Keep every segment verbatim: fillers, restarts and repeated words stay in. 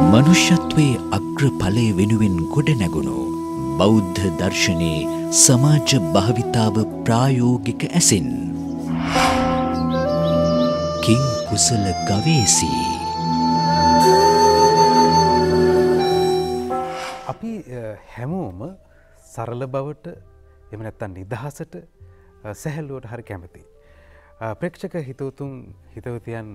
මනුෂ්‍යත්වයේ අග්‍රඵලය වෙනුවෙන් ගොඩනැගුණු බෞද්ධ දර්ශනයේ සමාජ භාවිතාව ප්‍රායෝගික ඇසින් කිං කුසල ගවේසී. අපි හැමෝම සරල බවට එහෙම නැත්නම් නිදහසට සැහැල්ලුවට හරි කැමතියි. ප්‍රේක්ෂක හිතවතුන් හිතවතියන්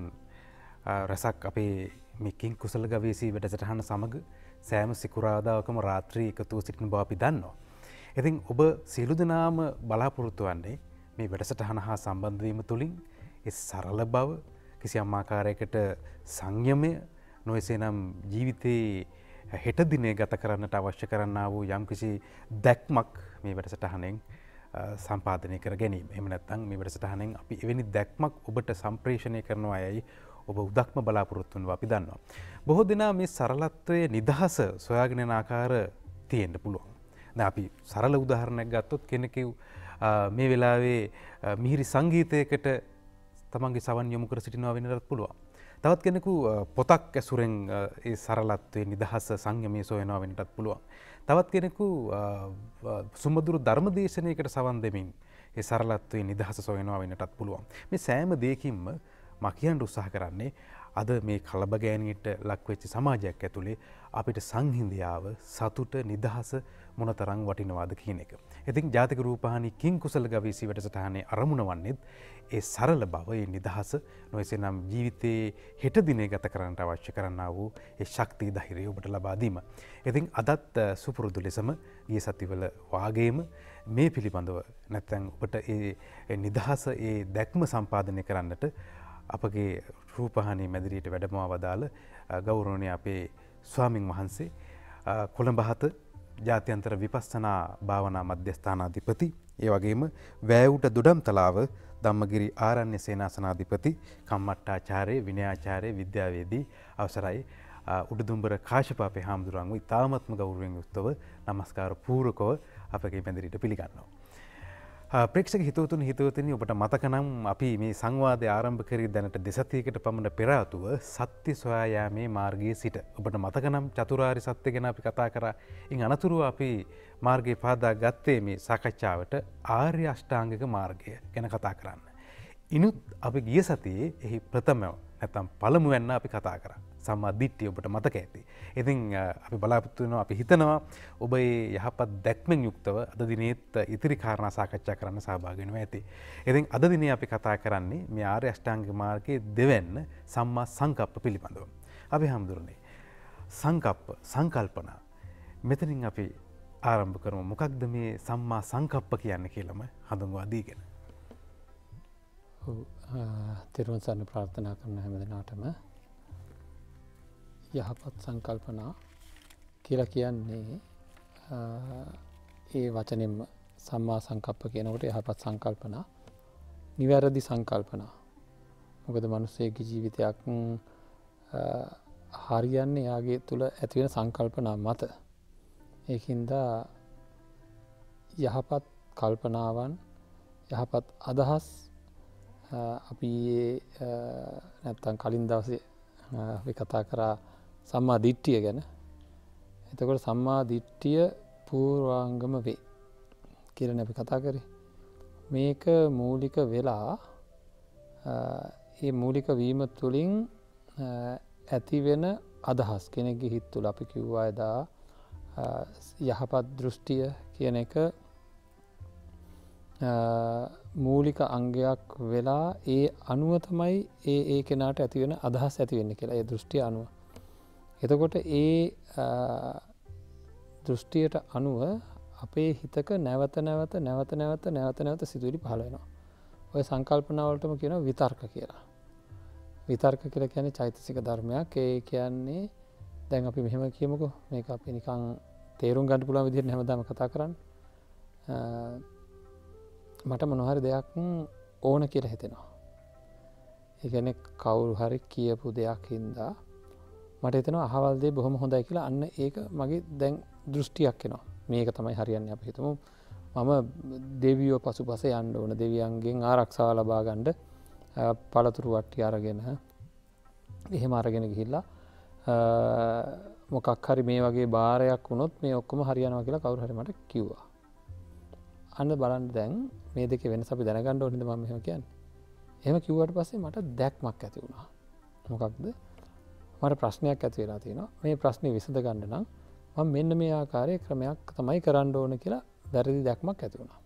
රසක් අපේ මේ කිං කුසල ගවේෂී වැඩසටහන සමග සෑම සිකුරාදාකම රාත්‍රී එකතුව සිටින බව අපි දන්නවා. ඉතින් ඔබ සියලු දෙනාම බලාපොරොත්තු වෙන්නේ මේ වැඩසටහන හා සම්බන්ධ වීම තුළින් ඒ සරල බව, කිසියම් ආකාරයකට සංයමය, නොයසේනම් ජීවිතේ හෙට දිනේ ගත කරන්නට අවශ්‍ය කරන්නා වූ යම්කිසි දැක්මක් මේ වැඩසටහනෙන් සම්පාදනය කර ගැනීම. එහෙම නැත්නම් මේ වැඩසටහනෙන් අපි එවැනි දැක්මක් ඔබට සම්ප්‍රේෂණය කරනවා යයි ඔබ උදක්ම බලාපොරොත්තු වෙනවා අපි දන්නවා. බොහෝ දෙනා මේ සරලත්වයේ නිදහස සොයාගෙන යන ආකාර තියෙන්න පුළුවන්. දැන් අපි සරල උදාහරණයක් ගත්තොත් කෙනෙකු මේ වෙලාවේ මිහිරි සංගීතයකට තමන්ගේ සවන් යොමු කර සිටිනවා වෙන්නත් පුළුවන්. තවත් කෙනෙකු පොතක් ඇසුරෙන් ඒ සරලත්වයේ නිදහස සංයමයේ සොයනවා වෙන්නත් පුළුවන්. තවත් කෙනෙකු සුමధుර ධර්මදේශනයකට සවන් දෙමින් ඒ සරලත්වයේ නිදහස සොයනවා වෙන්නත් පුළුවන්. මේ සෑම දෙයකින්ම මා කියන්න උත්සාහ කරන්නේ අද මේ කලබගෑනියට ලක්වෙච්ච සමාජයක් ඇතුලේ අපිට සංහිඳියාව, සතුට, නිදහස මොනතරම් වටිනවද කියන එක. ඉතින් ජාතික රූපවාහිනී කිං කුසල ගවේෂී වැඩසටහනේ අරමුණ වන්නේත් ඒ සරල බව, ඒ නිදහස, නොයසේනම් ජීවිතයේ හෙට දිනේ ගත කරන්නට අවශ්‍ය කරන්නා වූ ඒ ශක්තිය ධෛර්යය ඔබට ලබා දීම. ඉතින් අදත් සුපුරුදු ලෙසම ගිය සතිවල වාගේම මේ පිළිබඳව නැත්නම් ඔබට ඒ නිදහස, ඒ දැක්ම සම්පාදනය කරන්නට අපගේ රූපවාහිනී මැදිරියට වැඩමවා වදාළ ගෞරවනීය අපේ ස්වාමින් වහන්සේ කොළඹ හත ජාත්‍යන්තර විපස්සනා භාවනා මධ්‍යස්ථානාධිපති, ඒ වගේම වෑවුට දොඩම්තලාව ධම්මගිරි ආරණ්‍ය සේනාසනාධිපති, කම්මට්ටාචාර්ය, විනයාචාර්ය, විද්‍යාවේදී අවසරයි උඩුදුම්බර කාශ්‍යප අපේ හාමුදුරුවන්ව ඉතාමත්ම ගෞරවයෙන් යුක්තව නමස්කාර පූර්වකව අපගේ මැදිරියට පිළිගන්නවා. ප්‍රේක්ෂක හිතවතුන් හිතවතුනි, ඔබට මතක නම් අපි මේ සංවාදය ආරම්භ කරී දැනට දෙසතියකට පමණ පෙර ආතුව සත්‍ය සොයා යාමේ මාර්ගයේ සිට. ඔබට මතක නම් චතුරාර්ය සත්‍ය ගැන අපි කතා කරා. ඉන් අනතුරුව අපි මාර්ගය පාදා ගත්තේ මේ සාකච්ඡාවට ආර්ය අෂ්ටාංගික මාර්ගය ගැන කතා කරන්න. ඉනුත් අපි ගිය සතියේ එහි ප්‍රථමව නැත්නම් පළමුවෙන්න අපි කතා කරා සම්මා දිට්ඨිය. ඔබට මතක ඇති. ඉතින් අපි බලාපොරොත්තු වෙනවා, අපි හිතනවා ඔබ මේ යහපත් දැක්මෙන් යුක්තව අද දිනේත් ඉතිරි කාරණා සාකච්ඡා කරන්න සහභාගී වෙනවා ඇති. ඉතින් අද දිනේ අපි කතා කරන්නේ මේ ආර්ය අෂ්ටාංගික මාර්ගයේ දෙවැන්න සම්මා සංකප්ප පිළිබඳව. අපි හඳුරන්නේ සංකප්ප, සංකල්පනා. මෙතනින් අපි ආරම්භ කරමු. මොකක්ද මේ සම්මා සංකප්ප කියන්නේ කියලාම හඳුන්වා දීගෙන. ඔව්, තෙරුවන් සරණ ප්‍රාර්ථනා කරන හැම දිනාටම යහපත් සංකල්පනා කියලා කියන්නේ ඒ වචනෙන්ම සම්මා සංකප්ප කියනකොට යහපත් සංකල්පනා, නිවැරදි සංකල්පනා. මොකද මිනිස්සෙගේ ජීවිතයක් හරියන්නේ යාගේ තුල ඇති වෙන සංකල්පනා මත. ඒකින්ද යහපත් කල්පනාවන්, යහපත් අදහස් අපි නැත්තම් කලින් දවසේ අපි කතා කරා සම්මා දිට්ඨිය ගැන. එතකොට සම්මා දිට්ඨිය පූර්වාංගම වේ කියලා අපි කතා කරේ. මේක මූලික වෙලා ඒ මූලික වීම තුළින් ඇති වෙන අදහස් කෙනෙක්ගේ හිත තුළ අපි කිව්වා එදා යහපත් දෘෂ්ටිය කියන එක මූලික අංගයක් වෙලා ඒ අනුව තමයි ඒ ඒ කෙනාට ඇති වෙන අදහස් ඇති වෙන්නේ කියලා. ඒ දෘෂ්ටිය අනුව. එතකොට ඒ දෘෂ්ටියට අනුව අපේ හිතක නැවත නැවත නැවත නැවත නැවත නැවත සිතුවිලි පහළ වෙනවා. ඔය සංකල්පනා වලටම කියනවා විතර්ක කියලා. විතර්ක කියලා කියන්නේ චෛතසික ධර්මයක්. ඒ කියන්නේ දැන් අපි මෙහෙම කියමුකෝ. මේක අපි නිකන් තේරුම් ගන්න පුළුවන් විදිහට හැමදාම කතා කරන්නේ. මට මොනවා හරි දෙයක් ඕන කියලා හිතෙනවා. ඒ කියන්නේ කවුරු හරි කියපු දෙයක් හින්දා මට හිතෙනවා අහවල් දේ බොහොම හොඳයි කියලා. අන්න ඒක මගේ දැන් දෘෂ්ටියක් එනවා. මේක තමයි හරියන්නේ. අපි හිතමු මම දෙවියෝ පසුපස යන්න ඕන, දෙවියන්ගෙන් ආරක්ෂාව ලබා ගන්න පළතුරු වට්ටි අරගෙන එහෙම අරගෙන ගිහිල්ලා මොකක් හරි මේ වගේ භාරයක් වුණොත් මේ ඔක්කොම හරියනවා කියලා කවුරු හරි මට කිව්වා. අන්න බලන්න දැන් මේ දෙකේ වෙනස අපි දැනගන්න ඕනේද මම මෙහෙම කියන්නේ. එහෙම කිව්වට පස්සේ මට දැක්මක් ඇති වුණා. මොකක්ද? මට ප්‍රශ්නයක් ඇති වෙලා තියෙනවා. මේ ප්‍රශ්නේ විසඳ ගන්න නම් මම මෙන්න මේ ආකාරයේ ක්‍රමයක් තමයි කරන්න ඕන කියලා වැරදි දැක්මක් ඇති වුණා.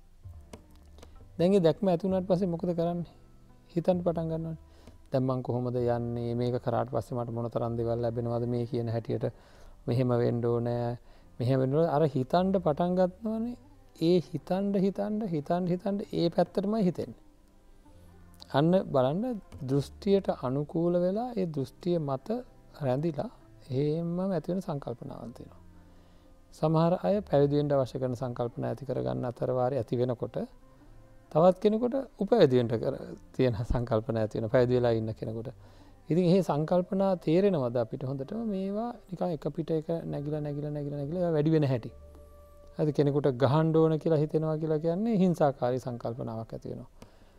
දැන් ඒ දැක්ම ඇති වුණාට පස්සේ මොකද කරන්නේ? හිතන්න පටන් ගන්නවානේ. දැන් මං කොහොමද යන්නේ? මේක කරාට පස්සේ මට මොන තරම් දේවල් ලැබෙනවද මේ කියන හැටියට මෙහෙම වෙන්න ඕනේ. මෙහෙම වෙන්න ඕනේ. අර හිතන්න පටන් ගන්නවානේ. ඒ හිතන්න හිතන්න හිතන්න හිතන්න ඒ පැත්තටමයි හිතෙන්නේ. අන්න බලන්න දෘෂ්ටියට අනුකූල වෙලා ඒ දෘෂ්ටිය මත රැඳිලා එහෙමම ඇති වෙන සංකල්පනාවක් තියෙනවා. සමහර අය පැවිදි වෙන්න අවශ්‍ය කරන සංකල්පනා ඇති කරගන්න අතර වාරේ ඇති වෙනකොට තවත් කෙනෙකුට උපැවිදි වෙන්න තියෙන සංකල්පනා ඇති වෙනවා. පැවිදි වෙලා ඉන්න කෙනෙකුට. ඉතින් මේ සංකල්පනා තේරෙනවද අපිට හොඳටම මේවා නිකන් එක පිට එක නැగిලා නැగిලා නැగిලා නැగిලා ඒවා වැඩි වෙන හැටි. හරි කෙනෙකුට ගහන්න ඕන කියලා හිතෙනවා කියලා කියන්නේ හිංසාකාරී සංකල්පනාවක් ඇති වෙනවා.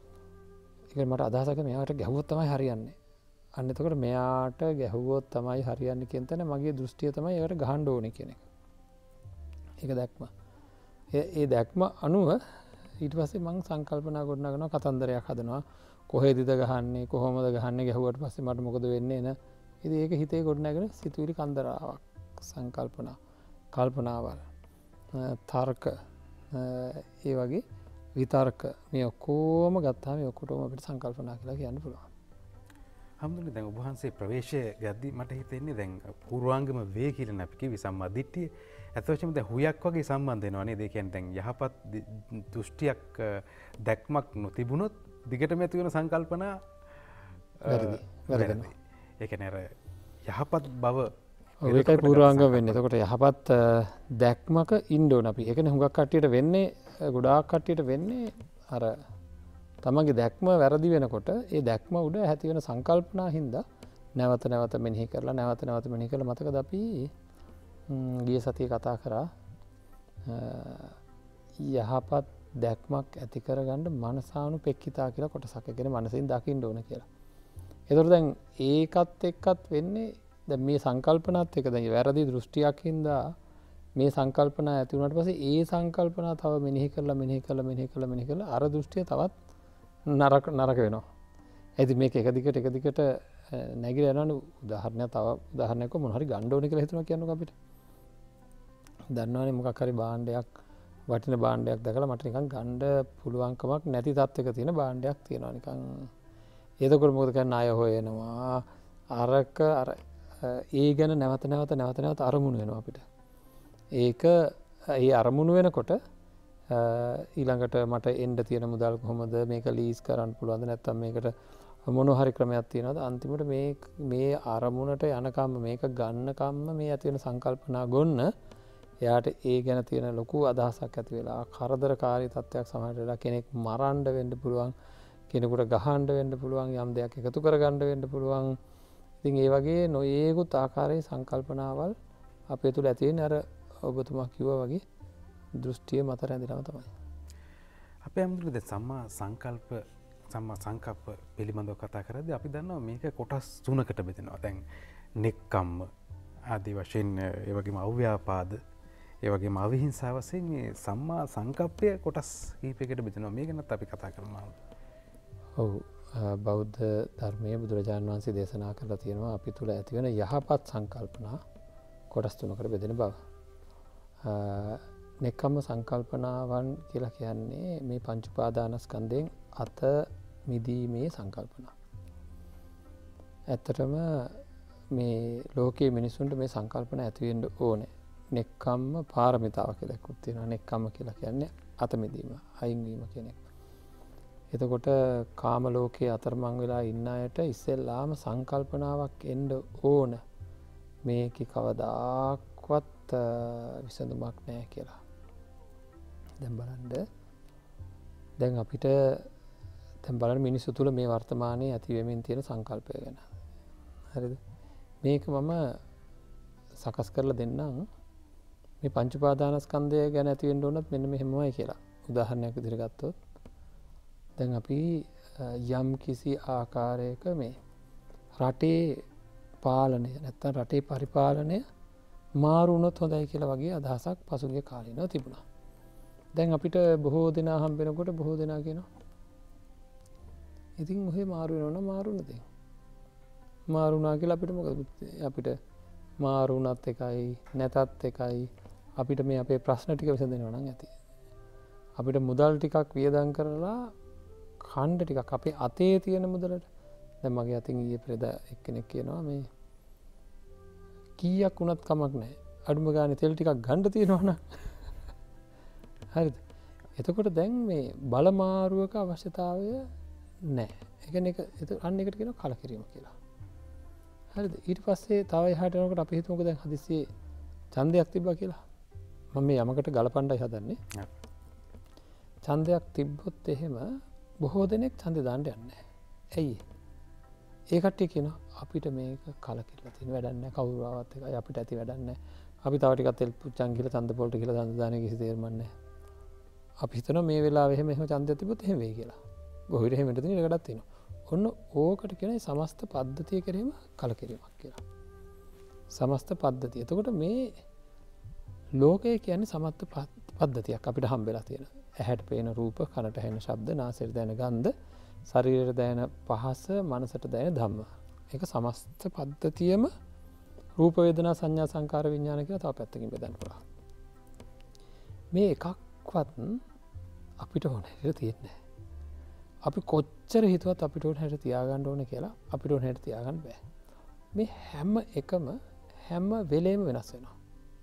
ඒක මට අදහසක් මෙයාට ගැහුවොත් තමයි හරියන්නේ. අන්න එතකොට මෙයාට ගැහුවොත් තමයි හරියන්නේ කියන තැන මගේ දෘෂ්ටිය තමයි ඒකට ගහන්න ඕනේ කියන එක. ඒක දැක්ම. ඒ ඒ දැක්ම අනුව ඊට පස්සේ මං සංකල්පනා ගොඩනගනවා කතන්දරයක් හදනවා. කොහෙදද ගහන්නේ කොහොමද ගහන්නේ ගැහුවට පස්සේ මට මොකද වෙන්නේ න ะ. ඉතින් ඒක හිතේ ගොඩනගෙන සිතුවිලි කන්දරාවක් සංකල්පනා කල්පනාවල් තර්ක ඒ වගේ විතර්ක මේ ඔක්කොම ගත්තාම මේ ඔක්කොටම අපිට සංකල්පනා කියලා කියන්න පුළුවන්. හම්දුනේ දැන් ඔබ වහන්සේ ප්‍රවේශය ගද්දි මට හිතෙන්නේ දැන් පූර්වාංගම වේ කියලා අපි කිව්ව සම්මා දිට්ඨිය ඇත්තටම දැන් හුයක් වගේ සම්බන්ධ වෙනවා නේද? ඒ කියන්නේ දැන් යහපත් දෘෂ්ටියක් දැක්මක් නොතිබුණොත් දිගටම ඇති වෙන සංකල්පනා වැරදි. වැරදි. ඒ කියන්නේ අර යහපත් බව ඒකයි පූර්වාංගම වෙන්නේ. එතකොට යහපත් දැක්මක ඉන්න ඕන අපි. ඒ කියන්නේ හුඟක් කට්ටියට වෙන්නේ ගොඩාක් කට්ටියට වෙන්නේ අර තමන්ගේ දැක්ම වැරදි වෙනකොට ඒ දැක්ම උඩ ඇති වෙන සංකල්පනා හින්දා නැවත නැවත මෙනෙහි කරලා නැවත නැවත මෙනෙහි කරලා මතකද අපි ගිය සතියේ කතා කරා යහපත් දැක්මක් ඇති කරගන්න මනසානුපෙක්ඛිතා කියලා කොටසක්. ඒ කියන්නේ මනසින් දකින්න ඕන කියලා. ඒතකොට දැන් ඒකත් එක්කත් වෙන්නේ දැන් මේ සංකල්පනාත් එක දැන් වැරදි දෘෂ්ටියක් හින්දා මේ සංකල්පනා ඇති වුණාට පස්සේ ඒ සංකල්පනා තව මෙනෙහි කරලා මෙනෙහි කරලා මෙනෙහි කරලා මෙනෙහි කරලා අර දෘෂ්ටිය තවත් නරක නරක වෙනවා. ඒත් මේක එක දිගට එක දිගට නැගිලා යනවනේ. උදාහරණයක් තව උදාහරණයක් මොන හරි ගන්න ඕනේ කියලා හිතනවා කියන්නකෝ අපිට. දන්නවනේ මොකක් හරි භාණ්ඩයක් වටින භාණ්ඩයක් දැකලා මට නිකන් ගන්න පුළුවන්කමක් නැති තත්යක තියෙන භාණ්ඩයක් තියෙනවා නිකන්. එතකොට මොකද කරන්නේ? අය හොයනවා. අරක අර ඒ ගැන නැවත නැවත නැවත නැවත අරමුණු වෙනවා අපිට. ඒක ඒ අරමුණු වෙනකොට ඊළඟට මට එන්න තියෙන මුදල් කොහොමද මේක ලීස් කරන්න පුළුවන්ද නැත්නම් මේකට මොන හරි ක්‍රමයක් තියෙනවද අන්තිමට මේ මේ අරමුණට යනකම් මේක ගන්නකම්ම මේ ඇති වෙන සංකල්පනා ගොන්න එයාට ඒ ගැන තියෙන ලොකු අදහසක් ඇති වෙලා කරදරකාරී තත්ත්වයක් සමහර වෙලා කෙනෙක් මරන්න වෙන්න පුළුවන් කෙනෙකුට ගහන්න වෙන්න පුළුවන් යම් දෙයක් එකතු කරගන්න වෙන්න පුළුවන්. ඉතින් ඒ වගේ නොයේකුත් ආකාරයේ සංකල්පනාවල් අපේ තුල ඇති වෙන අර ඔබතුමා කිව්වා වගේ දෘෂ්ටිය මත රැඳෙනවා තමයි. අපේ අමුතුද සම්මා සංකල්ප සම්මා සංකප්ප පිළිබඳව කතා කරද්දී අපි දන්නවා මේක කොටස් තුනකට බෙදෙනවා. දැන් නෙක්කම්ම ආදී වශයෙන් ඒ වගේම අව්‍යාපාද ඒ වගේම අවිහිංසාව වශයෙන් මේ සම්මා සංකප්පය කොටස් කීපයකට බෙදෙනවා. මේක නැත් අපි කතා කරනවා. ඔව් බෞද්ධ ධර්මයේ බුදුරජාණන් වහන්සේ දේශනා කරලා තියෙනවා අපි තුල ඇති වෙන යහපත් සංකල්පනා කොටස් තුනකට බෙදෙන බව. නෙක්ඛම්ම සංකල්පනාවන් කියලා කියන්නේ මේ පංච උපාදානස්කන්ධයෙන් අත මිදීමේ සංකල්පනා. ඇත්තටම මේ ලෝකයේ මිනිසුන්ට මේ සංකල්පන ඇති වෙන්න ඕනේ. නෙක්ඛම්ම පාරමිතාව කියලා එකක් තියෙනවා. නෙක්ඛම්ම කියලා කියන්නේ අත මිදීම, අයින් වීම කියන එක. එතකොට කාම ලෝකයේ අතරමං වෙලා ඉන්න අයට ඉස්සෙල්ලාම සංකල්පනාවක් එන්න ඕන. මේකේ කවදාක්වත් විසඳුමක් නැහැ කියලා. දැන් බලන්න දැන් අපිට දැන් බලන්න මිනිස්සු තුල මේ වර්තමානයේ ඇති වෙමින් තියෙන සංකල්පය ගැන. හරිද? මේක මම සකස් කරලා දෙන්නම්. මේ පංච උපාදානස්කන්ධය ගැන ඇති වෙන්න ඕනත් මෙන්න මෙහෙමයි කියලා. උදාහරණයක් විදිහට ගත්තොත් දැන් අපි යම් කිසි ආකාරයක මේ රටේ පාලනය නැත්තම් රටේ පරිපාලනය මාරු වුණොත් හොඳයි කියලා වගේ අදහසක් පසුගිය කාලේනෝ තිබුණා. දැන් අපිට බොහෝ දෙනා හම්බෙනකොට බොහෝ දෙනා කියනවා ඉතින් ඔහේ මාරු වෙනවනම් මාරු නැතේ. මාරු වුණා කියලා අපිට මොකද අපිට මාරු වුණත් එකයි නැතත් එකයි අපිට මේ අපේ ප්‍රශ්න ටික විසඳෙනවා නම් ඇති. අපිට මුදල් ටිකක් වියදම් කරලා ඛණ්ඩ ටිකක් අපේ අතේ තියෙන මුදලට දැන් මගේ අතින් ඊයේ පෙරේදා එක්කෙනෙක් කියනවා මේ කීයක් වුණත් කමක් නැහැ. අඩුම ගානේ තෙල් ටිකක් ගන්න තියෙනවා නම් හරිද? එතකොට දැන් මේ බලමාරුවක අවශ්‍යතාවය නැහැ. ඒ කියන්නේ ඒක අන්න එකට කියනවා කලකිරීම කියලා. හරිද? ඊට පස්සේ තව එහාට යනකොට අපි හිතමුකෝ දැන් හදිස්සියේ ඡන්දයක් තිබ්බා කියලා. මම මේ යමකට ගලපණ්ඩයි හදන්නේ. ඡන්දයක් තිබ්බොත් එහෙම බොහෝ දෙනෙක් ඡන්දේ දාන්න යන්නේ නැහැ. ඇයි? ඒ කට්ටිය කියනවා අපිට මේක කලකිරලා තියෙන වැඩක් නැහැ කවුරු ආවත් එකයි අපිට ඇති වැඩක් නැහැ. අපි තව ටිකක් තෙල් පුච්චන් කියලා ඡන්ද පොල්ට කියලා ඡන්ද දාන්නේ කිසි තේරුමක් නැහැ. අපි හිතනවා මේ වෙලාවේ එහෙම එහෙම ඡන්දයක් තිබ්බොත් එහෙම වෙයි කියලා. බොහෝ විට එහෙම වෙන්න තියෙන එකකටත් තියෙනවා. ඔන්න ඕකට කියන සමස්ත පද්ධතිය කිරීම කලකිරීමක් කියලා. සමස්ත පද්ධතිය. එතකොට මේ ලෝකය කියන්නේ සමස්ත පද්ධතියක් අපිට හම්බෙලා තියෙන. ඇහැට පේන රූප, කනට ඇහෙන ශබ්ද, නාසයට දැනෙන ගන්ධ, ශරීරයට දැනෙන පහස, මනසට දැනෙන ධම්ම. ඒක සමස්ත පද්ධතියම රූප වේදනා සංඥා සංකාර විඥාන කියලා තව පැත්තකින් බෙදන්න පුළුවන්. මේ එකක්වත් අපිට ඕන හැටියට තියෙන්නේ නැහැ. අපි කොච්චර හිතුවත් අපිට ඕන හැටියට තියාගන්න ඕන කියලා අපිට ඕන හැටියට තියාගන්න බෑ. මේ හැම එකම හැම වෙලේම වෙනස් වෙනවා.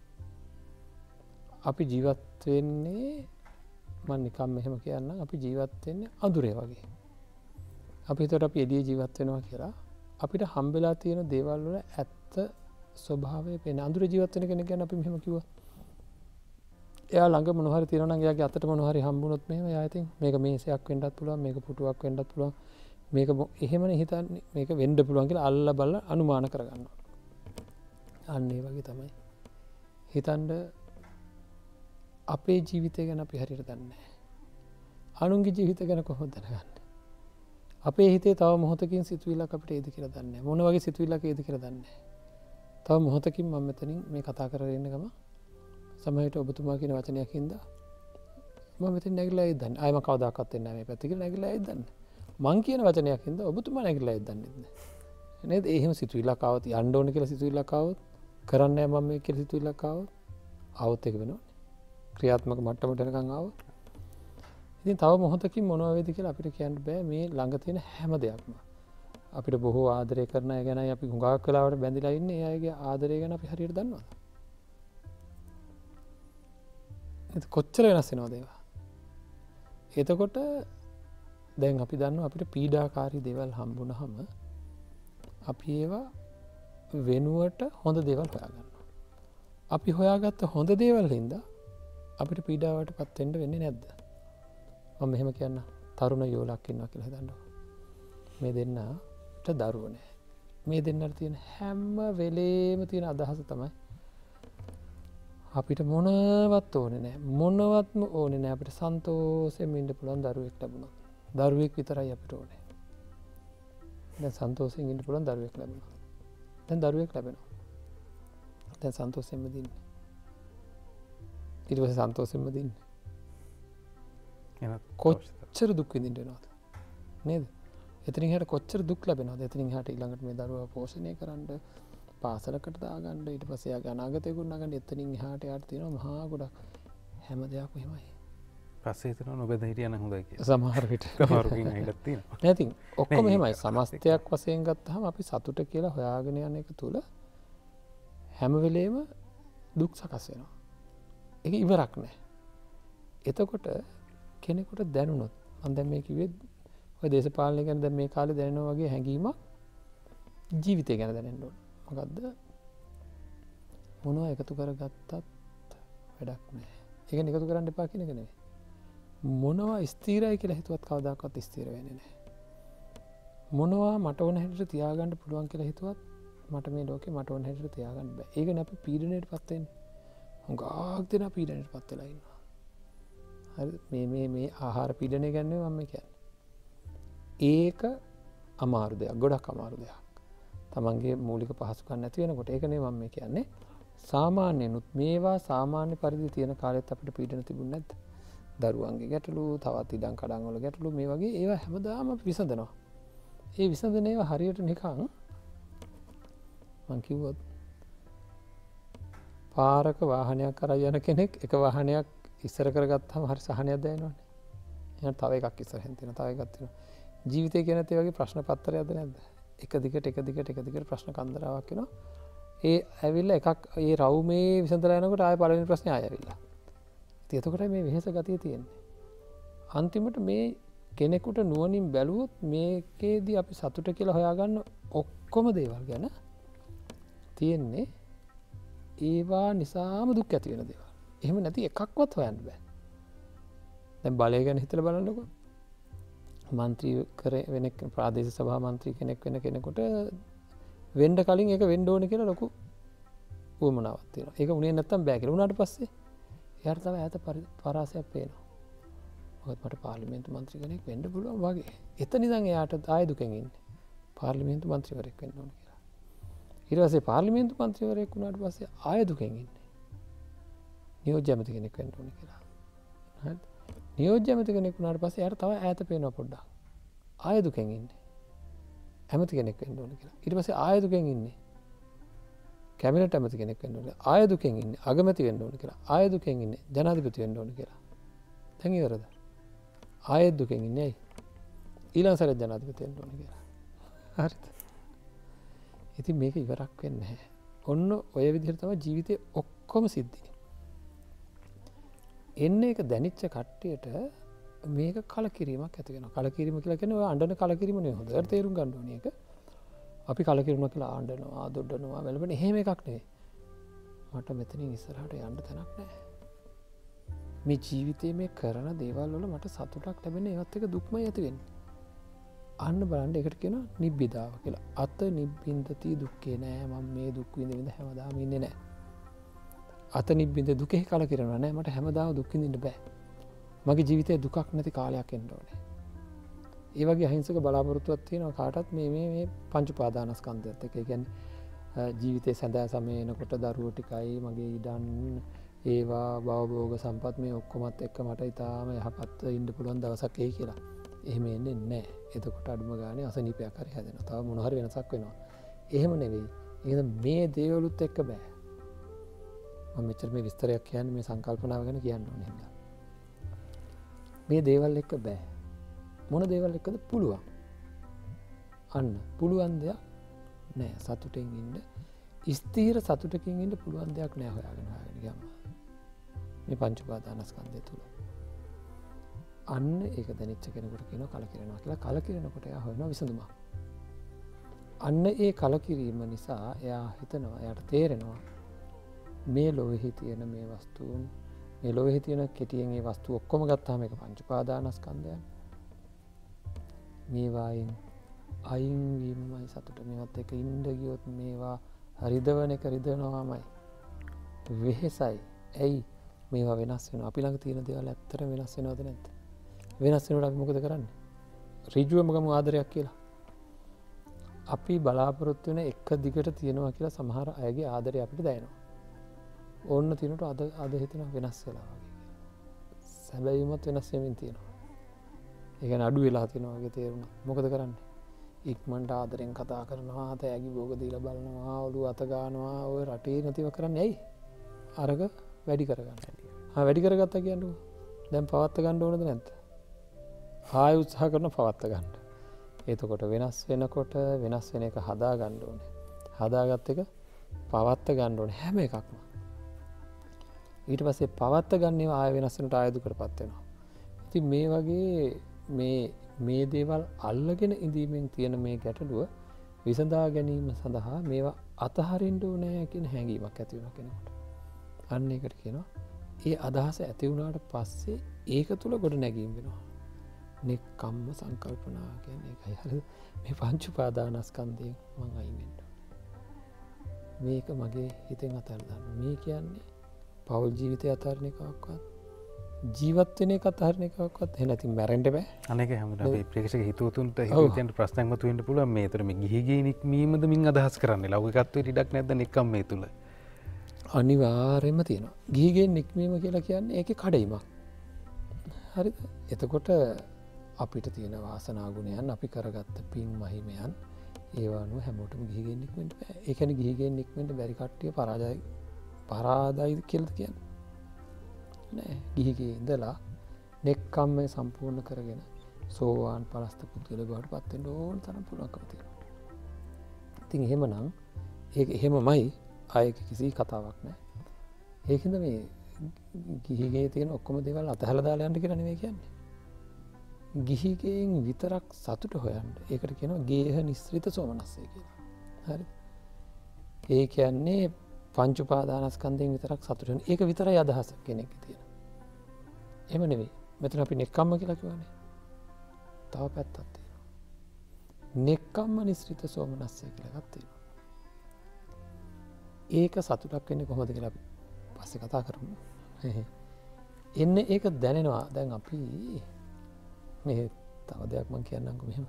අපි ජීවත් වෙන්නේ මම නිකම් මෙහෙම කියන්නම් අපි ජීවත් වෙන්නේ අඳුරේ වගේ. අපි හිතුවට අපි එළියේ ජීවත් වෙනවා කියලා අපිට හම්බෙලා තියෙන දේවල් වල ඇත්ත ස්වභාවය පේන අඳුරේ ජීවත් වෙන කෙනෙක් ගැන අපි මෙහෙම කිව්වොත් එයා ළඟ මොන හරි තියෙනවා නම් එයාගේ අතට මොන හරි හම්බුනොත් මෙහෙම එයා ඉතින් මේක මේසයක් වෙන්නත් පුළුවන් මේක පුටුවක් වෙන්නත් පුළුවන් මේක එහෙමනේ හිතන්නේ මේක වෙන්න පුළුවන් කියලා අල්ල බලලා අනුමාන කරගන්නවා. අන්න ඒ වගේ තමයි. හිතන්න අපේ ජීවිතය ගැන අපි හරියට දන්නේ නැහැ. අනුන්ගේ ජීවිත ගැන කොහොමද දැනගන්නේ? අපේ හිතේ තව මොහොතකින් සිතුවිල්ලක් අපිට එයිද කියලා දන්නේ නැහැ. මොන වගේ සිතුවිල්ලක් එයිද කියලා දන්නේ නැහැ. තව මොහොතකින් මම මෙතනින් මේ කතා කරගෙන ඉන්න ගම සමහරවිට ඔබතුමා කියන වචනයක් හින්දා මම මෙතන නැගිලා ඇයිද දන්නේ. ආයෙ මම කවදාකවත් එන්නේ නැහැ මේ පැත්තට කියලා නැගිලා ඇයිද දන්නේ. මං කියන වචනයක් හින්දා ඔබතුමා නැගිලා ඇයිද දන්නේ නැහැ. නේද? ඒ එහෙම සිතුවිල්ලක් ආවොත් යන්න ඕන කියලා සිතුවිල්ලක් ආවොත් කරන්නේ නැහැ මම මේ කියලා සිතුවිල්ලක් ආවොත් ආවොත් ඒක වෙනවනේ. ක්‍රියාත්මක මට්ටමට යනකම් ආවොත් ඉතින් තව මොහොතකින් මොනවා වේද කියලා අපිට කියන්න බෑ. මේ ළඟ තියෙන හැම දෙයක්ම අපිට බොහෝ ආදරය කරන අය ගැනයි අපි හුඟක් වෙලාවට බැඳිලා ඉන්නේ. ඒ අයගේ ආදරය ගැන අපි හරියට දන්නවද? ඒක කොච්චර වෙනස් වෙනවද ඒවා? එතකොට දැන් අපි දන්නවා අපිට පීඩාකාරී දේවල් හම්බුනහම අපි ඒවා වෙනුවට හොඳ දේවල් හොයාගන්නවා. අපි හොයාගත්ත හොඳ දේවල් හින්දා අපිට පීඩාවට පත් වෙන්න වෙන්නේ නැද්ද? මම මෙහෙම කියන්න තරුණ යෝලක් ඉන්නවා කියලා හිතන්නකෝ. මේ දෙන්නට දරුවෝ නැහැ. මේ දෙන්නට තියෙන හැම වෙලේම තියෙන අදහස තමයි අපිට මොනවත් ඕනේ නැහැ. මොනවත්ම ඕනේ නැහැ. අපිට සන්තෝෂයෙන් ඉන්න පුළුවන් දරුවෙක් ලැබුණොත්. දරුවෙක් විතරයි අපිට ඕනේ. දැන් සන්තෝෂයෙන් ඉන්න පුළුවන් දරුවෙක් ලැබුණා. දැන් දරුවෙක් ලැබෙනවා. දැන් සන්තෝෂයෙන්ම දින්නේ. ඊට පස්සේ සන්තෝෂයෙන්ම දින්නේ. කොච්චර දුක් විඳින්න වෙනවද? නේද? එතනින් එහාට කොච්චර දුක් ලැබෙනවද? එතනින් එහාට ඊළඟට මේ දරුවා පෝෂණය කරන්න පාසලකට දාගන්න ඊට පස්සේ යාගේ අනාගතය ගොඩනගන්න එතනින් එහාට යාට තියෙනවා මහා ගොඩක් හැම දෙයක්ම එහෙමයි. පස්සේ හිතනවා නොබෙද හිටියනම් හොඳයි කියලා. සමහර විට සමහරකින් ඇහිලක් තියෙනවා. නෑ ඉතින් ඔක්කොම එහෙමයි. සමස්තයක් වශයෙන් ගත්තාම අපි සතුට කියලා හොයාගෙන යන එක තුල හැම වෙලේම දුක් සකස් වෙනවා. ඒක ඉවරක් නෑ. එතකොට කෙනෙකුට දැනුණොත් මම දැන් මේ කිව්වේ ඔය දේශපාලනය ගැන දැන් මේ කාලේ දැනෙනවා වගේ හැඟීමක් ජීවිතය ගැන දැනෙන්න ඕන. මොකද්ද? මොනවා එකතු කරගත්තත් වැඩක් නෑ. ඒක එකතු කරන්න එපා කියන එක නෙවෙයි. මොනවා ස්ථිරයි කියලා හිතුවත් කවදාකවත් ස්ථිර වෙන්නේ නෑ. මොනවා මට ඕන හැටියට තියාගන්න පුළුවන් කියලා හිතුවත් මට මේ ලෝකේ මට ඕන හැටියට තියාගන්න බෑ. ඒකනේ අපි පීඩණයටපත් වෙන්නේ. හුඟක් දෙනා පීඩණයටපත් වෙලා ඉන්නවා. හරි මේ මේ මේ ආහාර පීඩනය ගැන මම කියන්නේ. ඒක අමාරු දෙයක්. ගොඩක් අමාරු දෙයක්. තමන්ගේ මූලික පහසුකම් නැති වෙනකොට ඒකනේ මම මේ කියන්නේ සාමාන්‍යනුත් මේවා සාමාන්‍ය පරිදි තියෙන කාලෙත් අපිට පීඩන තිබුණ නැද්ද? දරුවන්ගේ ගැටලු, තවත් ඉඩම් කඩම් වල ගැටලු මේ වගේ ඒවා හැමදාම විසඳනවා. ඒ විසඳන ඒවා හරියට නිකන් මං කිව්වොත් පාරක වාහනයක් කරා යන කෙනෙක් එක වාහනයක් ඉස්සර කරගත්තාම හරි සහනයක් දැනෙනවනේ. එහෙනම් තව එකක් ඉස්සරහින් තියෙනවා, තව එකක් තියෙනවා. ජීවිතය කියන තේ වගේ ප්‍රශ්න පත්‍රයක්ද නැද්ද? එක දිගට එක දිගට එක දිගට ප්‍රශ්න කන්දරාවක් එනවා. ඒ ඇවිල්ලා එකක් ඒ රවුමේ විසඳලා යනකොට ආයෙ පළවෙනි ප්‍රශ්නේ ආයෙ ඇවිල්ලා. ඉතින් එතකොට මේ වෙහෙස ගතිය තියෙන්නේ. අන්තිමට මේ කෙනෙකුට නුවණින් බැලුවොත් මේකේදී අපි සතුට කියලා හොයාගන්න ඔක්කොම දේවල් ගැන තියෙන්නේ ඒවා නිසාම දුක් ඇති වෙන දේවල්. එහෙම නැති එකක්වත් හොයන්න බෑ. දැන් බලය ගැන හිතලා බලන්නකෝ. මන්ත්‍රී කරේ වෙන ප්‍රාදේශ සභා මන්ත්‍රී කෙනෙක් වෙන කෙනෙකුට වෙන්න කලින් ඒක වෙන්න ඕනේ කියලා ලොකු උවමනාවක් තියෙනවා. ඒක උනේ නැත්තම් බෑ කියලා. උනාට පස්සේ එයාට තමයි ඈත පරාසයක් පේනවා. මොකද මට පාර්ලිමේන්තු මන්ත්‍රී කෙනෙක් වෙන්න පුළුවන් වගේ. එතන ඉඳන් එයාට ආයෙ දුකෙන් ඉන්නේ. පාර්ලිමේන්තු මන්ත්‍රීවරයෙක් වෙන්න ඕනේ කියලා. ඊට පස්සේ පාර්ලිමේන්තු මන්ත්‍රීවරයෙක් වුණාට පස්සේ ආයෙ දුකෙන් ඉන්නේ. නියෝජ්‍ය ඇමති කෙනෙක් වෙන්න ඕනේ කියලා. හරිද? නියෝජ්‍ය ඇමති කෙනෙක් වුණාට පස්සේ එයාට තව ඈත පේනවා පොඩ්ඩක්. ආයෙ දුකෙන් ඉන්නේ. ඇමති කෙනෙක් වෙන්න ඕනේ කියලා. ඊට පස්සේ ආයෙ දුකෙන් ඉන්නේ. කැබිනට් ඇමති කෙනෙක් වෙන්න ඕනේ. ආයෙ දුකෙන් ඉන්නේ. අගමැති වෙන්න ඕනේ කියලා. ආයෙ දුකෙන් ඉන්නේ. ජනාධිපති වෙන්න ඕනේ කියලා. දැන් ඉවරද? ආයෙ දුකෙන් ඉන්නේ ඇයි? ඊළඟ සැරේ ජනාධිපති වෙන්න ඕනේ කියලා. හරිද? ඉතින් මේක ඉවරක් වෙන්නේ නැහැ. ඔන්න ඔය විදිහට තමයි ජීවිතේ ඔක්කොම සිද්ධි. එන්නේ එක දැනිච්ච කට්ටියට මේක කලකිරීමක් ඇති වෙනවා. කලකිරීම කියලා කියන්නේ ඔය අඬන කලකිරීම නෙවෙයි. හොඳට තේරුම් ගන්න ඕනේ ඒක. අපි කලකිරුණා කියලා ආඬනවා, දොඩනවා, වැළපෙන එහෙම එකක් නෙවෙයි. මට මෙතනින් ඉස්සරහට යන්න තැනක් නැහැ. මේ ජීවිතේ මේ කරන දේවල් වල මට සතුටක් ලැබෙන්නේ ඒවත් එක දුක්මයි ඇති වෙන්නේ. අන්න බලන්න ඒකට කියනවා නිබ්බිදාව කියලා. අත නිබ්බින්දති දුක්ඛේ නෑ. මම මේ දුක් විඳ විඳ හැමදාම ඉන්නේ නෑ. අත නිබ්බින්ද දුකේ කලකිරෙනවා නෑ. මට හැමදාම දුක් විඳින්න බෑ. මගේ ජීවිතේ දුකක් නැති කාලයක් එන්න ඕනේ. ඒ වගේ අහිංසක බලාපොරොත්තුවක් තියෙනවා කාටත් මේ මේ මේ පංච උපාදානස්කන්ධයත් එක්ක. ඒ කියන්නේ ජීවිතේ සැඳෑ සමය එනකොට දරුවෝ ටිකයි මගේ ඉඩන් ඒවා භවභෝග සම්පත් මේ ඔක්කොමත් එක්ක මට ඊටාම යහපත් ඉන්න පුළුවන් දවසක් එයි කියලා. එහෙම එන්නේ නැහැ. එතකොට අඩුම ගානේ අසනීපයක් හරි හැදෙනවා. තව මොන හරි වෙනසක් වෙනවා. එහෙම නෙවෙයි. ඒක මේ දේවලුත් එක්ක බෑ. මම මෙච්චර මේ විස්තරයක් කියන්නේ මේ සංකල්පනාව ගැන කියන්න ඕනේ හින්දා. මේ දේවල් එක්ක බෑ. මොන දේවල් එක්කද පුළුවන්? අන්න පුළුවන් දෙයක් නෑ. සතුටෙන් ඉන්න, ස්ථීර සතුටකින් ඉන්න පුළුවන් දෙයක් නෑ හොයාගෙන හොයාගෙන ගියාම. මේ පංච උපාදානස්කන්ධය තුල. අන්න ඒක දැනෙච්ච කෙනෙකුට කියනවා කලකිරෙනවා කියලා. කලකිරෙනකොට එයා හොයනවා විසඳුමක්. අන්න ඒ කලකිරීම නිසා එයා හිතනවා, එයාට තේරෙනවා මේ ලෝකෙහි තියෙන මේ වස්තුන්, මේ ලෝකෙහි තියෙන කෙටියෙන් මේ වස්තු ඔක්කොම ගත්තාම මේක පංච උපාදානස්කන්ධයන්. මේවායින් අයින් වීමමයි සතුට. මේවත් එක්ක ඉන්න ගියොත් මේවා රිදවන එක රිදවනවාමයි. වෙහෙසයි. ඇයි? මේවා වෙනස් වෙනවා. අපි ළඟ තියෙන දේවල් ඇත්තටම වෙනස් වෙනවද නැද්ද? වෙනස් වෙනකොට අපි මොකද කරන්නේ? ඍජුවම ගමු ආදරයක් කියලා. අපි බලාපොරොත්තු වෙන එක දිගට තියෙනවා කියලා සමහර අයගේ ආදරය අපිට දැනෙනවා. ඕන්න තිනට අද අද හිතෙනවා වෙනස් වෙලා වගේ. සැබෑවීමත් වෙනස් වෙමින් තියෙනවා. ඒ කියන්නේ අඩු වෙලා තියෙනවා වගේ තේරුණා. මොකද කරන්නේ? ඉක්මනට ආදරෙන් කතා කරනවා, තෑගි භෝග දීලා බලනවා, ඔළුව අත ගන්නවා. ඔය රටේ නැතිව කරන්නේ ඇයි? අරක වැඩි කරගන්න. ආ වැඩි කරගත්තා කියන්නේ දැන් පවත්ත ගන්න ඕනද නැද්ද? ආය උත්සාහ කරන පවත්ත ගන්න. එතකොට වෙනස් වෙනකොට වෙනස් වෙන එක හදා ගන්න ඕනේ. හදාගත් එක පවත්ත ගන්න ඕනේ හැම එකක්ම. ඊට පස්සේ පවත්ත ගන්නව ආය වෙනස් වෙනට ආය දුකටපත් වෙනවා. ඉතින් මේ වගේ මේ මේ දේවල් අල්ලගෙන ඉඳීමෙන් තියෙන මේ ගැටලුව විසඳා ගැනීම සඳහා මේවා අතහරින්න ඕනේ කියන හැඟීමක් ඇති වෙනවා කෙනෙකුට. අන්න ඒකට කියනවා ඒ අදහස ඇති වුණාට පස්සේ ඒක තුල ගොඩ නැගීම් වෙනවා. නෙක්ඛම්ම සංකල්පනා කියන්නේ ඒකයි. හරිද? මේ පංච උපාදානස්කන්ධයෙන් මම අයින් වෙන්න ඕනේ. මේක මගේ හිතෙන් අතහැරලා දාන්න. මේ කියන්නේ පෞල් ජීවිතය අතහරින එකක්වත් ජීවත්වන එකත් හරණ එකක්වත් හෙනති මැරෙන්ට බෑ අනක හමට ප්‍රේක්ෂක හිතුවතුන්ට හිතන්ට ප්‍රශ්නයක්මතු වෙන්ට පුල මේ තුරම ගිහිගේ නික්මීමද මින් අදහස් කරන්න ලවගත්ව ටිඩක් නැද නිකම් මේ තුළ අනිවාර්යම තියෙනවා ගිහිගේ නික්මීම කියලා කියන්න ඒක කඩයිමක් හරි එතකොට අපිට තියෙන වාසනාගුණයන් අපි කරගත්ත පින් මහිමයන් ඒවානුව හැමෝටම ගිහිගෙන් නික්මට ඒකන ගිහිගෙන් නික්මට බැරිකට්ටිය පරාජයි පරාදායිද කෙල්ද කියන්න නෑ ගිහිගේ ඉඳලා නෙක්කම් මේ සම්පූර්ණ කරගෙන සෝවාන් පලස්ත පුද්ගල බවට පත්තෙන්ට ඕන තරම් පුළුවන්කමතිය ඉතින් එහෙම නම් ඒ එහෙම මයි අය කිසි කතාවක් නෑ ඒකද මේ ගිහිගේ තියෙන ඔක්කොම දෙවල් අතහල දාලයන්ට කරනවේ කියන්නේ ගිහිගෙන් විතරක් සතුට හොයන්ට ඒකට කියනවා ගේහ නිස්ත්‍රිත සෝමනස්සේ කියලා හරි ඒ කියන්නේ පංචුපාදානස්කන්දයෙන් විතරක් සතුටන ඒක විතරයි අදහස කෙනෙක් තියෙන එම නෙවෙයි මෙතන අපි නෙක්කම්ම කියලා කිව්වනේ තව පැත්තක් තියෙනවා නෙක්කම්ම නිස්ත්‍රිත සෝමනස්සේ කියලා එකක් තියෙනවා ඒක සතුටක් වෙන්නේ කොහොමද කියලා අපි පස්සේ කතා කරමු එන්න ඒක දැනෙනවා දැන් අපි මේ තව දෙයක් මං කියන්නම්කො මෙහෙම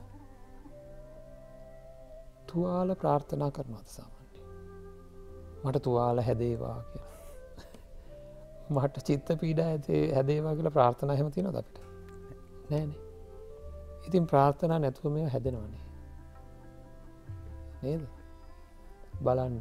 තුවාල ප්‍රාර්ථනා කරනවාද සාමාන්‍යයෙන් මට තුවාල හැදේවා කියලා මට චිත්ත පීඩා ඇතේ හැදේවා කියලා ප්‍රාර්ථනා එහෙම තියෙනවද අපිට නෑනේ ඉතින් ප්‍රාර්ථනා නැතුව මේවා හැදෙනවනේ නේද බලන්න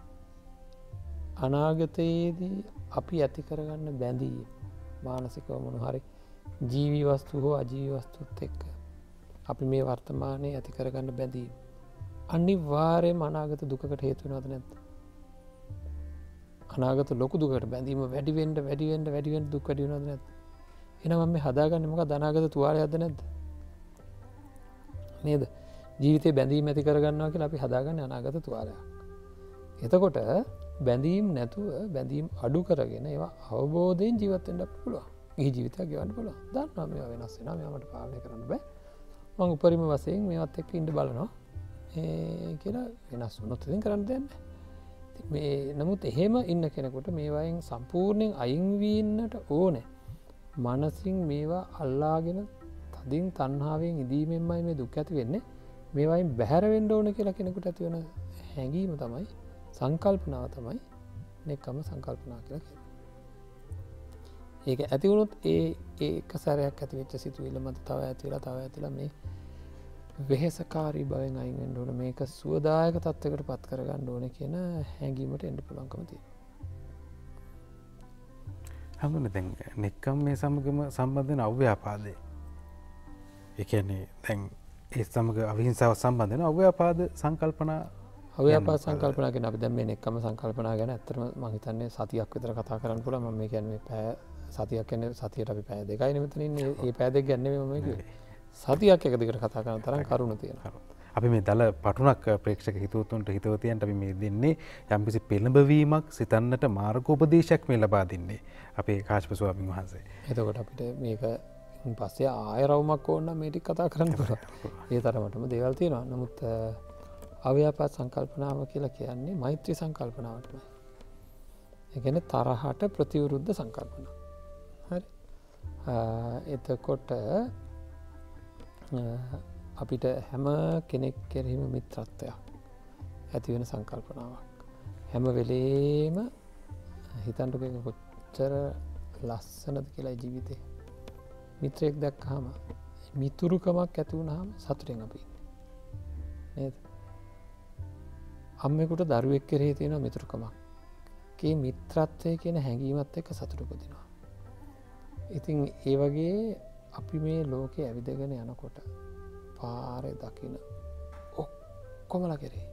අනාගතයේදී අපි ඇති කරගන්න බැඳී මානසිකව මොන හරි ජීවි වස්තු හෝ අජීවි වස්තුත් එක්ක අපි මේ වර්තමානයේ ඇති කරගන්න බැඳීම අනිවාර්යයෙන්ම අනාගත දුකකට හේතු වෙනවද නැද්ද අනාගත ලොකු දුකට බැඳීම වැඩි වෙන්න වැඩි වෙන්න වැඩි වෙන්න දුක් වැඩි වෙනවද නැද්ද එහෙනම් මම මේ හදාගන්නේ මොකක්ද අනාගත තුවාලයක්ද නැද්ද නේද ජීවිතේ බැඳීම් ඇති කරගන්නවා කියලා අපි හදාගන්නේ අනාගත තුවාලයක් එතකොට බැඳීම් නැතුව බැඳීම් අඩු කරගෙන ඒවා අවබෝධයෙන් ජීවත් වෙන්න පුළුවන් ගිහි ජීවිතයක් ගෙවන්න පුළුවන් දන්නවා මේවා වෙනස් වෙනවා මේවා මට පාලනය කරන්න බෑ මම උපරිම වශයෙන් මේවත් එක්ක ඉන්න බලනවා ඒ කියලා වෙනස් වුණොත් ඉතින් කරන්න දෙයක් නැහැ මේ නමුත් එහෙම ඉන්න කෙනෙකුට මේවායින් සම්පූර්ණයෙන් අයින් වීන්නට ඕනේ මනසින් මේවා අල්ලාගෙන තදින් තණ්හාවෙන් ඉදීමෙන්මයි මේ දුක් ඇති වෙන්නේ මේවායින් බැහැර වෙන්න ඕන කියලා කෙනෙකුට ඇති වෙන හැඟීම තමයි සංකල්පනාව තමයි නෙක්කම සංකල්පනා කියලා කියන්නේ ඒක ඇති වුණොත් ඒ ඒක සැරයක් ඇති වෙච්ච සිතුවිල්ල මත තව ඇතිලා තව ඇතිලා මේ වෙහෙසකාරී බවෙන් අයින් වෙන්න ඕන මේක සුවදායක තත්ත්වයකට පත් කරගන්න ඕනේ කියන හැඟීමට එන්න පුළුවන්කම තියෙනවා. හඳුනන දැන් නෙක්කම් මේ සමගම සම්බන්ධ වෙන අව්‍යාපාදේ. ඒ කියන්නේ දැන් ඒ සමග අවිහිංසාව සම්බන්ධ වෙන අව්‍යාපාද සංකල්පනා අව්‍යාපාද සංකල්පනා කියන අපි දැන් මේ නෙක්කම සංකල්පනා ගැන ඇත්තටම මම හිතන්නේ සතියක් විතර කතා කරන්න පුළුවන් මම මේ කියන්නේ පැය සතියක් කියන්නේ සතියට අපි පැය දෙකයි නෙමෙතන ඉන්නේ ඒ පැය දෙක ගැන නෙමෙයි මම කිව්වේ සතියක් එක දිගට කතා කරන තරම් කරුණ තියෙනවා අපි මේ දල පටුනක් ප්‍රේක්ෂක හිතවතුන්ට හිතවතියන්ට අපි මේ දෙන්නේ යම්කිසි පෙළඹවීමක් සිතන්නට මාර්ගෝපදේශයක් මේ ලබා දෙන්නේ අපේ කාශ්‍යප ස්වාමීන් වහන්සේ. එතකොට අපිට මේක පස්සේ ආය රවුමක් ඕන නම් මේ ටික කතා කරන්න පුළුවන්. ඒ තරමටම දේවල් තියෙනවා. නමුත් අව්‍යාපාද සංකල්පනාව කියලා කියන්නේ මෛත්‍රී සංකල්පනාවටමයි. ඒ කියන්නේ තරහට ප්‍රතිවිරුද්ධ සංකල්පනාව. හරි. එතකොට අපිට හැම කෙනෙක් කෙරෙහිම මිත්‍රත්වයක් ඇති වෙන සංකල්පනාවක්. හැම වෙලේම හිතන්නකෝ ඒක කොච්චර ලස්සනද කියලා ජීවිතේ. මිත්‍රයෙක් දැක්කහම මිතුරුකමක් ඇති වුණාම සතුටෙන් අපි ඉන්නේ. නේද? අම්මෙකුට දරුවෙක් කෙරෙහි තියෙන මිතුරුකමක්. කී මිත්‍රත්වය කියන හැඟීමත් එක්ක සතුට උපදිනවා. ඉතින් ඒ වගේ අපි මේ ලෝකේ ඇවිදගෙන යනකොට පාරේ දකින ඔක්කොමලා කෙරෙහි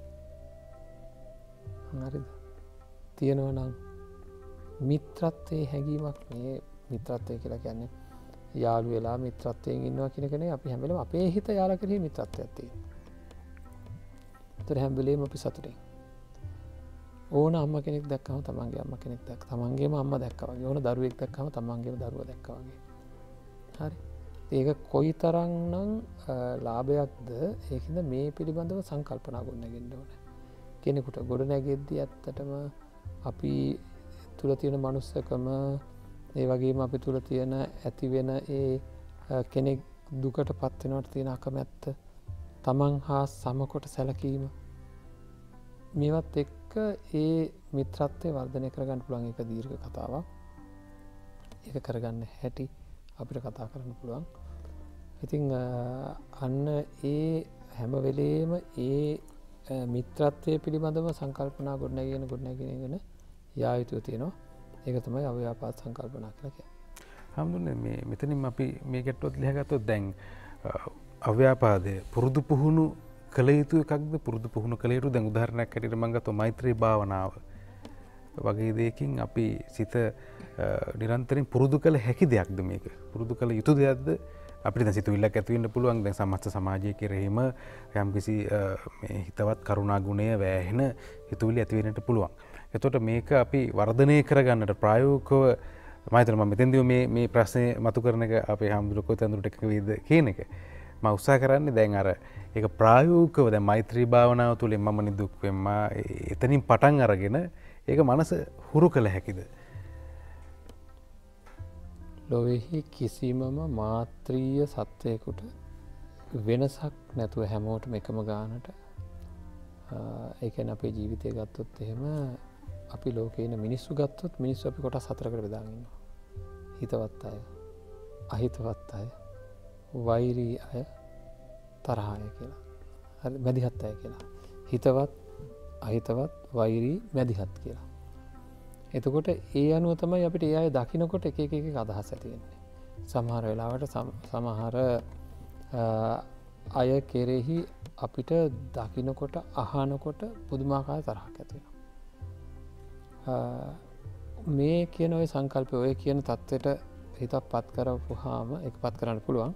හරිද? තියෙනවා නම් මිත්‍රත්වයේ හැඟීමක් මේ මිත්‍රත්වය කියලා කියන්නේ යාළු වෙලා මිත්‍රත්වයෙන් ඉන්නවා කියන එක නේ අපි හැම වෙලේම අපේ හිත යාළා කෙරෙහි මිත්‍රත්වයක් තියෙනවා. ඒතර හැම වෙලේම අපි සතුටින් ඕන අම්මා කෙනෙක් දැක්කම තමන්ගේ අම්මා කෙනෙක් දැක්ක තමන්ගේම අම්මා දැක්කා වගේ ඕන දරුවෙක් දැක්කම තමන්ගේම දරුවා දැක්කා වගේ. හරි. ඒක කොයිතරම්නම් ලාභයක්ද ඒකින්ද මේ පිළිබඳව සංකල්පනා ගොඩනගෙන්න ඕනේ. කෙනෙකුට ගොඩනැගෙද්දී ඇත්තටම අපි තුල තියෙන මනුස්සකම ඒ වගේම අපි තුළ තියෙන ඇතිවෙන ඒ කෙනෙක් දුකට පත්වෙනවට තියෙන අකමැත්ත තමන් හා සමකොට සැලකීම මේවත් එක්ක ඒ මිත්‍රත්වය වර්ධනය කරගන්න පුළුවන් එක දීර්ඝ කතාවක්. ඒක කරගන්න හැටි අපිට කතා කරන්න පුළුවන්. ඉතින් අන්න ඒ හැම වෙලේම ඒ මිත්‍රත්වය පිළිබඳව සංකල්පනා ගොඩනැගෙන ගොඩනැගෙනගෙන යා යුතුව තියෙනවා. ඒක තමයි අව්‍යාපාද සංකල්පනා කියලා කියන්නේ. හම්දුනේ මේ මෙතනින් අපි මේ ගැට්ටුවත් ලියගත්තොත් දැන් අව්‍යාපාදය පුරුදු පුහුණු කළ යුතු එකක්ද පුරුදු පුහුණු කළ යුතු දැන් උදාහරණයක් හැටියට මම ගත්තොත් මෛත්‍රී භාවනාව වගේ දෙයකින් අපි සිත නිරන්තරයෙන් පුරුදු කළ හැකි දෙයක්ද මේක පුරුදු කළ යුතු දෙයක්ද අපිට දැන් සිතුවිල්ලක් ඇති වෙන්න පුළුවන් දැන් සමස්ත සමාජයේ කෙරෙහිම යම්කිසි මේ හිතවත් කරුණා ගුණය වැහෙන හිතුවිලි ඇති වෙන්නට පුළුවන්. එතකොට මේක අපි වර්ධනය කරගන්නට ප්‍රායෝගිකව මම හිතනවා මම මෙතෙන්දී මේ මේ ප්‍රශ්නේ මතු කරන එක අපේ හැමදෙරෝ කොහෙද අඳුරට එක වේද කියන එක මම උත්සාහ කරන්නේ දැන් අර ඒක ප්‍රායෝගිකව දැන් මෛත්‍රී භාවනාව තුළින් මම නිදුක් වෙම්මා එතනින් පටන් අරගෙන ඒක මනස හුරු කළ හැකිද? ලොවෙහි කිසිමම මාත්‍රීය සත්වයකුට වෙනසක් නැතුව හැමෝටම එකම ගානට ඒ කියන්නේ අපේ ජීවිතය ගත්තොත් එහෙම අපි ලෝකේ ඉන්න මිනිස්සු ගත්තොත් මිනිස්සු අපි කොටස් හතරකට බෙදාගෙන ඉන්නවා. හිතවත් අය, අහිතවත් අය, වෛරී අය, තරහ අය කියලා. හරි මැදිහත් අය කියලා. හිතවත්, අහිතවත්, වෛරී, මැදිහත් කියලා. එතකොට ඒ අනුව තමයි අපිට ඒ අය දකින්නකොට එක එක එක අදහස් ඇති වෙන්නේ. සමහර වෙලාවට සමහර අය කෙරෙහි අපිට දකින්නකොට අහනකොට පුදුමාකාර තරහක් ඇති වෙනවා. මේ කියන ඔය සංකල්පය ඔය කියන தත්වෙට හිතක් පත් කරපුවාම ඒක පත් කරන්න පුළුවන්.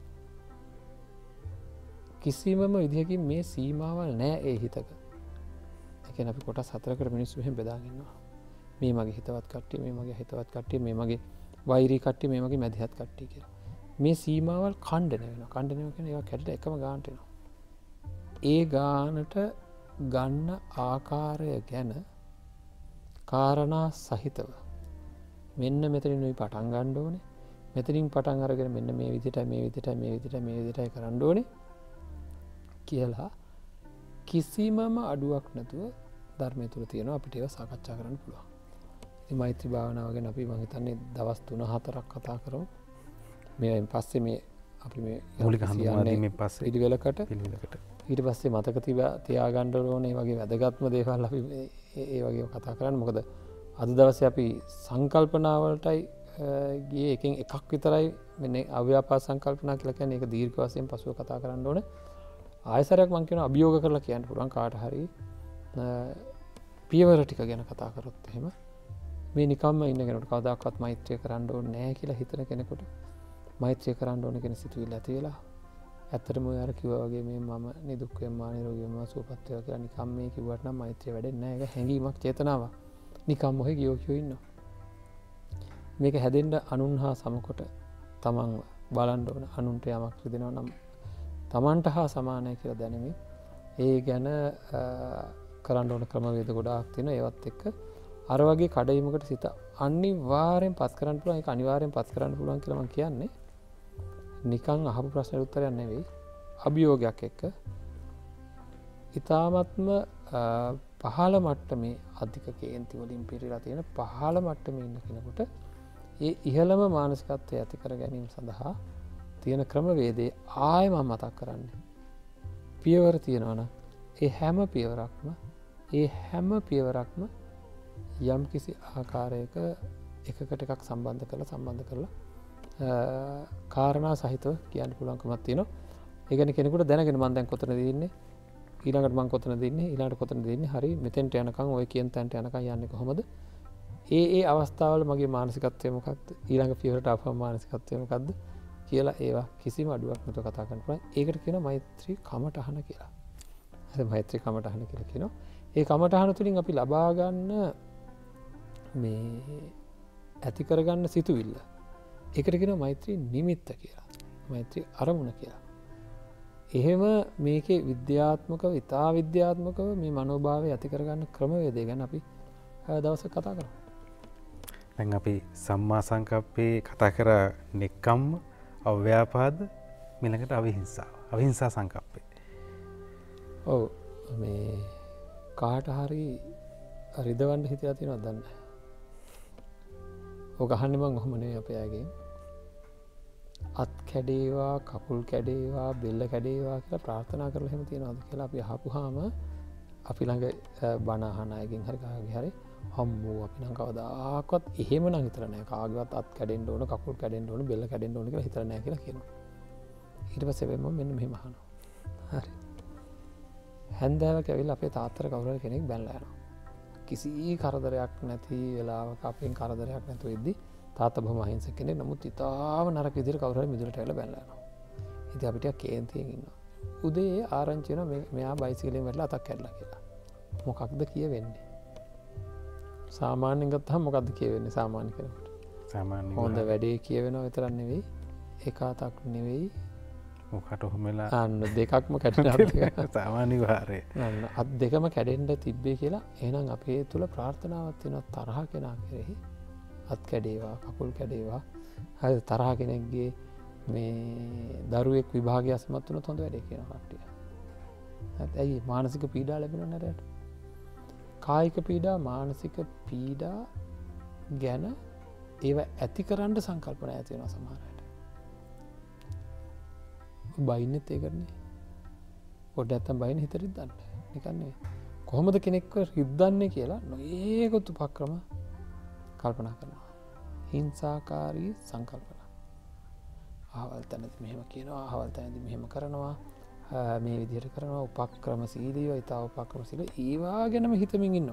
කිසිමම විදිහකින් මේ සීමාවල් නැහැ ඒ හිතක. ඒ කියන්නේ අපි කොටස් හතරකට මිනිස්සු එහෙම බෙදාගෙන ඉන්නවා. මේ මගේ හිතවත් කට්ටිය, මේ මගේ හිතවත් කට්ටිය, මේ මගේ වෛරී කට්ටිය, මේ මගේ මැදිහත් කට්ටිය කියලා. මේ සීමාවල් ඛණ්ඩනය වෙනවා. ඛණ්ඩනය කියන්නේ ඒවා කැඩලා එකම ගානට එනවා. ඒ ගානට ගන්න ආකාරය ගැන කාරණා සහිතව මෙන්න මෙතනින් අපි පටන් ගන්න ඕනේ. මෙතනින් පටන් අරගෙන මෙන්න මේ විදිහටයි මේ විදිහටයි මේ විදිහටයි මේ විදිහටයි කරන්න ඕනේ කියලා කිසිමම අඩුවක් නැතුව ධර්මය තුල තියෙනවා අපිට ඒවා සාකච්ඡා කරන්න පුළුවන්. ඉතින් මෛත්‍රී භාවනාව ගැන අපි මම හිතන්නේ දවස් තුන හතරක් කතා කරමු. මේවෙන් පස්සේ මේ අපි මේ මූලික හඳුන්වාදීමෙන් පස්සේ පිළිවෙලකට පිළිවෙලකට ඊට පස්සේ මතක තියාගන්න ඕනේ වගේ වැදගත්ම දේවල් අපි ඒ වගේ කතා කරන්න. මොකද අද දවසේ අපි සංකල්පනාවලටයි ගියේ එකෙන් එකක් විතරයි මෙන්න අව්‍යාපාද සංකල්පනා කියලා කියන්නේ ඒක දීර්ඝ වශයෙන් පසුව කතා කරන්න ඕනේ. ආයසරයක් මම කියනවා අභියෝග කරලා කියන්න පුළුවන් කාට හරි පියවර ටික ගැන කතා කරොත් එහෙම මේ නිකම්ම ඉන්න කෙනෙකුට කවදාකවත් මෛත්‍රිය කරන්න ඕනේ නැහැ කියලා හිතන කෙනෙකුට මෛත්‍රිය කරන්න ඕන කෙන සිතුවිල්ල ඇති වෙලා ඇත්තටම ඔය අර කිව්වා වගේ මේ මම නිදුක් වෙම්මා නිරෝගී වෙම්මා සුවපත් වේවා කියලා නිකම් මේ කිව්වට නම් මෛත්‍රිය වැඩෙන්නේ නැහැ. ඒක හැඟීමක් චේතනාවක්. නිකම් මොහේ ගියෝ කියෝ ඉන්නවා. මේක හැදෙන්න අනුන් හා සමකොට තමන්ව බලන්න ඕන. අනුන්ට යමක් රිදෙනවා නම් තමන්ට හා සමානයි කියලා දැනෙමින් ඒ ගැන කරන්න ඕන ක්‍රමවේද ගොඩාක් තියෙනවා. ඒවත් එක්ක අර වගේ කඩයිමකට සිත අනිවාර්යෙන් පස් කරන්න පුළුවන්. ඒක අනිවාර්යෙන් පස් කරන්න පුළුවන් කියලා මම කියන්නේ නිකන් අහපු ප්‍රශ්නෙට උත්තරයක් නෙවෙයි. අභියෝගයක් එක්ක ඊ타ත්ම පහළ මට්ටමේ අධික කේන්ති වලින් පිරීලා තියෙන පහළ මට්ටමේ ඉන්න කෙනෙකුට ඒ ඉහළම මානසිකත්වය ඇති කර ගැනීම සඳහා තියෙන ක්‍රමවේදේ ආයෙ මම මතක් කරන්නේ. පියවර තියෙනවා නම් ඒ හැම පියවරක්ම ඒ හැම පියවරක්ම යම් කිසි ආකාරයක එකකට එකක් සම්බන්ධ කරලා සම්බන්ධ කරලා කාරණා සහිතව කියන්න පුළුවන්කමක් තියෙනවා. ඒ කියන්නේ කෙනෙකුට දැනගෙන මම දැන් කොතනද ඉන්නේ ඊළඟට මම කොතනද ඉන්නේ ඊළඟට කොතනද ඉන්නේ හරි මෙතෙන්ට යනකම් ඔය කියන තැනට යනකම් යන්නේ කොහොමද? ඒ ඒ අවස්ථාවල මගේ මානසිකත්වය මොකක්ද? ඊළඟ පියවරට ආපහු මානසිකත්වය මොකක්ද කියලා ඒවා කිසිම අඩුවක් නැතුව කතා කරන්න පුළුවන්. ඒකට කියනවා මෛත්‍රී කමඨහන කියලා. හරි මෛත්‍රී කමඨහන කියලා කියනවා. ඒ කමඨහන තුලින් අපි ලබා ගන්න මේ ඇති කරගන්න සිතුවිල්ල. ඒකට කියනවා මෛත්‍රී නිමිත්ත කියලා. මෛත්‍රී අරමුණ කියලා. එහෙම මේකේ විද්‍යාත්මකව, ඉතා විද්‍යාත්මකව මේ මනෝභාවය ඇති කරගන්න ක්‍රමවේදය ගැන අපි දවසක් කතා කරමු. දැන් අපි සම්මා සංකප්පේ කතා කර නෙක්කම්ම අව්‍යාපාද මිළඟට අවිහිංසාව අවිහිංසා සංකප්පේ. ඔව් මේ කාට හරි රිදවන්න හිතලා තියෙනවද දන්නේ නැහැ. ඔක අහන්නේ මං ඔහොම නෙවෙයි අපේ අයගෙන්. අත් කැඩේවා කකුල් කැඩේවා බෙල්ල කැඩේවා කියලා ප්‍රාර්ථනා කරලා එහෙම තියනවාද කියලා අපි අහපුවාම අපි ළඟ බණ අහන අයගෙන් හරි කාගේ හරි හම්බෝ අපි නම් කවදාකවත් එහෙම නම් හිතලා නැහැ. කාගේවත් අත් කැඩෙන්න ඕන කකුල් කැඩෙන්න ඕන බෙල්ල කැඩෙන්න ඕන කියලා හිතලා නැහැ කියලා කියනවා. ඊට පස්සේ මම මෙන්න මෙහෙම අහනවා. හරි. හැන්දෑවක ඇවිල්ලා අපේ තාත්තට කවුරු හරි කෙනෙක් බැනලා යනවා. කිසි කරදරයක් නැති වෙලාවක අපෙන් කරදරයක් නැතුව ඉද්දි තාත්තා බොහොම අහිංසක කෙනෙක්. නමුත් ඉතාලම නරක විදිහට කවුරු හරි මිදුලට ඇවිල්ලා බැනලා යනවා. ඉතින් අපිට කේන්තියෙන් ඉන්නවා. උදේ ආරංචි වෙනවා මෙයා බයිසිකලෙන් වැටලා අතක් කැඩලා කියලා. මොකක්ද කියවෙන්නේ? සාමාන්‍යයෙන් ගත්තහම මොකක්ද කියවෙන්නේ සාමාන්‍ය කෙනෙකුට? සාමාන්‍ය හොඳ වැඩේ කියවෙනවා විතරක් නෙවෙයි එක අතක් නෙවෙයි මොකට ඔහොමලා අන්න දෙකක්ම කැඩෙනවා. සාමාන්‍ය විහාරය. අන්න අත් දෙකම කැඩෙන්න තිබ්බේ කියලා එහෙනම් අපේ තුල ප්‍රාර්ථනාවක් තියෙනවා තරහ කෙනා කෙරෙහි අත් කැඩේවා කකුල් කැඩේවා හරි තරහ කෙනෙක්ගේ මේ දරුවෙක් විභාගය අසමත් වුණොත් හොඳ වැඩේ කියන කට්ටිය. ඇයි මානසික පීඩා ලැබෙනව නේද? කායික පීඩා මානසික පීඩා ගැන ඒව ඇති කරන්න සංකල්පන ඇති වෙනවා සමහර අයට. බයින්නෙත් ඒකනේ. පොඩ්ඩක් නැත්තම් බයින් හිත රිද්දන්න. නිකන් නෙවෙයි. කොහොමද කෙනෙක්ව රිද්දන්නේ කියලා නොයේකුත් උපක්‍රම කල්පනා කරනවා. හිංසාකාරී සංකල්පන. අහවල් තැනදී මෙහෙම කියනවා, අහවල් තැනදී මෙහෙම කරනවා, මේ විදිහට කරනවා, උපක්‍රමශීලීව, ඊටව උපක්‍රමශීලීව ඒවා ගැනම හිතමින් ඉන්නවා.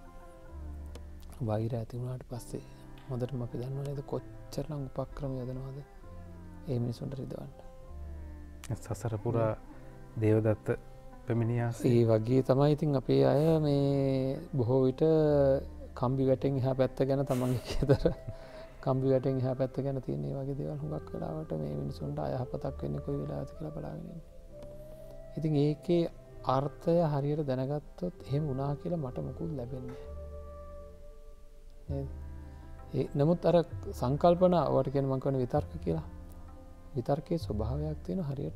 වෛරය ඇති වුණාට පස්සේ හොඳටම අපි දන්නව නේද කොච්චරනම් උපක්‍රම යොදනවද ඒ මිනිසුන්ට රිදවන්න. සසර පුරා දේවදත්ත පැමිණියාස. ඒ වගේ තමයි ඉතින් අපේ අය මේ බොහෝ විට කම්බි වැටෙන් එහා පැත්ත ගැන තමන්ගේ ගෙදර කම්බි වැටෙන් එහා පැත්ත ගැන තියෙන මේ වගේ දේවල් හුඟක් වෙලාවට මේ මිනිසුන්ට අයහපතක් වෙන්නේ කොයි වෙලාවද කියලා බලාගෙන ඉන්නේ. ඉතින් ඒකේ අර්ථය හරියට දැනගත්තොත් එහෙම වුණා කියලා මට මොකුත් ලැබෙන්නේ නැහැ. ඒ නමුත් අර සංකල්පන වට කියන මම කියන විතර්ක කියලා. විතර්කයේ ස්වභාවයක් තියෙන හරියට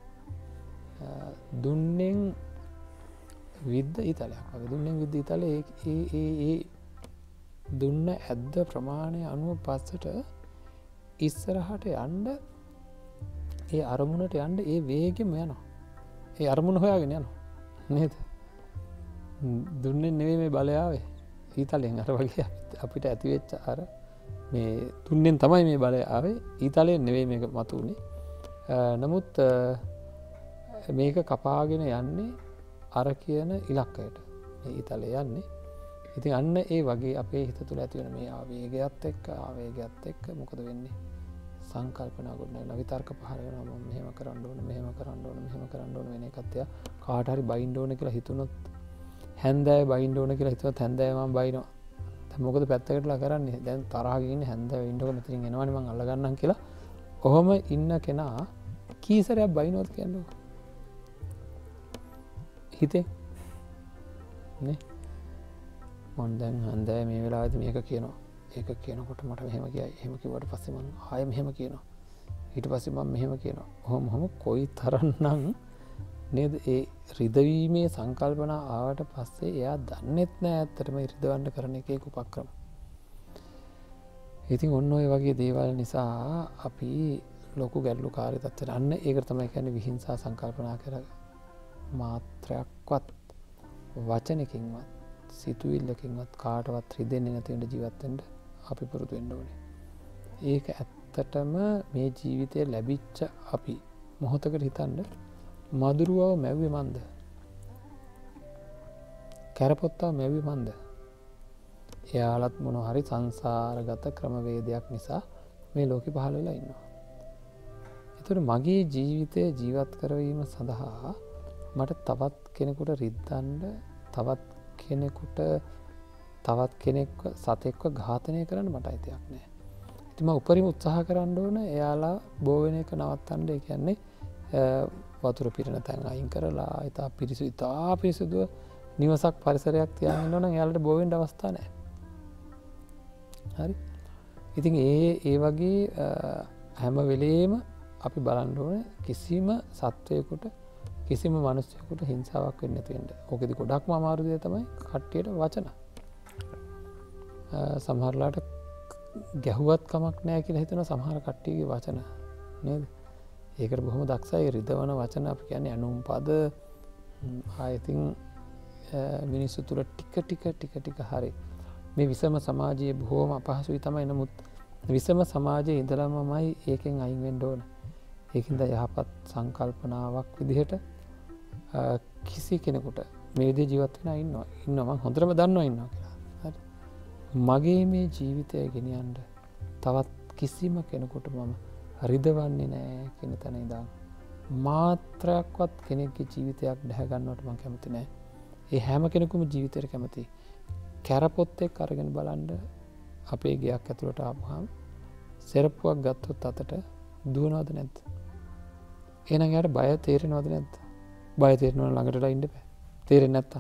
දුන්නෙන් විද්ද ඊතලයක් වගේ. දුන්නෙන් විද්ද ඊතලේ ඒ ඒ ඒ දුන්න ඇද්ද ප්‍රමාණය අනුව පස්සට ඉස්සරහට යන්න ඒ අරමුණට යන්න ඒ වේගෙම යනවා. ඒ අරමුණ හොයාගෙන යනවා. නේද? දුන්නෙන් නෙවෙයි මේ බලය ආවේ. ඊතලෙන් අර වගේ අපිට ඇති වෙච්ච අර මේ තුන්නෙන් තමයි මේ බලය ආවේ. ඊතලෙන් නෙවෙයි මේක මතුනේ. නමුත් මේක කපාගෙන යන්නේ අර කියන ඉලක්කයට. මේ ඊතලේ යන්නේ. ඉතින් අන්න ඒ වගේ අපේ හිත තුළ ඇති වෙන මේ ආවේගයත් එක්ක ආවේගයත් එක්ක මොකද වෙන්නේ? සංකල්පනා ගොඩනගන විතර්ක පහළ වෙනවා. මම මෙහෙම කරන්න ඕන, මෙහෙම කරන්න ඕන, මෙහෙම කරන්න ඕන වෙන එකත් එයා කාට හරි බයින්න ඕන කියලා හිතුනොත් හැන්දෑවේ බයින්න ඕන කියලා හිතුවත් හැන්දෑවේ මම බයිනවා. දැන් මොකද පැත්තකටලා කරන්නේ? දැන් තරහගෙන ඉන්නේ හැන්දෑවේ ඉන්නකො මෙතනින් එනවනේ මං අල්ල ගන්නම් කියලා. ඔහොම ඉන්න කෙනා කීසරයක් බයිනවද කියන්නේ? හිතේ නේ මම දැන් හැන්දෑවේ මේ වෙලාවේදී මේක කියනවා. ඒක කියනකොට මට මෙහෙම කියයි. එහෙම කිව්වට පස්සේ මම ආයෙ මෙහෙම කියනවා. ඊට පස්සේ මම මෙහෙම කියනවා. ඔහොම ඔහොම කොයි තරම්නම් නේද ඒ රිදවීමේ සංකල්පනා ආවට පස්සේ එයා දන්නෙත් නෑ ඇත්තටම රිදවන්න කරන එකේ උපක්‍රම. ඉතින් ඔන්න ඔය වගේ දේවල් නිසා අපි ලොකු ගැටලුකාරී තත්ත්වයට අන්න ඒකට තමයි කියන්නේ විහිංසා සංකල්පනා කර මාත්‍රයක්වත් වචනකින්වත් සිතුවිල්ලකින්වත් කාටවත් රිදෙන්නේ නැති වෙන්න ජීවත් වෙන්න අපි පුරුදු වෙන්න ඕනේ. ඒක ඇත්තටම මේ ජීවිතේ ලැබිච්ච අපි මොහොතකට හිතන්න මදුරුවව මැව්වේ මන්ද? කැරපොත්තව මැව්වේ මන්ද? එයාලත් මොන හරි සංසාරගත ක්‍රමවේදයක් නිසා මේ ලෝකෙ පහළ වෙලා ඉන්නවා. ඒතර මගේ ජීවිතය ජීවත් කරවීම සඳහා මට තවත් කෙනෙකුට රිද්දන්න තවත් කෙනෙකුට තවත් කෙනෙක්ව සතෙක්ව ඝාතනය කරන්න මට අයිතියක් නැහැ. ඉතින් මම උපරිම උත්සාහ කරන්න ඕන එයාලා බෝ වෙන එක නවත්තන්න. ඒ කියන්නේ වතුර පිරෙන තැන් අයින් කරලා ඉතා පිරිසිදු ඉතා පිරිසිදුව නිවසක් පරිසරයක් තියාගෙන ඉන්නවා නම් එයාලට බෝ වෙන්න අවස්ථා නැහැ. හරි. ඉතින් ඒ ඒ වගේ හැම වෙලේම අපි බලන්න ඕන කිසිම සත්වයකුට කිසිම මනුස්සයකුට හිංසාවක් වෙන්නේ නැති වෙන්න. ඕකෙදි ගොඩක්ම අමාරු දේ තමයි කට්ටියට වචන. සමහරලාට ගැහුවත් කමක් නැහැ කියලා හිතන සමහර කට්ටියගේ වචන නේද? ඒකට බොහොම දක්ෂයි රිදවන වචන අපි කියන්නේ ඇනුම් පද ආයතින් මිනිස්සු තුළ ටික ටික ටික ටික හරි මේ විසම සමාජයේ බොහෝම අපහසුයි තමයි. නමුත් විසම සමාජයේ ඉඳලමමයි ඒකෙන් අයින් වෙන්න ඕන. ඒකින්ද යහපත් සංකල්පනාවක් විදිහට කිසි කෙනෙකුට මේ විදිහේ ජීවත් වෙනා ඉන්නවා. ඉන්නවා මම හොඳටම දන්නවා ඉන්නවා කියලා. හරි. මගේ මේ ජීවිතය ගෙනියන්න තවත් කිසිම කෙනෙකුට මම රිදවන්නේ නැහැ කියන තැන ඉඳන් මාත්‍රයක්වත් කෙනෙක්ගේ ජීවිතයක් දැහැ ගන්නවට මම කැමති නැහැ. ඒ හැම කෙනෙකුම ජීවිතයට කැමතියි. කැරපොත් එක්ක අරගෙන බලන්න අපේ ගෙයක් ඇතුළට ආපුහම සෙරප්පුවක් ගත්තොත් අතට දුවනවද නැද්ද? එහෙනම් යාට බය තේරෙනවද නැද්ද? බය තේරෙනවා ළඟටලා ඉන්න බෑ. තේරෙන්නේ නැත්තම්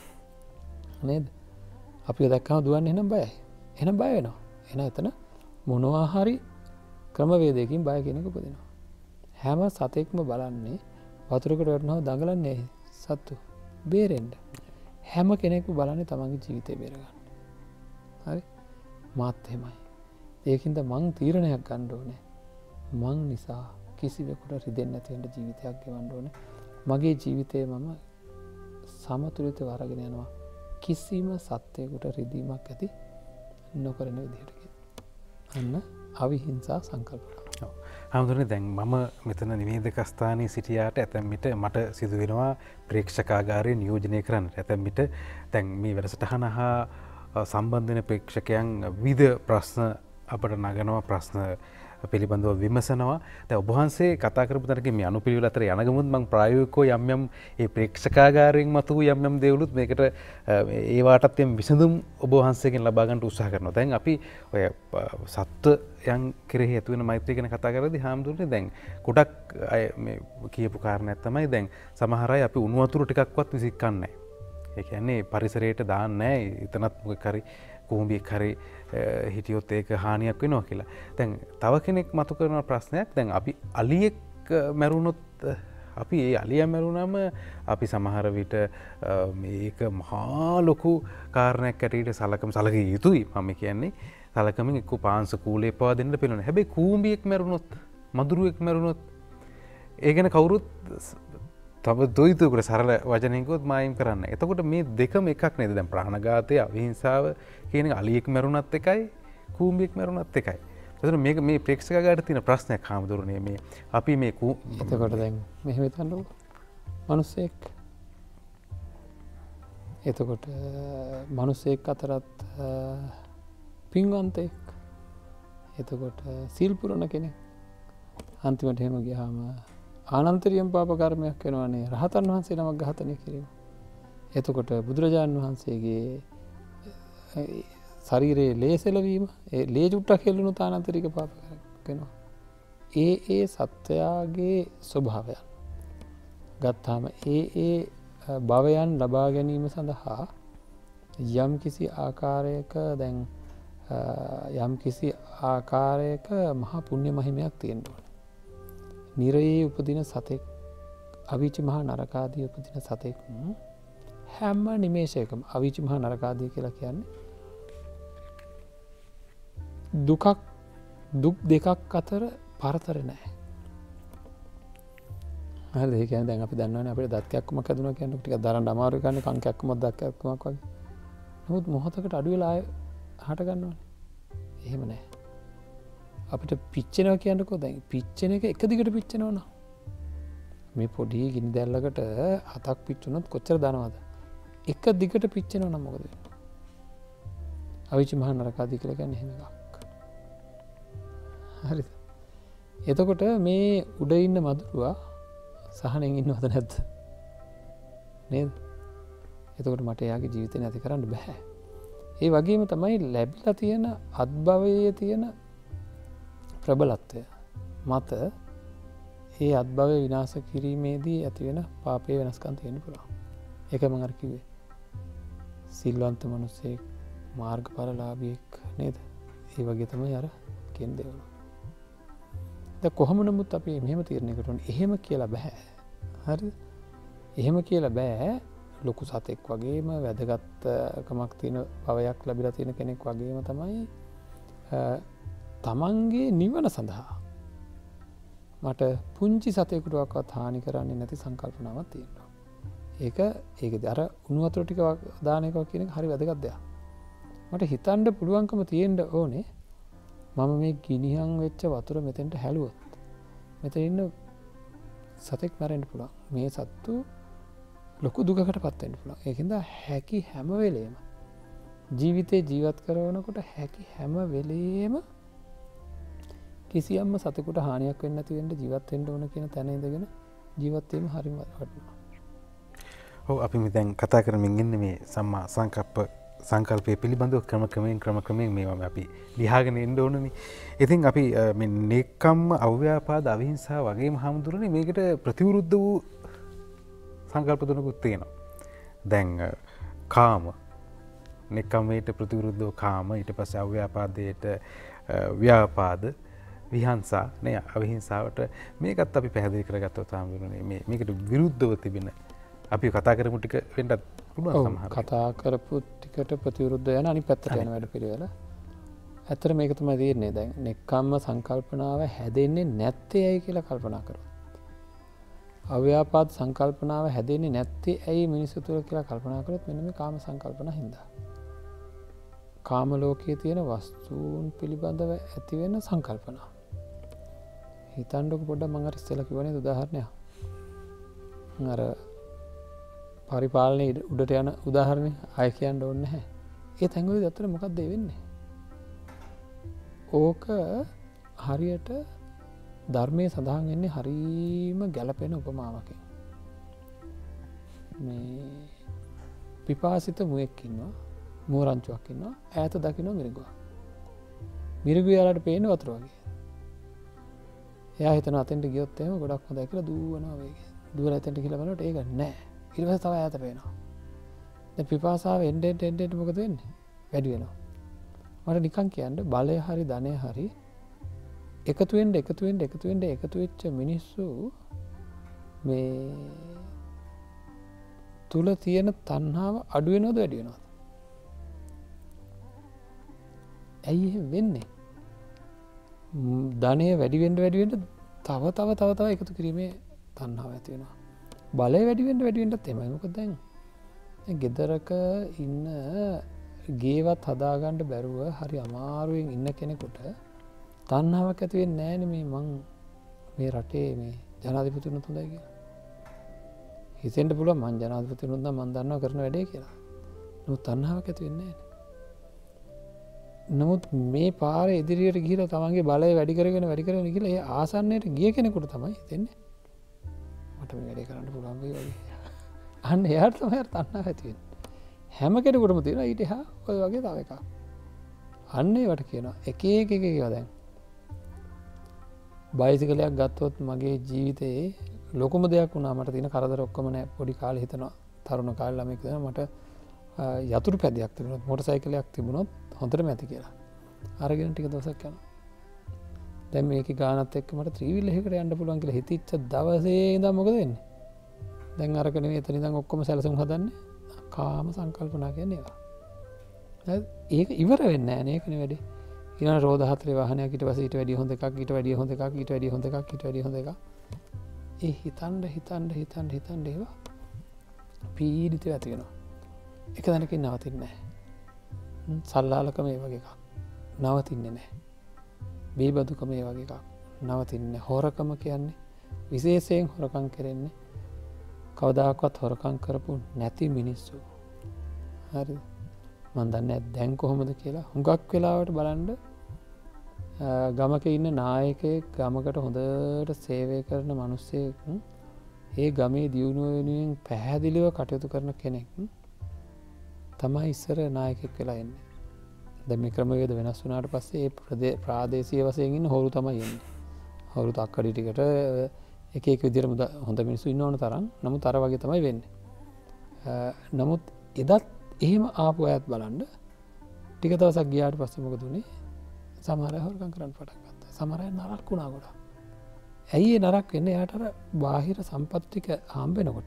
නේද? අපිව දැක්කම දුවන්නේ එහෙනම් බයයි. එහෙනම් බය වෙනවා. එහෙනම් එතන මොනවා හරි ක්‍රමවේදයකින් බය කෙනෙක් උපදිනවා. හැම සතෙක්ම බලන්නේ වතුරකට වැටෙනවා දඟලන්නේ සත්තු බේරෙන්න. හැම කෙනෙක්ම බලන්නේ තමන්ගේ ජීවිතය බේරගන්න. හරි? මාත් එහෙමයි. ඒකින්ද මං තීරණයක් ගන්න ඕනේ. මං නිසා කිසිවෙකුට රිදෙන්නේ නැති වෙන්න ජීවිතයක් ගෙවන්න ඕනේ. මගේ ජීවිතය මම සමතුලිතව අරගෙන යනවා. කිසිම සත්වයකට රිදීමක් ඇති නොකරන විදිහට. අන්න අවිහිංසා සංකල්පනාව. හාමුදුරනේ දැන් මම මෙතන නිවේදක ස්ථානයේ සිටියාට ඇතැම් විට මට සිදු වෙනවා ප්‍රේක්ෂකාගාරය නියෝජනය කරන්න. ඇතැම් විට දැන් මේ වැඩසටහන හා සම්බන්ධ වෙන ප්‍රේක්ෂකයන් විවිධ ප්‍රශ්න අපට නගනවා ප්‍රශ්න පිළිබඳව විමසනවා. දැන් ඔබ වහන්සේ කතා කරපු තරගේ මේ අනුපිළිවෙල අතර යන ගමන් මම ප්‍රායෝගිකව යම් යම් ඒ ප්‍රේක්ෂකාගාරයෙන් මතුව යම් යම් දේවලුත් මේකට ඒ වාටත් යම් විසඳුම් ඔබ වහන්සේගෙන් ලබා ගන්න උත්සාහ කරනවා. දැන් අපි ඔය සත්ත්වයන් කෙරෙහි ඇති වෙන මෛත්‍රිය ගැන කතා කරද්දී හාමුදුරනේ දැන් ගොඩක් අය මේ කියපු කාරණයක් තමයි දැන් සමහර අය අපි උණු වතුර ටිකක්වත් විසිකන්නේ නැහැ. ඒ කියන්නේ පරිසරයට දාන්නේ නැහැ. එතනත් මොකක් හරි කූඹියක් හරි හිටියොත් ඒක හානියක් වෙනවා කියලා. දැන් තව කෙනෙක් මතු කරන ප්‍රශ්නයක් දැන් අපි අලියෙක් මැරුණොත් අපි ඒ අලියා මැරුණම අපි සමහර විට මේක මහා ලොකු කාරණයක් ඇටියට සලකම සලකිය යුතුයි. මම කියන්නේ සලකමින් එක්ක පාංශ කූලේ පවා දෙන්න පිළිවෙල. හැබැයි කූඹියෙක් මැරුණොත් මදුරුවෙක් මැරුණොත් ඒ ගැන කවුරුත් තව දොයිතුකට සරල වචනයකොත් මායිම් කරන්න. එතකොට මේ දෙකම එකක් නේද? දැන් ප්‍රාණඝාතය අවිහිංසාව කියන අලියෙක් මැරුණත් එකයි කූඹියෙක් මැරුණත් එකයි. එතකොට මේක මේ ප්‍රේක්ෂකයාට තියෙන ප්‍රශ්නයක් හාමුදුරනේ මේ අපි මේ එතකොට දැන් මෙහෙම හිතන්නකෝ. මිනිස්සෙක් එතකොට මිනිස්සෙක් අතරත් පින්වන්තෙක් එතකොට සීල් පුරන කෙනෙක් අන්තිමට එහෙම ගියාම ආනන්තරියම් පාප කර්මයක් වෙනවානේ රහතන් වහන්සේ නමක් ඝාතනය කිරීම. එතකොට බුදුරජාණන් වහන්සේගේ ශරීරයේ ලේ සෙලවීම ඒ ලේ චුට්ටක් හෙල්ලුණු ආනන්තරික පාප කර්මයක් වෙනවා. ඒ ඒ සත්වයාගේ ස්වභාවයන් ගත්තාම ඒ ඒ භවයන් ලබා ගැනීම සඳහා යම් කිසි ආකාරයක දැන් යම් කිසි ආකාරයක මහා පුණ්‍ය මහිමයක් තියෙන්න ඕනේ. නිරයේ උපදින සතෙක් අවීචි මහා නරකාදී උපදින සතෙක් හැම නිමේෂයකම අවීචි මහා නරකාදී කියලා කියන්නේ දුකක් දුක් දෙකක් අතර පරතර නැහැ. හරිද? ඒ කියන්නේ දැන් අපි දන්නවනේ අපිට දත් කැක්කමක් හැදුණා කියන්නේ ටිකක් දරන්න අමාරුයි කන්නේ කන් කැක්කමක් දත් කැක්කමක් වගේ. නමුත් මොහොතකට අඩු වෙලා ආය හට ගන්නවනේ. එහෙම නැහැ. අපිට පිච්චෙනවා කියන්නකෝ දැන් පිච්චෙන එක එක දිගට පිච්චෙනවා නා. මේ පොඩි ගිනි දැල්ලකට හතක් පිච්චුනොත් කොච්චර දනවද? එක දිගට පිච්චෙනවා නම් මොකද වෙන්නේ? අවීචි මහා නරකාදී කියලා කියන්නේ එහෙම එකක්. හරිද? එතකොට මේ උඩ ඉන්න මදුරුවා සහනෙන් ඉන්නවද නැද්ද? නේද? එතකොට මට එයාගේ ජීවිතේ නැති කරන්න බෑ. ඒ වගේම තමයි ලැබිලා තියෙන අත්භවයේ තියෙන ප්‍රබලත්වය මත ඒ අත්භවය විනාශ කිරීමේදී ඇති වෙන පාපයේ වෙනස්කම් තියෙන්න පුළුවන්. ඒක මම අර කිව්වේ. සිල්වන්ත මිනිසෙක් මාර්ගඵලලාභියෙක් නේද? ඒ වගේ තමයි අර කියන දේවල්. දැන් කොහොම නමුත් අපි මෙහෙම තීරණයකට උනේ එහෙම කියලා බෑ. හරිද? එහෙම කියලා බෑ. ලොකු සතෙක් වගේම වැදගත්කමක් තියෙන භවයක් ලැබිලා තියෙන කෙනෙක් වගේම තමයි තමන්ගේ නිවන සඳහා මට පුංචි සතෙකුටවත් හානි කරන්නේ නැති සංකල්පනාවක් තියෙනවා. ඒක ඒකද අර උණු වතුර ටික දාන එක කියන එක හරි වැදගත් දෙයක්. මට හිතන්න පුළුවන්කම තියෙන්න ඕනේ මම මේ ගිනිහන් වෙච්ච වතුර මෙතෙන්ට හැලුවොත් මෙතන ඉන්න සතෙක් මැරෙන්න පුළුවන්. මේ සත්තු ලොකු දුකකට පත් වෙන්න පුළුවන්. ඒකින්ද හැකි හැම වෙලේම ජීවිතේ ජීවත් කරනකොට හැකි හැම වෙලේම කිසියම්ම සතෙකුට හානියක් වෙන්නේ නැති වෙන්න ජීවත් වෙන්න ඕන කියන තැන ඉඳගෙන ජීවත් වීම හරිම වටිනවා. ඔව් අපි මේ දැන් කතා කරමින් ඉන්නේ මේ සම්මා සංකප්ප සංකල්පය පිළිබඳව ක්‍රම ක්‍රමයෙන් ක්‍රම ක්‍රමයෙන් මේවා අපි ලියාගෙන එන්න ඕනනේ. ඉතින් අපි මේ නෙක්ඛම්ම අව්‍යාපාද අවිහිංසාව වගේම හමුදුරනේ මේකට ප්‍රතිවිරුද්ධ වූ සංකල්ප තුනකුත් තියෙනවා. දැන් කාම නෙක්ඛම්මයට ප්‍රතිවිරුද්ධව කාම, ඊට පස්සේ අව්‍යාපාදයට ව්‍යාපාද, විහංසා නේ අවිහිංසාවට මේකත් අපි පැහැදිලි කරගත්තොත් හමුදුරනේ මේ මේකට විරුද්ධව තිබෙන අපි කතා කරමු ටික වෙන්නත් පුළුවන් සමහර කතා කරපු ටිකට ප්‍රතිවිරුද්ධ යන අනිත් පැත්තට යන වැඩ පිළිවෙල. ඇත්තට මේක තමයි තේරෙන්නේ. දැන් නෙක්ඛම්ම සංකල්පනාව හැදෙන්නේ නැත්තේ ඇයි කියලා කල්පනා කරොත්. අව්‍යාපාද සංකල්පනාව හැදෙන්නේ නැත්තේ ඇයි මිනිස්සු තුළ කියලා කල්පනා කරොත් මෙන්න මේ කාම සංකල්පන හින්දා. කාම ලෝකයේ තියෙන වස්තුන් පිළිබඳව ඇති වෙන සංකල්පනා. හිතන්නකො පොඩ්ඩක් මම අර ඉස්සෙල්ලා කිව්වනේ උදාහරණයක්. අර පරිපාලනයේ උඩට යන උදාහරණේ ආය කියන්න ඕනේ නැහැ. ඒ තැන්වලදී අතර මොකක්ද වෙන්නේ? ඕක හරියට ධර්මයේ සඳහන් වෙන්නේ හරීම ගැළපෙන උපමාවකින්. මේ පිපාසිත මුවෙක් ඉන්නවා, මෝරංචුවක් ඉන්නවා, ඈත දකින්න මිරිඟුවක්. මිරිඟුව යාලට පේන වතුර වගේ. එයා හිතන අතෙන්ට ගියොත් එහෙම ගොඩක් හොඳයි කියලා දුවනවා වේගෙන්. දුවලා එතෙන්ට ගිහලා බලනකොට ඒක නැහැ. ඊට පස්සේ තව ඈත පේනවා. දැන් පිපාසාව එන්න එන්න එන්න මොකද වෙන්නේ? වැඩි වෙනවා. මට නිකන් කියන්න බලය හරි ධනය හරි එකතු වෙන්න එකතු වෙන්න එකතු වෙන්න එකතු වෙච්ච මිනිස්සු මේ තුල තියෙන තණ්හාව අඩු වෙනවද වැඩි වෙනවද? ඇයි එහෙම වෙන්නේ? ධනය වැඩි වෙන්න වැඩි වෙන්න තව තව තව තව එකතු කිරීමේ තණ්හාව ඇති වෙනවා. බලය වැඩි වෙන්න වැඩි වෙන්නත් එමය. මොකද දැන් ගෙදරක ඉන්න ගේවත් හදාගන්න බැරුව හරි අමාරුවෙන් ඉන්න කෙනෙකුට තණ්හාවක් ඇති වෙන්නේ නැහැ නේ මේ මං මේ රටේ මේ ජනාධිපතිතුමත් හොඳයි කියලා. හිතෙන්න පුළුවන් මං ජනාධිපතිතුමත් නම් මං දන්නවා කරන වැඩේ කියලා. නමුත් තණ්හාවක් ඇති වෙන්නේ නැහැ. නමුත් මේ පාරේ ඉදිරියට ගිහිලා තමන්ගේ බලය වැඩි කරගෙන වැඩි කරගෙන ගිහිලා ඒ ආසන්නයට ගිය කෙනෙකුට තමයි හිතෙන්නේ මට මේ වැඩේ කරන්න පුළුවන් වෙයි වගේ. අන්න එයාට තමයි තණ්හාව ඇති වෙන්නේ. හැම කෙනෙකුටම තියෙනවා ඊට එහා ඔය වගේ තව එකක්. අන්න ඒවට කියනවා එක එක එක ඒවා දැන්. බයිසිකලයක් ගත්තොත් මගේ ජීවිතේ ලොකුම දෙයක් වුණා. මට තියෙන කරදර ඔක්කොම නෑ. පොඩි කාලේ හිතනවා තරුණ කාලේ ළමෙක් දෙනවා මට යතුරු පැදියක් තිබුණොත් මොටර් සයිකලයක් තිබුණොත් හොඳටම ඇති කියලා. අරගෙන ටික දවසක් යනවා. දැන් මේකේ ගානත් එක්ක මට ත්‍රිවිල් එකකට යන්න පුළුවන් කියලා හිතච්ච දවසේ ඉඳන් මොකද වෙන්නේ? දැන් අරක නෙවෙයි එතන ඉඳන් ඔක්කොම සැලසුම් හදන්නේ. කාම සංකල්පනා කියන්නේ ඒවා. හරි? ඒක ඉවර වෙන්නේ නැහැ නේ. ඒකනේ වැඩි. ඊළඟ රෝද හතරේ වාහනයක් ඊට පස්සේ ඊට වැඩිය හොඳ එකක් ඊට වැඩිය හොඳ එකක් ඊට වැඩිය හොඳ එකක් ඊට වැඩිය හොඳ එකක්. ඒ හිතන්න හිතන්න හිතන්න හිතන්න ඒවා පීඩිත ඇති වෙනවා. එක දැනකින් නවතින්නේ නැහැ. සල්ලාලකම ඒ වගේ එකක්. නවතින්නේ නැහැ. බේබදුකම ඒ වගේ එකක්. නවතින්නේ නැහැ. හොරකම කියන්නේ විශේෂයෙන් හොරකම් කරන්නේ කවදාකවත් හොරකම් කරපු නැති මිනිස්සු. හරිද? මම දන්නේ දැන් කොහොමද කියලා. හුඟක් වෙලාවට බලන්න ගමක ඉන්න නායකයෙක් ගමකට හොඳට සේවය කරන මිනිස්සෙක් ඒ ගමේ දියුණුව වෙනුවෙන් පැහැදිලිව කටයුතු කරන කෙනෙක් තමයි ඉස්සර නායකයෙක් වෙලා එන්නේ. දැන් මේ ක්‍රමවේද වෙනස් වුණාට පස්සේ ඒ ප්‍රාදේශීය වශයෙන් ඉන්න හොරු තමයි එන්නේ. හොරු තක්කඩි ටිකට එක එක විදිහට හොඳ මිනිස්සු ඉන්න ඕන තරම්. නමුත් අර වගේ තමයි වෙන්නේ. නමුත් එදත් එහෙම ආපු අයත් බලන්න ටික දවසක් ගියාට පස්සේ මොකද උනේ? සමහර අය හොරකම් කරන්න පටන් ගත්තා. සමහර අය නරක වුණා ගොඩක්. ඇයි ඒ නරක වෙන්නේ? එයාට අර බාහිර සම්පත් ටික හම්බ වෙනකොට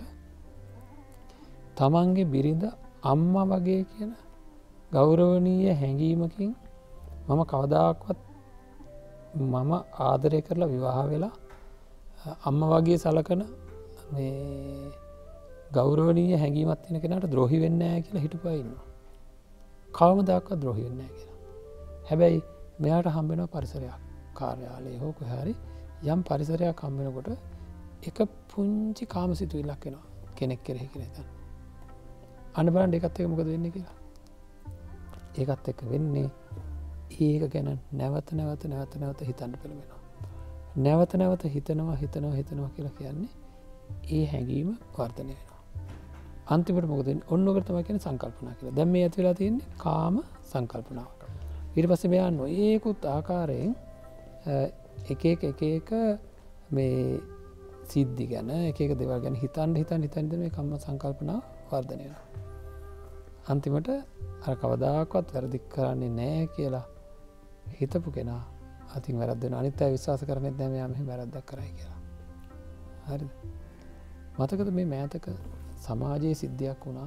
තමන්ගේ බිරිඳ අම්මා වගේ කියන ගෞරවනීය හැඟීමකින් මම කවදාකවත් මම ආදරය කරලා විවාහ වෙලා අම්මා වගේ සලකන මේ ගෞරවනීය හැඟීමක් තියෙන කෙනාට ද්‍රෝහි වෙන්නේ නැහැ කියලා හිතපුවා ඉන්නවා. කවමදාකවත් ද්‍රෝහි වෙන්නේ නැහැ කියලා. හැබැයි මෙයාට හම්බ වෙන පරිසරයක් කාර්යාලයේ හෝ කොහේ හරි යම් පරිසරයක් හම්බ වෙනකොට එක පුංචි කාමසිතුවිල්ලක් එනවා කෙනෙක් කෙරෙහි කියලා හිතන්න. අන්න බලන්න ඒකත් එක්ක මොකද වෙන්නේ කියලා. ඒකත් එක්ක වෙන්නේ ඒක ගැන නැවත නැවත නැවත නැවත හිතන්න පෙළඹෙනවා. නැවත නැවත හිතනවා හිතනවා හිතනවා කියලා කියන්නේ ඒ හැඟීම වර්ධනය වෙනවා. අන්තිමට මොකද වෙන්නේ? ඔන්න ඔකට තමයි කියන්නේ සංකල්පනා කියලා. දැන් මේ ඇති වෙලා තියෙන්නේ කාම සංකල්පනාවක්. ඊට පස්සේ මෙයා නොයේකුත් ආකාරයෙන් එක එක එක එක මේ සිද්ධි ගැන එක එක දේවල් ගැන හිතන්න හිතන්න හිතන්න මේ කම්ම සංකල්පනාව වර්ධනය වෙනවා. අන්තිමට අර කවදාකවත් වැරදි කරන්නේ නැහැ කියලා හිතපු කෙනා අතින් වැරද්ද වෙනවා. අනිත් අය විශ්වාස කරන්නේ නැහැ මෙයා මෙහෙම වැරද්දක් කරයි කියලා. හරිද? මතකද මේ මෑතක සමාජයේ සිද්ධියක් වුණා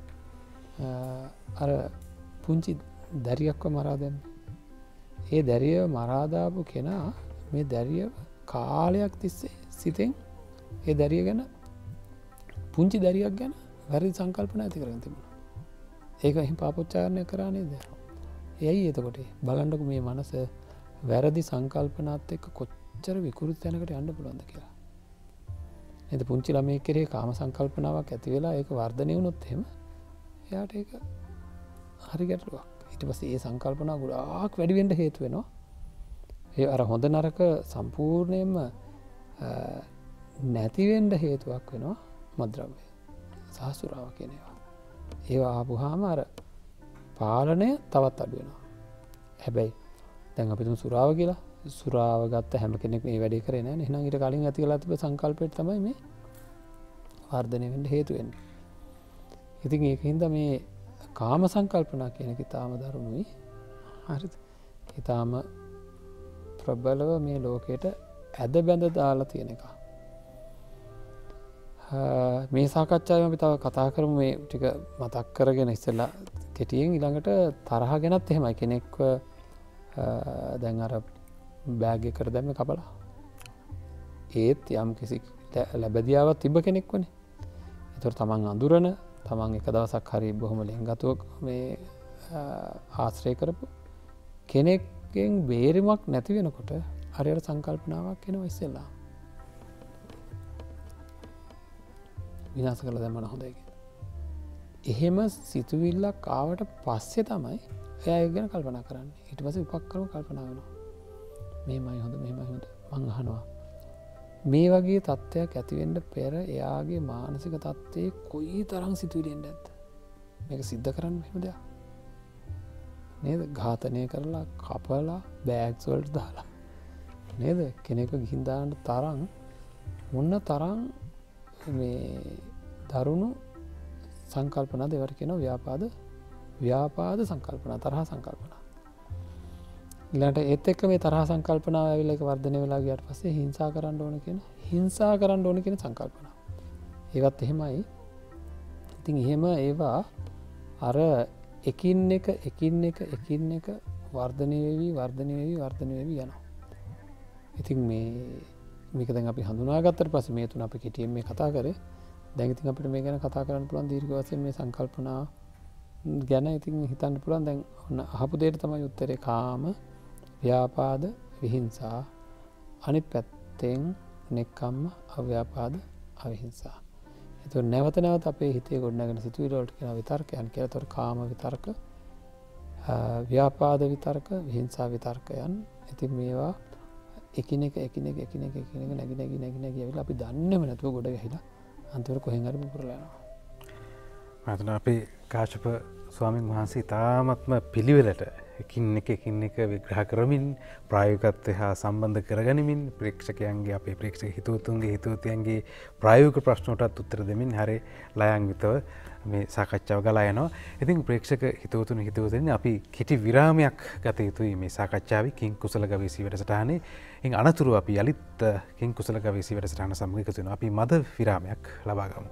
අර පුංචි දැරියක්ව මරා දැම්මේ. ඒ දැරිය මරා දාපු කෙනා මේ දැරිය කාලයක් තිස්සේ සිතෙන් ඒ දැරිය ගැන පුංචි දැරියක් ගැන වැරදි සංකල්පන ඇති කරගෙන තිබුණා. ඒක එහෙම පාපොච්චාරණය කරා නේද? එයයි එතකොට බලන්නකො මේ මනස වැරදි සංකල්පනාත් එක්ක කොච්චර විකෘති තැනකට යන්න පුළුවන්ද කියලා. නේද? පුංචි ළමයෙක් කෙරේ කාම සංකල්පනාවක් ඇති වෙලා ඒක වර්ධනය වුණොත් එහෙම එයාට ඒක හරි ගැටලුවක්. ඊට පස්සේ ඒ සංකල්පනා ගොඩාක් වැඩි වෙන්න හේතු වෙනවා. ඒ අර හොඳ නරක සම්පූර්ණයෙන්ම නැති වෙන්න හේතුවක් වෙනවා මද්ද්‍රව්‍ය සහ සුරාව කියන ඒවා. ඒවා ආපුවාම අර පාලනය තවත් අඩු වෙනවා. හැබැයි දැන් අපි තුමු සුරාව කියලා සුරාව ගත්ත හැම කෙනෙක් මේ වැඩේ කරේ නැහැ නේ. එහෙනම් ඊට කලින් ඇති කරලා තිබ්බ සංකල්පෙට තමයි මේ වර්ධනය වෙන්න හේතු වෙන්නේ. ඉතින් ඒකින්ද මේ කාම සංකල්පනා කියන එක ඊටාම දරුණුයි. හරිද? ඊටාම ප්‍රබලව මේ ලෝකෙට ඇද බැඳ දාලා තියෙන එක. මේ සාකච්ඡාවෙම අපි තව කතා කරමු මේ ටික මතක් කරගෙන ඉස්සෙල්ලා කෙටියෙන් ඊළඟට තරහ ගැනත් එහෙමයි. කෙනෙක්ව දැන් අර බෑග් එකකට දැම්මේ කපලා. ඒත් යම් කිසි ලැබදියාවක් තිබ්බ කෙනෙක් වනේ. ඒතකොට තමන් අඳුරන තමන් එක දවසක් හරි බොහොම ලෙන්ගතුවක් මේ ආශ්‍රය කරපු කෙනෙක්ගෙන් බේරීමක් නැති වෙනකොට හරියට සංකල්පනාවක් එනවා ඉස්සෙල්ලා. විනාශ කරලා දැම්මම හොඳයි කියලා. එහෙම සිතුවිල්ලක් ආවට පස්සේ තමයි එයා ඒක ගැන කල්පනා කරන්නේ. ඊට පස්සේ උපක්‍රම කල්පනා වෙනවා. මේමයි හොඳ මේමයි හොඳ මං අහනවා. මේ වගේ තත්ත්වයක් ඇති වෙන්න පෙර එයාගේ මානසික තත්ත්වයේ කොයි තරම් සිතුවිලි එන්නේ නැද්ද? මේක සිද්ධ කරන්න එහෙම දෙයක්. නේද? ඝාතනය කරලා කපලා බෑග්ස් වලට දාලා නේද? කෙනෙක්ව ගිහින් දාන්න තරම් මොන තරම් මේ දරුණු සංකල්පනා දෙවට කියනවා ව්‍යාපාද ව්‍යාපාද සංකල්පනා තරහ සංකල්පනා. ඊළඟට ඒත් එක්ක මේ තරහ සංකල්පනාව ඇවිල්ලා ඒක වර්ධනය වෙලා ගියාට පස්සේ හිංසා කරන්න ඕන කියන හිංසා කරන්න ඕන කියන සංකල්පනා. ඒවත් එහෙමයි. ඉතින් එහෙම ඒවා අර එකින් එක එකින් එක එකින් එක වර්ධනය වෙවි වර්ධනය වෙවි වර්ධනය වෙවි යනවා. ඉතින් මේ මේක දැන් අපි හඳුනාගත්තට පස්සේ මේ තුන අපි කෙටියෙන් මේ කතා කරේ. දැන් ඉතින් අපිට මේ ගැන කතා කරන්න පුළුවන් දීර්ඝ වශයෙන් මේ සංකල්පනා ගැන ඉතින් හිතන්න පුළුවන්. දැන් ඔන්න අහපු දෙයට තමයි උත්තරේ කාම ව්‍යාපාද විහිංසා. අනිත් පැත්තෙන් නෙක්ඛම්ම අව්‍යාපාද අවිහිංසා. ඒතකොට නැවත නැවත අපේ හිතේ ගොඩනගෙන සිතුවිලි වලට කියන විතර්කයන් කියලා. ඒතකොට කාම විතර්ක, ව්‍යාපාද විතර්ක, විහිංසා විතර්කයන්. ඉතින් මේවා එකිනෙක එකිනෙක එකිනෙක එකිනෙක නැగి නැగి නැగి නැగి ඇවිල්ලා අපි දන්නේම නැතුව ගොඩ ගැහිලා අන්තිමට කොහෙන් හරි පුපුරලා යනවා. මම හිතනවා අපේ කාශ්‍යප ස්වාමීන් වහන්සේ තාමත්ම පිළිවෙලට එකින් එක එකින් එක විග්‍රහ කරමින් ප්‍රායෝගිකත්වය හා සම්බන්ධ කරගනිමින් ප්‍රේක්ෂකයන්ගේ අපේ ප්‍රේක්ෂක හිතවතුන්ගේ හිතවතියන්ගේ ප්‍රායෝගික ප්‍රශ්න වලට උත්තර දෙමින් හරි ලයන්විතව මේ සාකච්ඡාව ගලා යනවා. ඉතින් ප්‍රේක්ෂක හිතවතුන් හිතවතුනි අපි කෙටි විරාමයක් ගත යුතුයි මේ සාකච්ඡාවේ කිං කුසල ගවේෂී වැඩසටහනේ. ඉන් අනතුරු අපි යලිත් කිං කුසල ගවේෂී වැඩසටහන සමග එකතු වෙනවා. අපි මද විරාමයක් ලබා ගමු.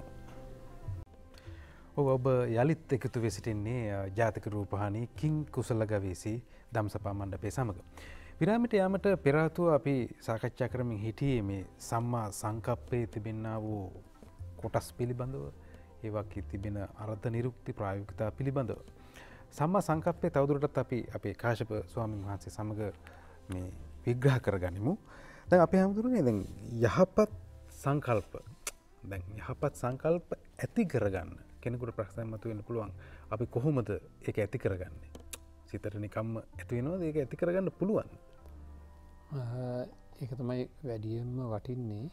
ඔව් ඔබ යලිත් එකතු වෙ සිටින්නේ ජාතික රූපවාහිනී කිං කුසල ගවේෂී දම්සපා මණ්ඩපය සමග. විරාමයට යාමට පෙර ආතුව අපි සාකච්ඡා කරමින් හිටියේ මේ සම්මා සංකප්පයේ තිබෙනා වූ කොටස් පිළිබඳව, ඒ වගේ තිබෙන අර්ථ නිරුක්ති ප්‍රායෝගිකතා පිළිබඳව. සම්මා සංකප්පය තවදුරටත් අපි අපේ කාශ්‍යප ස්වාමීන් වහන්සේ සමග මේ විග්‍රහ කරගනිමු. දැන් අපි හැමදෙරුනේ දැන් යහපත් සංකල්ප දැන් යහපත් සංකල්ප ඇති කරගන්න කෙනෙකුට ප්‍රශ්නයක් මතුවෙන්න පුළුවන්. අපි කොහොමද ඒක ඇති කරගන්නේ? සිතට නිකම්ම ඇති වෙනවද ඒක ඇති කරගන්න පුළුවන්? ඒක තමයි වැඩියෙන්ම වටින්නේ.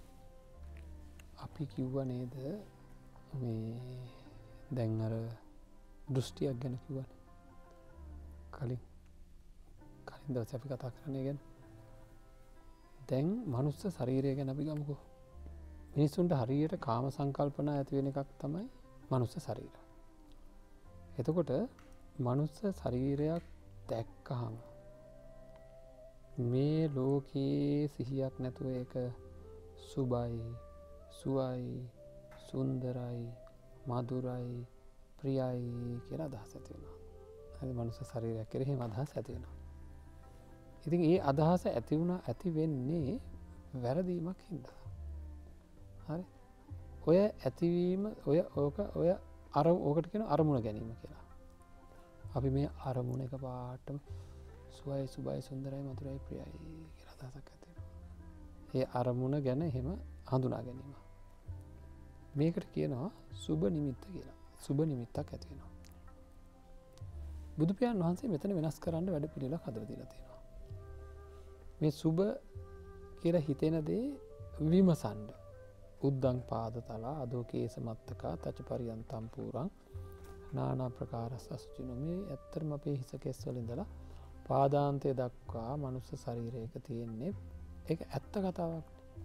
අපි කිව්වා නේද මේ දැන් අර දෘෂ්ටියක් ගැන කිව්වනේ. කලින් කලින් දවසේ අපි කතා කරන්නේ ගැන. දැන් මනුස්ස ශරීරය ගැන අපි ගමුකෝ. මිනිස්සුන්ට හරියට කාම සංකල්පනා ඇති වෙන එකක් තමයි මනුස්ස ශරීරය. එතකොට මනුස්ස ශරීරයක් දැක්කහම මේ ලෝකයේ සිහියක් නැතුව ඒක සුබයි, සුවයි, සුන්දරයි, මధుරයි, ප්‍රියයි කියලා අදහස් ඇති වෙනවා. හරි මනුස්ස ශරීරයක් කෙරෙහි අදහස් ඇති වෙනවා. ඉතින් ඒ අදහස ඇති වුණා ඇති වෙන්නේ වැරදීමක් හින්දා. හරි. ඔය ඇතිවීම ඔය ඕක ඔය අර ඕකට කියන අරමුණ ගැනීම කියලා. අපි මේ අරමුණ එක පාටම සුවයි, සුබයි, සුන්දරයි, මధుරයි, ප්‍රියයි කියලා අදහසක් ඇති වෙනවා. ඒ අරමුණ ගැන එහෙම හඳුනා ගැනීම. මේකට කියනවා සුබ නිමිත්ත කියලා. සුබ නිමිත්තක් ඇති වෙනවා. බුදු පියාණන් වහන්සේ මෙතන වෙනස් කරන්න වැඩ පිළිවෙලක් හදලා දීලා තියෙනවා. මේ සුබ කියලා හිතෙන දේ විමසන්න. උද්දං පාදතලා අදෝකේස මත්තකා තච පරියන්තම් පුරං නානා ප්‍රකාරස්ස අසුචිනෝ. මේ ඇත්තටම අපේ හිස කෙස් වල ඉඳලා පාදාන්තය දක්වා මනුස්ස ශරීරයක තියෙන්නේ ඒක ඇත්ත කතාවක්.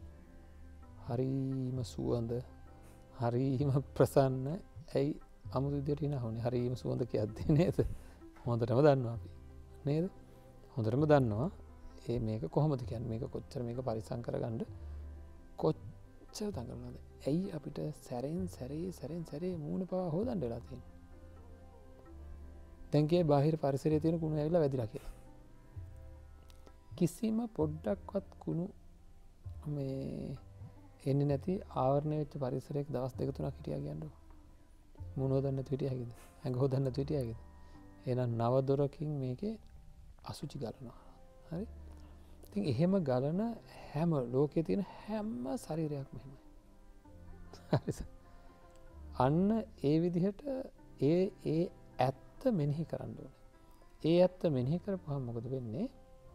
හරීම සුවඳ, හරීම ප්‍රසන්න. ඇයි අමුතු විදියට ඉනහුනේ? හරීම සුවඳ කියද්දී නේද? හොඳටම දන්නවා අපි. නේද? හොඳටම දන්නවා ඒ මේක කොහොමද කියන්නේ? මේක කොච්චර මේක පරිසම් කරගන්න කොච්චර දඟලනවද? ඇයි අපිට සැරෙන් සැරේ සැරෙන් සැරේ මූණ පවා හොදන්න වෙලා තියෙන්නේ? දැන් කියේ බාහිර පරිසරයේ තියෙන කුණු ඇවිල්ලා වැදිලා කියලා. කිසිම පොඩ්ඩක්වත් කුණු මේ එන්නේ නැති ආවරණය වෙච්ච පරිසරයක දවස් දෙක තුනක් හිටියා කියන්නේ. මූණ හොදන්න නැතුව හිටියා හැකිද? ඇඟ හොදන්න නැතුව හිටියා හැකිද? එහෙනම් නව දොරකින් මේකේ අසුචි ගලනවා. හරි? ඉතින් එහෙම ගලන හැම ලෝකයේ තියෙන හැම ශරීරයක්ම එහෙමයි. හරිද? අන්න ඒ විදිහට ඒ ඒ ඇත්ත මෙනෙහි කරන්න ඕනේ. ඒ ඇත්ත මෙනෙහි කරපුවම මොකද වෙන්නේ?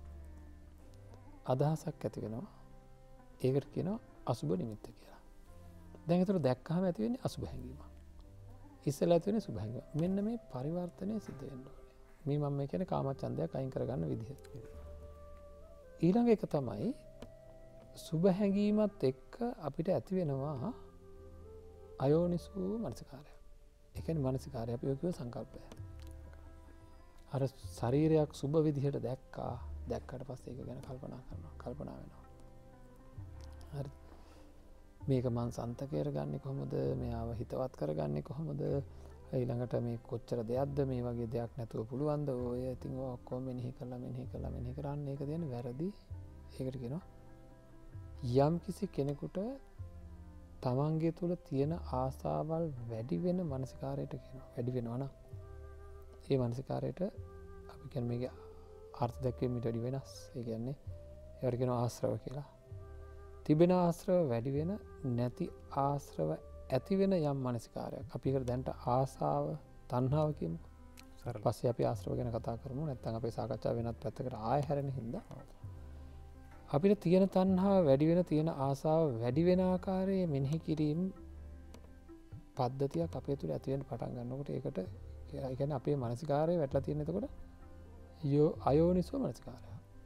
අදහසක් ඇති වෙනවා. ඒකට කියනවා අසුබ නිමිත්ත කියලා. දැන් ඒතර දැක්කහම ඇති වෙන්නේ අසුබ හැඟීම. ඉස්සෙල්ලා ඇති වෙන්නේ සුබ හැඟීම. මෙන්න මේ පරිවර්තනය සිද්ධ වෙන්න ඕනේ. මේ මම මේ කියන්නේ කාමච්ඡන්දයක් අයින් කරගන්න විදිහ. ඊළඟ එක තමයි සුබ හැඟීමත් එක්ක අපිට ඇති වෙනවා අයෝනිසෝ මනසිකාරය. ඒ කියන්නේ මනසිකාරය අපි කියව සංකල්පය. අර ශරීරයක් සුබ විදිහට දැක්කා. දැක්කට පස්සේ ඒක ගැන කල්පනා කරනවා. කල්පනා වෙනවා. හරි. මේක මං සන්තකයට ගන්නෙ කොහොමද? මෙයාව හිතවත් කරගන්නේ කොහොමද? ඊළඟට මේ කොච්චර දෙයක්ද මේ වගේ දෙයක් නැතුව පුළුවන්ද? ඔය ඉතින් ඔය ඔක්කොම මෙනෙහි කරලා මෙනෙහි කරලා මෙනෙහි කරන්න ඒක තියෙන වැරදි. ඒකට කියනවා යම් කිසි කෙනෙකුට තමන්ගේ තුල තියෙන ආසාවල් වැඩි වෙන මානසිකාරයට කියනවා. වැඩි වෙනවා නම් ඒ මානසිකාරයට අපි කියන්නේ මේකේ අර්ථ දැක්වීම ඊට වැඩි වෙනස්. ඒ කියන්නේ ඒකට කියනවා ආශ්‍රව කියලා. තිබෙන ආශ්‍රව වැඩි වෙන නැති ආශ්‍රව ඇති වෙන යම් මානසිකාරයක්. අපි ඒකට දැන්ට ආසාව, තණ්හාව කියමු. පස්සේ අපි ආශ්‍රව ගැන කතා කරමු. නැත්නම් අපේ සාකච්ඡාව වෙනත් පැත්තකට ආයෙ හැරෙන හින්දා අපිට තියෙන තණ්හාව වැඩි වෙන, තියෙන ආසාව වැඩි වෙන ආකාරයේ මෙනෙහි කිරීම පද්ධතියක් අපේ තුල ඇති වෙන්න පටන් ගන්නකොට ඒකට ඒ කියන්නේ අපේ මානසිකාරය වැටලා තියෙන එතකොට යෝ අයෝනිසෝ මානසිකාරය.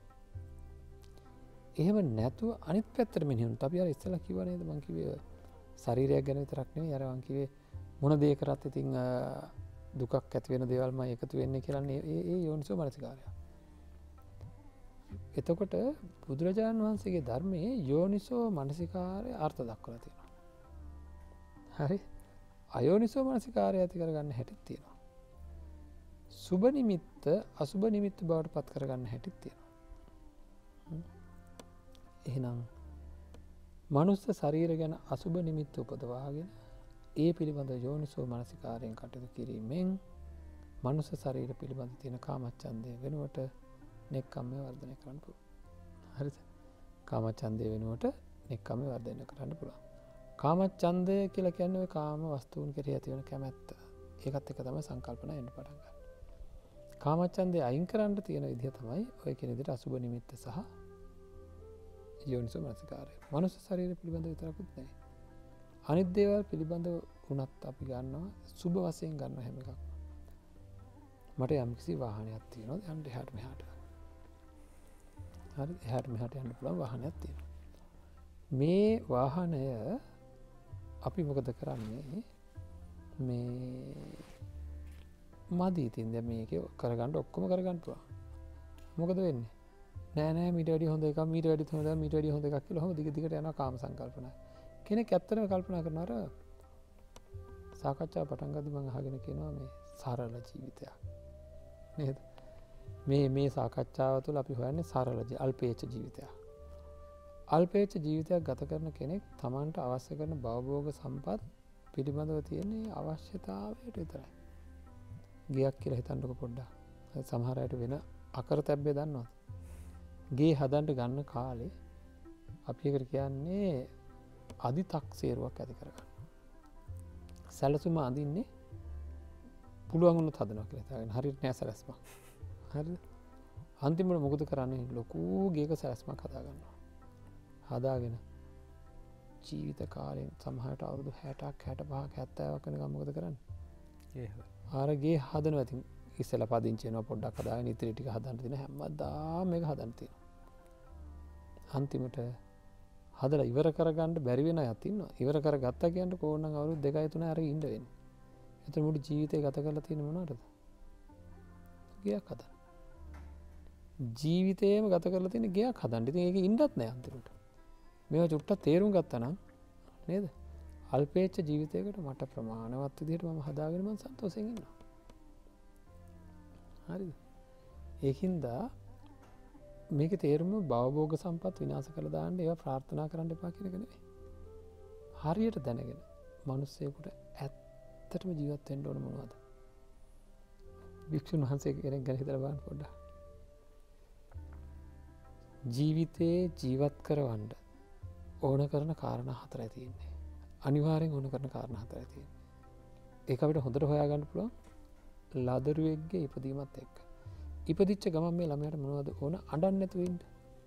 එහෙම නැතුව අනිත් පැත්තට මෙනෙහි වුණොත් අපි අර ඉස්සෙල්ලා කිව්වා නේද මං කිව්වේ ශරීරයක් ගැන විතරක් නෙවෙයි අර මං කිව්වේ මොන දේ කරත් ඉතින් දුකක් ඇති වෙන දේවල් මම එකතු වෙන්නේ කියලා ඒ ඒ යෝනිසෝ මනසිකාරය. එතකොට බුදුරජාණන් වහන්සේගේ ධර්මයේ යෝනිසෝ මනසිකාරය අර්ථ දක්වලා තියෙනවා. හරි? අයෝනිසෝ මනසිකාරය ඇති කරගන්න හැටිත් තියෙනවා. සුබ නිමිත්ත අසුබ නිමිත්ත බවට පත් කරගන්න හැටිත් තියෙනවා. එහෙනම් මනුස්ස ශරීර ගැන අසුබ නිමිත්ත උපදවාගෙන ඒ පිළිබඳ යෝනිසෝ මනසිකාරයෙන් කටයුතු කිරීමෙන් මනුස්ස ශරීර පිළිබඳ තියෙන කාමච්ඡන්දය වෙනුවට නෙක්ඛම්මය වර්ධනය කරන්න පුළුවන්. හරිද? කාමච්ඡන්දය වෙනුවට නෙක්ඛම්මය වර්ධනය කරන්න පුළුවන්. කාමච්ඡන්දය කියලා කියන්නේ ඔය කාම වස්තුන් කෙරෙහි ඇති වෙන කැමැත්ත. ඒකත් එක්ක තමයි සංකල්පන එන්න පටන් ගන්න. කාමච්ඡන්දය අයින් කරන්න තියෙන විදිහ තමයි ඔය කියන විදිහට අසුබ නිමිත්ත සහ යෝනිසෝ මනසිකාරය. මනුස්ස ශරීර පිළිබඳ විතරකුත් නෙවෙයි. අනිත් දේවල් පිළිබඳව වුණත් අපි ගන්නවා සුබ වශයෙන් ගන්න හැම එකක්. මට යම්කිසි වාහනයක් තියෙනවා යන්න එහාට මෙහාට. හරි එහාට මෙහාට යන්න පුළුවන් වාහනයක් තියෙනවා. මේ වාහනය අපි මොකද කරන්නේ මේ මදි ඉතින් දැන් මේක කරගන්න ඔක්කොම කරගන්න පුළුවන්. මොකද වෙන්නේ? නෑ නෑ මීට වැඩි හොඳ එකක් මීට වැඩි හොඳ එකක් මීට වැඩි හොඳ එකක් කියලා ඔහොම දිග දිගට යනවා කාම සංකල්පන. කෙනෙක් ඇත්තටම කල්පනා කරනවා අර සාකච්ඡාව පටන් ගද්දි මම අහගෙන කියනවා මේ සරල ජීවිතයක්. නේද? මේ මේ සාකච්ඡාව තුළ අපි හොයන්නේ සරල අල්පේච්ඡ ජීවිතයක්. අල්පේච්ඡ ජීවිතයක් ගත කරන කෙනෙක් Tamanට අවශ්‍ය කරන භවභෝග සම්පත් පිළිබඳව තියෙන අවශ්‍යතාවයට විතරයි. ගියක් කියලා හිතන්නකො පොඩ්ඩක්. සමහර අයට වෙන අකරතැබ්බේ දන්නවද? ගේ හදන්න ගන්න කාලේ අපි එකට කියන්නේ අදි තක්සේරුවක් ඇති කරගන්න. සැලසුම අඳින්නේ පුළුවන් වුණොත් හදනවා කියලා හිතාගෙන හරියට නෑ සැලැස්මක්. හරිද? අන්තිමට මොකද කරන්නේ? ලොකු ගේක සැලැස්මක් හදා ගන්නවා. හදාගෙන ජීවිත කාලෙන් සමහරට අවුරුදු හැටක් හැටපහක් හැත්තෑවක් වෙනකම් මොකද කරන්නේ? ඒ හදා. අර ගේ හදනවා. ඉතින් ඉස්සෙල්ලා පදිංචි වෙනවා පොඩ්ඩක් හදාගෙන ඉතිරි ටික හදන්න තියෙන හැමදාම මේක හදන්න තියෙනවා. අන්තිමට හදලා ඉවර කරගන්න බැරි වෙන අයත් ඉන්නවා. ඉවර කරගත්තා කියන්නේ කොහොමනම් අවුරුදු දෙකයි තුනයි අර ඉන්න වෙන්නේ. එතන මුළු ජීවිතේ ගත කරලා තියෙන මොනවටද? ගයක් හදන්න. ජීවිතේම ගත කරලා තියෙන ගයක් හදන්න. ඉතින් ඒක ඉන්නත් නෑ අන්තිමට. මේවා චුට්ටක් තේරුම් ගත්තා නම් නේද? අල්පේච්ඡ ජීවිතයකට මට ප්‍රමාණවත් විදිහට මම හදාගෙන මම සතුටුසෙන් ඉන්නවා. හරිද? ඒකින්ද මේකේ තේරුම භවභෝග සම්පත් විනාශ කරලා දාන්න ඒවා ප්‍රාර්ථනා කරන්න එපා කියන එක නෙවෙයි. හරියට දැනගෙන මිනිස්සෙකුට ඇත්තටම ජීවත් වෙන්න ඕන මොනවද? වික්ෂුන් වහන්සේ කෙනෙක් ගැන හිතලා බලන්න පොඩ්ඩක්. ජීවිතේ ජීවත් කරවන්න ඕන කරන කාරණා හතරයි තියෙන්නේ. අනිවාර්යෙන් ඕන කරන කාරණා හතරයි තියෙන්නේ. ඒක අපිට හොඳට හොයාගන්න පුළුවන් ලදරුවෙක්ගේ ඉපදීමත් එක්ක. ඉපදිච්ච ගමන් මේ ළමයාට මොනවද ඕන? අඬන්න නැතුව ඉන්න.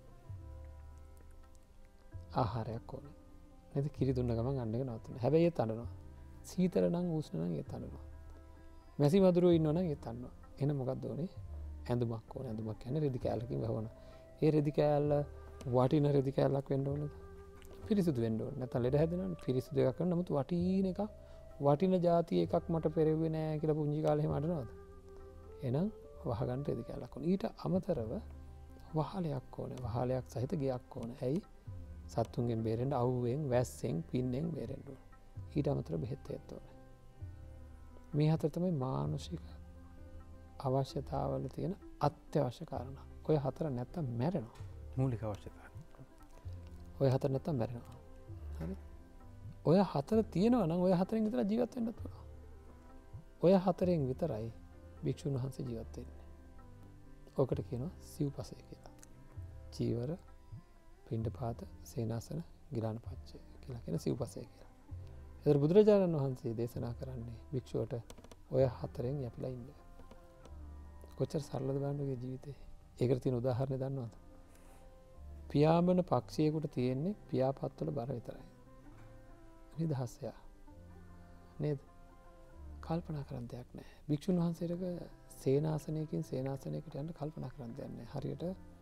ආහාරයක් ඕන. නේද? කිරි දුන්න ගමන් අඬන එක නවත්තන්න. හැබැයි ඒත් අඬනවා. සීතල නම් උෂ්ණ නම් ඒත් අඬනවා. මැසි මදුරුවෝ ඉන්නව නම් ඒත් අඬනවා. එහෙනම් මොකක්ද ඕනේ? ඇඳුමක් ඕන. ඇඳුමක් කියන්නේ රෙදි කෑල්ලකින් වහවන. ඒ රෙදි කෑල්ල වටින රෙදි කෑල්ලක් වෙන්න ඕනද? පිරිසිදු වෙන්න ඕන. නැත්නම් ලෙඩ හැදෙනවනේ. පිරිසිදු එකක් කරන නමුත් වටින එකක් වටින જાති එකක් මට පෙරෙව්වේ නෑ කියලා පුංචි කාලේ එහෙම අඬනවද? එහෙනම් වහගන්න රෙදි කෑල්ලක් ඕන. ඊට අමතරව වහලයක් ඕනේ. වහලයක් සහිත ගෙයක් ඕනේ. ඇයි? සත්තුන්ගෙන් බේරෙන්න, අවුවෙන්, වැස්සෙන්, පින්නෙන් බේරෙන්න ඕනේ. ඊට අමතරව බෙහෙත් ඒත් ඕනේ. මේ හතර තමයි මානසික අවශ්‍යතාවල තියෙන අත්‍යවශ්‍ය කාරණා. ඔය හතර නැත්තම් මැරෙනවා. මූලික අවශ්‍යතාව. ඔය හතර නැත්තම් මැරෙනවා. හරි? ඔය හතර තියෙනවා නම් ඔය හතරෙන් විතර ජීවත් වෙන්නත් පුළුවන්. ඔය හතරෙන් විතරයි භික්ෂුන් වහන්සේ ජීවත් වෙන්නේ. ඔකට කියනවා සිව්පසය කියලා. චීවර, පිණ්ඩපාත, සේනාසන, ගිලානපච්චය කියලා කියන සිව්පසය කියලා. ඒතර බුදුරජාණන් වහන්සේ දේශනා කරන්නේ භික්ෂුවට ඔය හතරෙන් යැපිලා ඉන්න. කොච්චර සරලද බලන්න ඔය ජීවිතේ. ඒකට තියෙන උදාහරණ දන්නවද? පියාඹන පක්ෂියෙකුට තියෙන්නේ පියාපත්වල බර විතරයි. නිදහසය. නේද? කල්පනා කරන්න දෙයක් නැහැ. භික්ෂුන් වහන්සේටක සේනාසනයකින් සේනාසනයකට යන්න කල්පනා කරන්න දෙයක් නැහැ. හරියට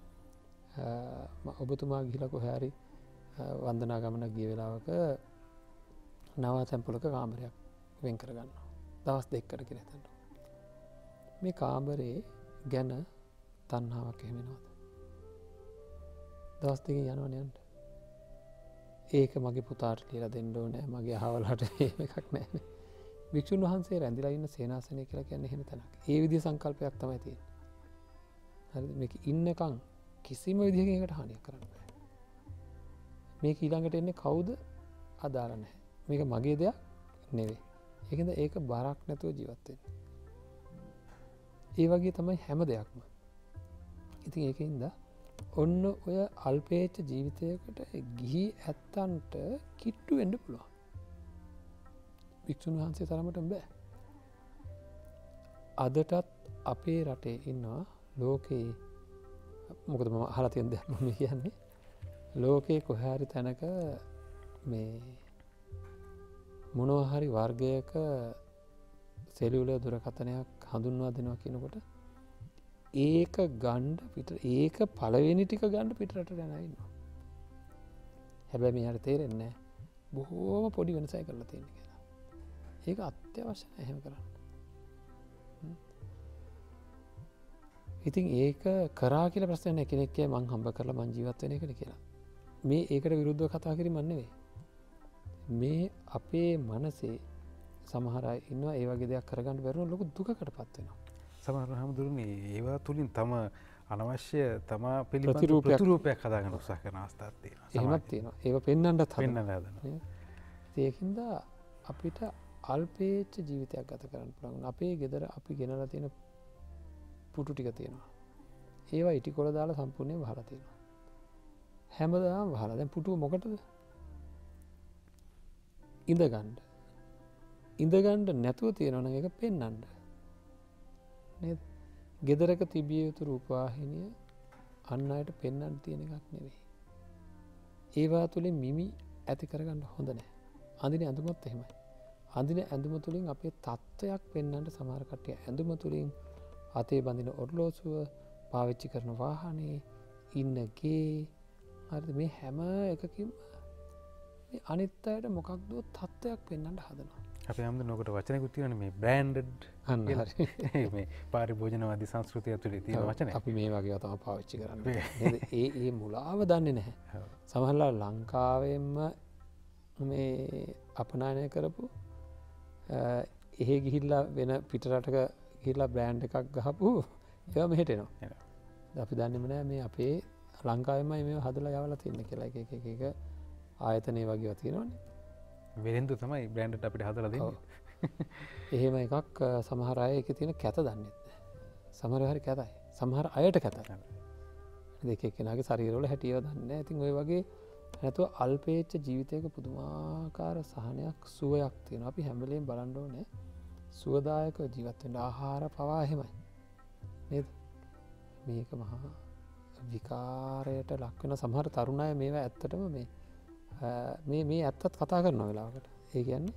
ඔබතුමා ගිහිලා කොහේ හරි වන්දනා ගමනක් ගිය වෙලාවක නවාතැන් පොලක කාමරයක් වෙන් කරගන්න දවස් දෙක්කට කියලා හිතන්න. මේ කාමරේ ගැන තණ්හාවක් එහෙමනවද? දවස් දෙකකින් යනවනේ යන්න. ඒක මගේ පුතාට කියලා දෙන්න ඕනේ, මගේ අහවලට එහෙම එකක් නැහැ. භික්ෂුන් වහන්සේ රැඳිලා ඉන්න සේනාසනය කියලා කියන්නේ එහෙම තැනක්. ඒ විදිහේ සංකල්පයක් තමයි තියෙන්නේ. හරිද? මේක ඉන්නකම් කිසිම විදිහකින් ඒකට හානියක් කරන්න බෑ. මේක ඊළඟට එන්නේ කවුද? අදාළ නැහැ. මේක මගේ දෙයක් නෙවෙයි. ඒකෙන්ද ඒක බරක් නැතුව ජීවත් වෙන්න. ඒ වගේ තමයි හැම දෙයක්ම. ඉතින් ඒකින්ද ඔන්න ඔය අල්පේච්ඡ ජීවිතයකට ගිහි ඇත්තන්ට කිට්ටු වෙන්න පුළුවන්. භික්ෂුන් වහන්සේ තරමට බෑ. අදටත් අපේ රටේ ඉන්නවා ලෝකේ, මොකද මම අහලා තියෙන දෙයක් මම කියන්නේ, ලෝකේ කොහේ හරි තැනක මේ මොනවා හරි වර්ගයක සෙලියුලර් දුරකථනයක් හඳුන්වා දෙනවා කියනකොට ඒක ගණ්ඩ පිට ඒක පළවෙනි ටික ගණ්ඩ පිටරට යන ඉන්නවා. හැබැයි මෙයාට තේරෙන්නේ නැහැ බොහෝම පොඩි වෙනසයි කරලා තියෙන්නේ කියලා. ඒක අත්‍යවශ්‍ය නැහැ එහෙම කරන්න. ඉතින් ඒක කරා කියලා ප්‍රශ්නයක් නැහැ. කෙනෙක් කිය මං හම්බ කරලා මං ජීවත් වෙන එකද කියලා. මේ ඒකට විරුද්ධව කතා කිරීමක් නෙවෙයි. මේ අපේ මනසේ සමහර අය ඉන්නවා ඒ වගේ දෙයක් කරගන්න බැරුව ලොකු දුකකටපත් වෙනවා. සමහර හාමුදුරනේ ඒවා තුලින් තම අනවශ්‍ය තමා පිළිබඳ ප්‍රතිරූපයක් ප්‍රතිරූපයක් හදාගන්න උත්සාහ කරන අවස්ථාවක් තියෙනවා. එහෙමත් තියෙනවා. ඒව පෙන්වන්නත් පෙන්වන්න හදනවා. හදනවා. ඒකින්ද අපිට අල්පේච්ඡ ජීවිතයක් ගත කරන්න පුළුවන්. අපේ ගෙදර අපි ගෙනලා තියෙන පුටු ටික තියෙනවා. ඒවා ඉටි කොළ දාලා සම්පූර්ණයෙන් වහලා තියෙනවා. හැමදාම වහලා. දැන් පුටුව මොකටද? ඉඳ ගන්න. ඉඳ ගන්න නැතුව තියෙනවා නම් ඒක පෙන්වන්න. නේද? ගෙදරක තිබිය යුතු රූපවාහිනිය අන් අයට පෙන්වන්න තියෙන එකක් නෙවෙයි. ඒවා තුලින් මිමි ඇති කරගන්න හොඳ නැහැ. අඳින ඇඳුමත් එහෙමයි. අඳින ඇඳුම තුලින් අපේ තත්ත්වයක් පෙන්වන්න සමහර කට්ටිය ඇඳුම තුලින් අතේ බඳින ඔරලෝසුව, පාවිච්චි කරන වාහනේ, ඉන්න ගේ, හරිද? මේ හැම එකකින්ම මේ අනිත් අයට මොකක්ද තත්ත්වයක් පෙන්වන්න හදනවා. අපි හැමෝම නොකට වචනකුත් තියෙනනේ මේ බ්‍රෑන්ඩඩ් අන්න හරි. මේ පාරිභෝජනවාදී සංස්කෘතිය ඇතුලේ තියෙන වචනේ. අපි මේ වගේ තමයි පාවිච්චි කරන්නේ. නේද? ඒ ඒ මුලාව දන්නේ නැහැ. සමහරවල් ලංකාවෙන්ම මේ අපනයනය කරපු එහෙ ගිහිල්ලා වෙන පිටරටක ගිහිල්ලා බ්‍රෑන්ඩ් එකක් ගහපු ඒවා මෙහෙට එනවා. අපි දන්නේම නැහැ මේ අපේ ලංකාවෙන්මයි මේව හදලා යවලා තියෙන්නේ කියලා. එක එක එක ආයතන ඒ වගේවා තියෙනවනේ. වෙරෙන්දු තමයි බ්‍රෑන්ඩ් අපිට හදලා දෙන්නේ. එහෙම එකක් සමහර අය ඒකේ තියෙන කැත දන්නේ නැහැ. සමහර හරි කැතයි. සමහර අයට කැතයි. දෙක එක්කෙනාගේ ශරීරවල හැටියව දන්නේ නැහැ. ඉතින් ওই වගේ නැතුව අල්පේච්ඡ ජීවිතයක පුදුමාකාර සහනයක් සුවයක් තියෙනවා. අපි හැම වෙලේම බලන්න ඕනේ සුවදායක ජීවත් වෙන්න. ආහාර පවා එහෙමයි. නේද? මේක මහා විකාරයට ලක් වෙන සමහර තරුණ අය මේවා ඇත්තටම මේ මේ මේ ඇත්තත් කතා කරන වෙලාවකට. ඒ කියන්නේ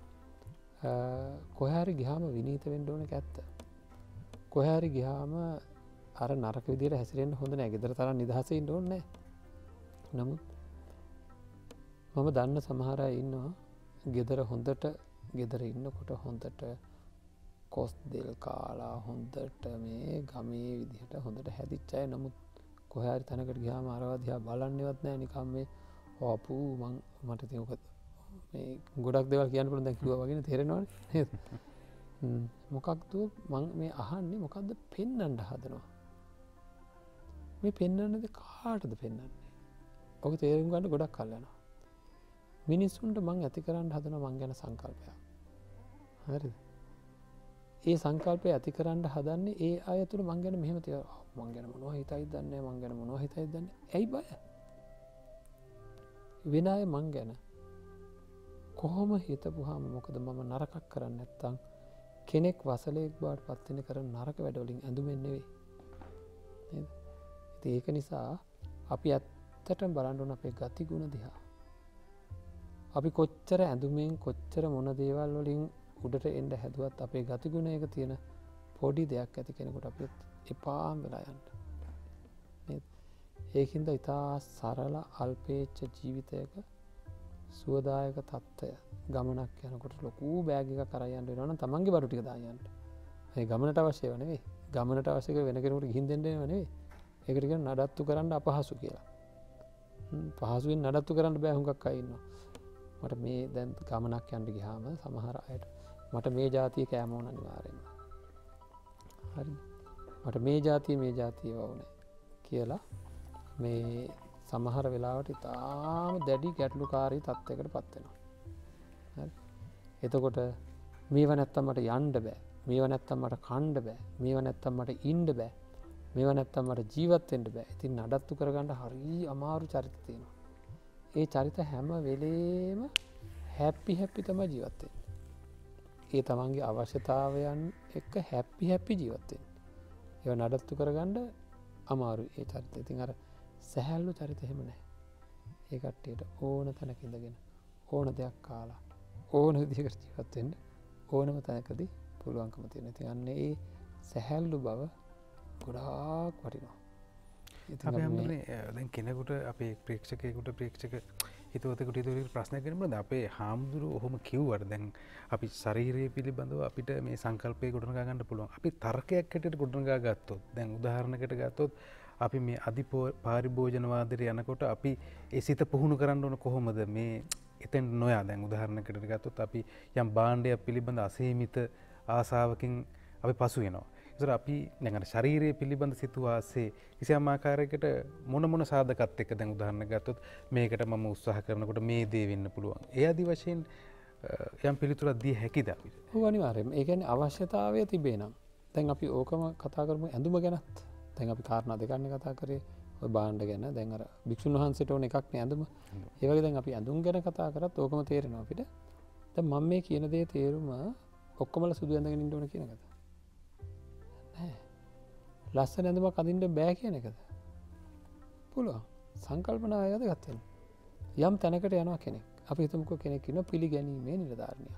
කොහේ හරි ගියාම විනීත වෙන්න ඕන එක ඇත්ත. කොහේ හරි ගියාම අර නරක විදියට හැසිරෙන්න හොඳ නෑ. ගෙදර තරම් නිදහසේ ඉන්න ඕනේ නෑ. නමුත් මම දන්න සමහර අය ඉන්නවා ගෙදර හොඳට ගෙදර ඉන්නකොට හොඳට කොස් දෙල් කාලා හොඳට මේ ගමේ විදිහට හොඳට හැදිච්ච අය. නමුත් කොහේ හරි තැනකට ගියාම අරවා දිහා බලන්නේවත් නෑ. නිකන් මේ අපු මං මට ඉතින් ඔක මේ ගොඩක් දේවල් කියන්න පුළුවන් දැන් කිව්වා වගේ නේ තේරෙනවනේ නේද? හ්ම් මොකක්ද මං මේ අහන්නේ මොකද්ද පෙන්වන්න හදනවා. මේ පෙන්වන්නද කාටද පෙන්වන්නේ? ඔක තේරුම් ගන්න ගොඩක් කල් යනවා. මිනිස්සුන්ට මං ඇති කරන්න හදනවා මං ගැන සංකල්පයක්. හරිද? ඒ සංකල්පය ඇති කරන්න හදන්නේ ඒ අය තුළ මං ගැන මෙහෙම තියනවා. මං ගැන මොනවා හිතයිද දන්නේ නැහැ. මං ගැන මොනවා හිතයිද දන්නේ. ඇයි බය? වෙන අය මං ගැන කොහොම හිතපුවාම මොකද මම නරකක් කරන්නේ නැත්තම් කෙනෙක් වසලෙක් බවට පත් වෙන කරන නරක වැඩවලින් ඇඳුමෙන් නෙවෙයි. නේද? ඉතින් ඒක නිසා අපි ඇත්තටම බලන්න ඕන අපේ ගති ගුණ දිහා. අපි කොච්චර ඇඳුමෙන් කොච්චර මොන දේවල් වලින් උඩට එන්න හැදුවත් අපේ ගති ගුණ එක තියෙන පොඩි දෙයක් ඇති කෙනෙකුට අපි එපාම වෙලා යන්න. නේද? ඒකින්ද ඉතා සරල අල්පේච්ඡ ජීවිතයක සුවදායක තත්ත්වය ගමනක් යනකොට ලොකූ බෑග එක කරා යන්න වෙනවා නම් තමන්ගේ බඩු ටික දාන්න යන්න. ඒ ගමනට අවශ්‍ය වෙ නෙවෙයි. ගමනට අවශ්‍ය වෙන කෙනෙකුට ගිහින් දෙන්න නෙවෙයි. ඒකට කියන නඩත්තු කරන්න අපහසු කියලා. පහසුවෙන් නඩත්තු කරන්න බෑ හුඟක් අය ඉන්නවා. මට මේ දැන් ගමනක් යන්න ගියාම සමහර අයට මට මේ ජාතිය කෑම ඕන අනිවාර්යෙන්ම. හරි. මට මේ ජාතිය මේ ජාතිය ඕනේ කියලා මේ සමහර වෙලාවට ඉතාම දැඩි ගැටලුකාරී තත්ත්වයකට පත් වෙනවා. හරි. එතකොට මේව නැත්තම් මට යන්න බෑ. මේව නැත්තම් මට කන්න බෑ. මේව නැත්තම් මට ඉන්න බෑ. මේව නැත්තම් මට ජීවත් වෙන්න බෑ. ඉතින් නඩත්තු කරගන්න හරි අමාරු චරිත තියෙනවා. ඒ චරිත හැම වෙලේම හැපි හැපි තමයි ජීවත් වෙන්නේ. ඒ තමන්ගේ අවශ්‍යතාවයන් එක්ක හැපි හැපි ජීවත් වෙන්නේ. ඒව නඩත්තු කරගන්න අමාරුයි ඒ චරිත. ඉතින් අර සැහැල්ලු චරිත එහෙම නැහැ. ඒ කට්ටියට ඕන තැනක ඉඳගෙන ඕන දෙයක් කාලා ඕන විදිහකට ජීවත් වෙන්න ඕනම තැනකදී පුළුවන්කම තියෙන. ඉතින් අන්න ඒ සැහැල්ලු බව ගොඩාක් වටිනවා. අපි හැමෝටම දැන් කෙනෙකුට අපේ ප්‍රේක්ෂකයෙකුට ප්‍රේක්ෂක හිතවතෙකුට ඉදිරියට ප්‍රශ්නයක් ගෙනමුද අපේ හාමුදුරුවෝ ඔහොම කිව්වට දැන් අපි ශරීරය පිළිබඳව අපිට මේ සංකල්පය ගොඩනගා ගන්න පුළුවන්. අපි තර්කයක් හැටියට ගොඩනගා ගත්තොත් දැන් උදාහරණයකට ගත්තොත් අපි මේ අධි පාරිභෝජනවාදයට යනකොට අපි ඒ සිත පුහුණු කරන්න ඕන කොහොමද මේ එතෙන් නොයා දැන් උදාහරණයකට ගත්තොත් අපි යම් භාණ්ඩයක් පිළිබඳ අසීමිත ආසාවකින් අපි පසු වෙනවා. ඒතර අපි දැන් අර ශරීරයේ පිළිබඳ සිතුවාසේ කිසියම් ආකාරයකට මොන මොන සාධකත් එක්ක දැන් උදාහරණයක් ගත්තොත් මේකට මම උත්සාහ කරනකොට මේ දේ වෙන්න පුළුවන්. ඒ ආදි වශයෙන් යම් පිළිතුරක් දී හැකිද අපිට? ඔව් අනිවාර්යයෙන්ම. ඒ කියන්නේ අවශ්‍යතාවය තිබේ නම්. දැන් අපි ඕකම කතා කරමු ඇඳුම ගැනත්. දැන් අපි කාරණා දෙකක්නේ කතා කරේ. ඔය භාණ්ඩ ගැන. දැන් අර භික්ෂුන් වහන්සේට ඕන එකක් නේ ඇඳුම. ඒ වගේ දැන් අපි ඇඳුම් ගැන කතා කරත් ඕකම තේරෙනවා අපිට. දැන් මම මේ කියන දේ තේරුම ඔක්කොමලා සුදු ඇඳගෙන ඉන්න ඕන කියන එකද? නෑ. ලස්සන ඇඳුමක් අඳින්න බෑ කියන එකද? පුළුවන්. සංකල්පනාව වැදගත් වෙනවා. යම් තැනකට යනවා කෙනෙක්. අපි හිතමුකෝ කෙනෙක් ඉන්නවා පිළිගැනීමේ නිලධාරිනියක්.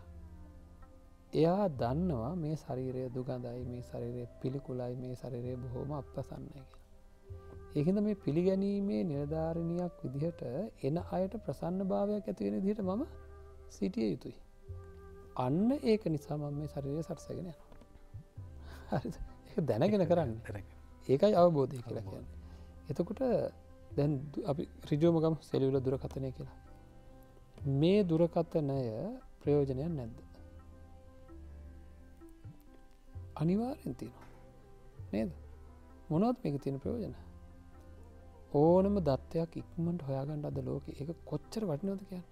එයා දන්නවා මේ ශරීරය දුගඳයි, මේ ශරීරය පිළිකුලයි, මේ ශරීරය බොහොම අප්‍රසන්නයි කියලා. ඒකින්ද මේ පිළිගැනීමේ නිලධාරිනියක් විදිහට එන අයට ප්‍රසන්න භාවයක් ඇති වෙන විදිහට මම සිටිය යුතුයි. අන්න ඒක නිසා මම මේ ශරීරය සටසගෙන යනවා. හරිද? ඒක දැනගෙන කරන්න. ඒකයි අවබෝධය කියලා කියන්නේ. එතකොට දැන් අපි ඍජුවම ගමු සෙලියුලර් දුරකථනය කියලා. මේ දුරකථනය ප්‍රයෝජනයක් නැද්ද? අනිවාර්යෙන් තියෙනවා. නේද? මොනවද මේකේ තියෙන ප්‍රයෝජන? ඕනම දත්තයක් ඉක්මනට හොයාගන්න අද ලෝකේ ඒක කොච්චර වටිනවද කියන්නේ?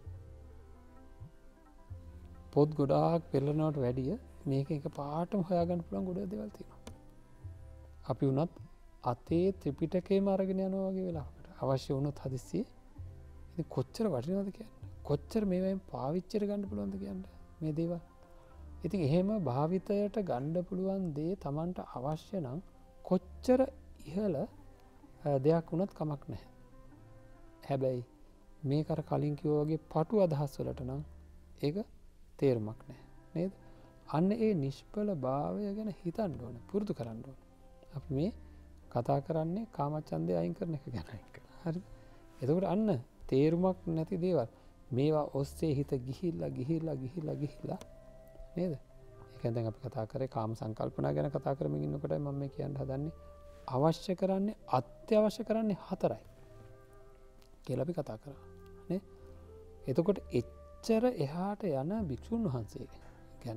පොත් ගොඩාක් පෙරලනවට වැඩිය මේක එක පාටම හොයාගන්න පුළුවන් ගොඩක් දේවල් තියෙනවා. අපි වුණත් අතේ ත්‍රිපිටකයම අරගෙන යනවා වගේ වෙලාවකට අවශ්‍ය වුණොත් හදිස්සියේ ඉතින් කොච්චර වටිනවද කියන්නේ? කොච්චර මේවෙන් පාවිච්චි කරගන්න පුළුවන්ද කියන්නේ මේ දේවල්? ඉතින් එහෙම භාවිතයට ගන්න පුළුවන් දේ Tamanට අවශ්‍ය නම් කොච්චර ඉහළ දෙයක් වුණත් කමක් නැහැ. හැබැයි මේක අර කලින් කිව්වා වගේ පටු අදහස් වලට නම් ඒක තේරුමක් නැහැ. නේද? අන්න ඒ නිෂ්ඵල භාවය ගැන හිතන්න ඕන, පුරුදු කරන්න ඕන. අපි මේ කතා කරන්නේ කාමච්ඡන්දය අයින් කරන එක ගැන. හරිද? එතකොට අන්න තේරුමක් නැති දේවල් මේවා ඔස්සේ හිත ගිහිල්ලා ගිහිල්ලා ගිහිල්ලා ගිහිල්ලා නේද? ඒ කියන්නේ දැන් අපි කතා කරේ කාම සංකල්පනා ගැන කතා කරමින් ඉන්නකොට මම මේ කියන්න හදන්නේ අවශ්‍ය කරන්නේ අත්‍යවශ්‍ය කරන්නේ හතරයි කියලා අපි කතා කරා නේ. එතකොට එච්චර එහාට යන භික්ෂුන් වහන්සේ ගැන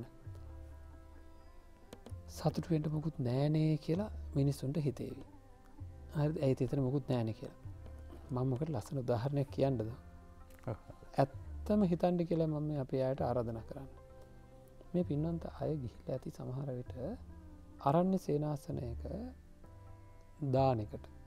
සතුටු වෙන්න මොකුත් නෑනේ කියලා මිනිස්සුන්ට හිතේවි. හරිද? ඒත් එතන මොකුත් නෑනේ කියලා. මම මොකට ලස්සන උදාහරණයක් කියන්නද? ඇත්තම හිතන්න කියලා මම අපේ අයට ආරාධනා කරන්නේ. මේ පින්වන්ත අය ගිහිල්ලා ඇති සමහර විට අරණ්‍ය සේනාසනයක දානෙකට.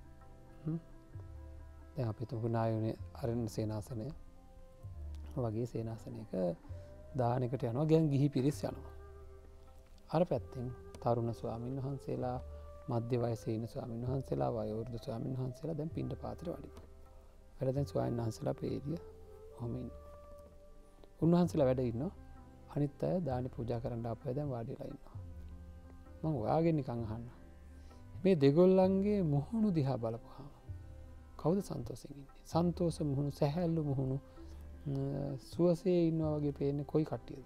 දැන් අපි තුඟ නායුනේ අරණ්‍ය සේනාසනය වගේ සේනාසනයක දානෙකට යනවා. ගැන් ගිහි පිරිස් යනවා. අර පැත්තෙන් තරුණ ස්වාමීන් වහන්සේලා, මධ්‍ය වයසේ ඉන්න ස්වාමීන් වහන්සේලා, වයෝවෘද්ධ ස්වාමීන් වහන්සේලා දැන් පිණ්ඩ පාත්‍රේ වඩිනවා. වැඩ දැන් ස්වාමීන් වහන්සේලා පේරිය ඔහම ඉන්නවා. උන්වහන්සේලා වැඩ ඉන්නවා. අනිත් අය දානි පූජා කරන්න ආපු අය දැන් වාඩි වෙලා ඉන්නවා. මම ඔයාගෙන් නිකන් අහන්න. මේ දෙගොල්ලන්ගේ මුහුණු දිහා බලපුවාම කවුද සන්තෝෂෙන් ඉන්නේ? සන්තෝෂ මුහුණු, සැහැල්ලු මුහුණු, සුවසේ ඉන්නවා වගේ පේන්නේ කොයි කට්ටියද?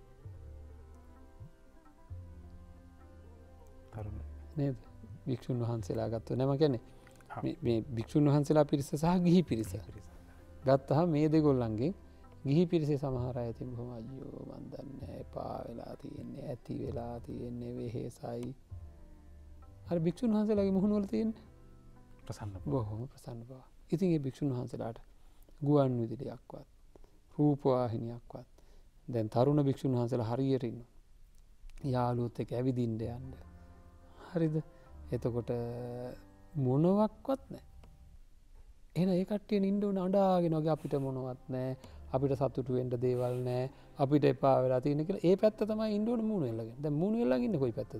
තරුණ නේද? භික්ෂුන් වහන්සේලා ගත්තොත් නම කියන්නේ මේ භික්ෂුන් වහන්සේලා පිරිස සහ ගිහි පිරිස ගත්තහම මේ දෙගොල්ලන්ගෙන් ගිහි පිරිසේ සමහර අය ඉතින් බොහොම අයියෝ මන් දන්නේ එපා වෙලා තියෙන්නේ ඇති වෙලා තියෙන්නේ වෙහෙසයි. අර භික්ෂුන් වහන්සේලාගේ මුහුණ වල තියෙන්නේ ප්‍රසන්න බොහොම ප්‍රසන්න බව. ඉතින් මේ භික්ෂුන් වහන්සේලාට ගුවන් විදුලියක්වත් රූපවාහිනියක්වත් දැන් තරුණ භික්ෂුන් වහන්සේලා හරියට ඉන්නවා. යාළුවොත් එක්ක ඇවිදින්න යන්න. හරිද? එතකොට මොනවත්වත් නැහැ. එහෙනම් ඒ කට්ටිය නින්න ඕන අඬාගෙන වගේ අපිට මොනවත් නැහැ. අපිට සතුටු වෙන්න දේවල් නැහැ. අපිට එපා වෙලා තියෙන කියලා ඒ පැත්ත තමයි ඉන්න ඕන මූණ එල්ලගෙන. දැන් මූණ එල්ලගෙන ඉන්නේ කොයි පැත්තද?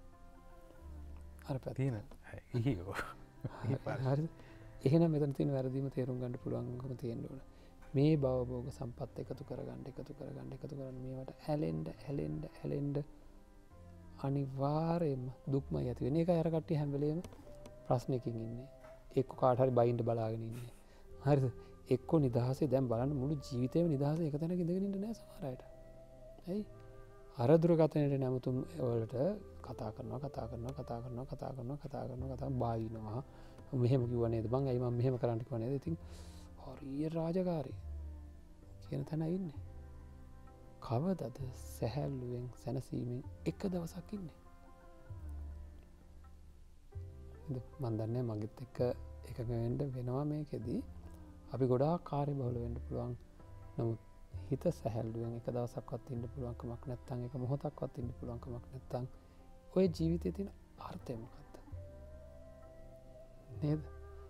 අර පැත්ත. තියෙන. ඉහියෝ. හරිද? එහෙනම් මෙතන තියෙන වැරදීම තේරුම් ගන්න පුළුවන්කම තියෙන්න ඕන. මේ භවභෝග සම්පත් එකතු කරගන්න එකතු කරගන්න එකතු කරගන්න මේවට ඇලෙන්න ඇලෙන්න ඇලෙන්න අනිවාර්යයෙන්ම දුක්මයි ඇති වෙන්නේ. ඒකයි අර කට්ටිය හැම වෙලේම ප්‍රශ්නකින් ඉන්නේ. එක්ක කාට හරි බයින්ඩ බලාගෙන ඉන්නේ. හරිද? එක්ක නිදහසේ දැන් බලන්න මුළු ජීවිතේම නිදහසේ එක තැනක ඉඳගෙන ඉන්න නෑ සමහර අයට. ඇයි? අර දුරකථනයේ නැමතුම් වලට කතා කරනවා කතා කරනවා කතා කරනවා කතා කරනවා කතා කරනවා කතා බායිනවා. මෙහෙම කිව්ව නේද බං? ඇයි මම මෙහෙම කරන්න කිව්ව නේද? ඉතින් හරිය රාජකාරී කියන තැන ඉන්නේ. කවදද සැහැල්ලුවෙන් සැනසීමෙන් එක දවසක් ඉන්නේ? මන් දන්නේ මගෙත් එක්ක එකඟ වෙන්න වෙනවා මේකෙදී. අපි ගොඩාක් කාර්යබහුල වෙන්න පුළුවන්. නමුත් හිත සැහැල්ලුවෙන් එක දවසක්වත් ඉන්න පුළුවන් කමක් නැත්නම් එක මොහොතක්වත් ඉන්න පුළුවන් කමක් නැත්නම් ඔය ජීවිතේ තියෙන අර්ථය මොකක්ද? නේද?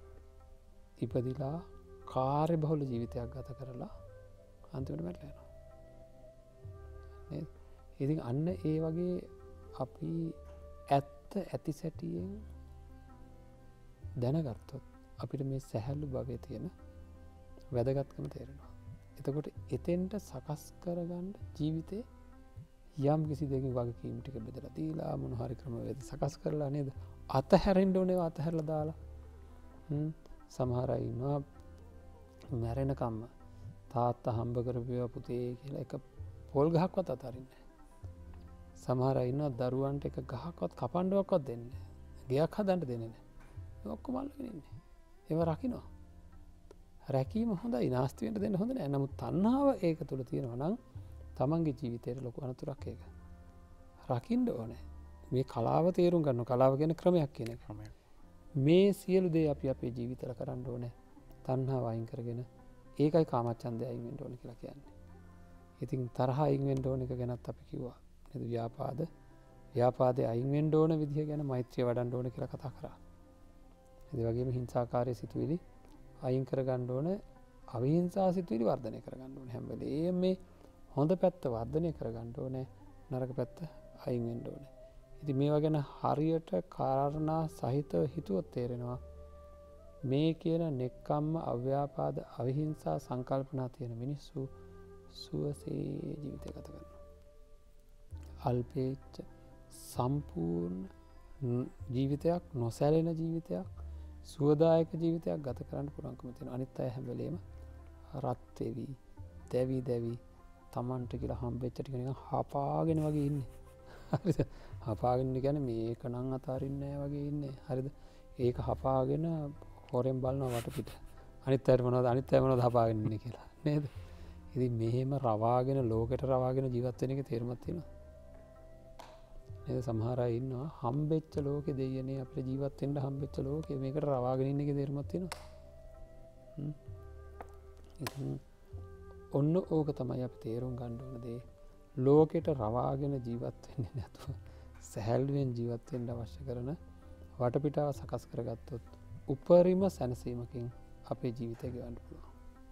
ඉපදිලා කාර්යබහුල ජීවිතයක් ගත කරලා අන්තිමට මැරලා යනවා. නේද? ඉතින් අන්න ඒ වගේ අපි ඇත්ත ඇති සැටියෙන් දැනගත්තොත් අපිට මේ සැහැල්ලු භවයේ තියෙන වැදගත්කම තේරෙනවා. එතකොට එතෙන්ට සකස් කරගන්න ජීවිතේ යම් කිසි දෙයකින් වගකීම් ටික බෙදලා දීලා මොන හරි ක්‍රමවේද සකස් කරලා නේද අතහැරෙන්න ඕනේ අතහැරලා දාලා. හ්ම් සමහර අය ඉන්නවා මැරෙනකම්ම තාත්තා හම්බ කරපුවා පුතේ කියලා එක පොල් ගහක්වත් අතාරින්නේ නැහැ. සමහර අය ඉන්නවා දරුවන්ට එක ගහක්වත් කපන්නවක්වත් දෙන්නේ නැහැ. ගෙයක් හදන්න දෙන්නේ නැහැ. ඔක්කොම අල්ලගෙන ඉන්නේ. ඒව රකින්නවා. රැකීම හොඳයි නාස්ති වෙන්න දෙන්න හොඳ නෑ. නමුත් තණ්හාව ඒක තුල තියෙනවා නම් තමන්ගේ ජීවිතේට ලොකු අනතුරක් ඒක. රකින්න ඕනේ. මේ කලාව තේරුම් ගන්න. කලාව කියන්නේ ක්‍රමයක් කියන එක. මේ සියලු දේ අපි අපේ ජීවිතවල කරන්න ඕනේ. තණ්හාව අයින් කරගෙන ඒකයි කාමච්ඡන්දය අයින් වෙන්න ඕනේ කියලා කියන්නේ. ඉතින් තරහ අයින් වෙන්න ඕන එක ගැනත් අපි කිව්වා. නේද? ව්‍යාපාද ව්‍යාපාදේ අයින් වෙන්න ඕන විදිහ ගැන මෛත්‍රිය වඩන්න ඕන කියලා කතා කරා. ඒ වගේම හිංසාකාරී සිතුවිලි අයින් කරගන්න ඕන, අවිහිංසා සිතුවිලි වර්ධනය කරගන්න ඕන. හැම වෙලේම මේ හොඳ පැත්ත වර්ධනය කරගන්න ඕනේ, නරක පැත්ත අයින් වෙන්න ඕනේ. ඉතින් මේවා ගැන හරියට කාරණා සහිතව හිතුවොත් තේරෙනවා මේ කියන නෙක්ඛම්ම, අව්‍යාපාද, අවිහිංසා සංකල්පනා තියෙන මිනිස්සු සුවසේ ජීවිතය ගත කරනවා. අල්පේච්ඡ සම්පූර්ණ ජීවිතයක්, නොසැලෙන ජීවිතයක්, සුවදායක ජීවිතයක් ගත කරන්න පුළුවන්කම තියෙනවා. අනිත් අය හැම වෙලේම රත් වෙවි, දැවි දැවි Tamanට කියලා හම්බෙච්ච ටික නිකන් හපාගෙන වගේ ඉන්නේ. හරිද? හපාගෙන කියන්නේ මේක නම් අතාරින්නේ නැහැ වගේ ඉන්නේ. හරිද? ඒක හපාගෙන හොරෙන් බලනවා වටපිට. අනිත් අයට මොනවද අනිත් අය මොනවද හපාගෙන ඉන්නේ කියලා. නේද? ඉතින් මෙහෙම රවාගෙන ලෝකෙට රවාගෙන ජීවත් වෙන එකේ තේරුමක් තියෙනවා. නේද? සමහර අය ඉන්නවා හම්බෙච්ච ලෝකේ දෙයනේ අපිට ජීවත් වෙන්න හම්බෙච්ච ලෝකේ මේකට රවාගෙන ඉන්න එකේ තේරුමක් තියෙනවා. හ්ම්. ඉතින් ඔන්න ඕක තමයි අපි තේරුම් ගන්න ඕන දේ. ලෝකෙට රවාගෙන ජීවත් වෙන්නේ නැතුව සැහැල්ලුවෙන් ජීවත් වෙන්න අවශ්‍ය කරන වටපිටාව සකස් කරගත්තොත් උපරිම සැනසීමකින් අපේ ජීවිතය ගෙවන්න පුළුවන්.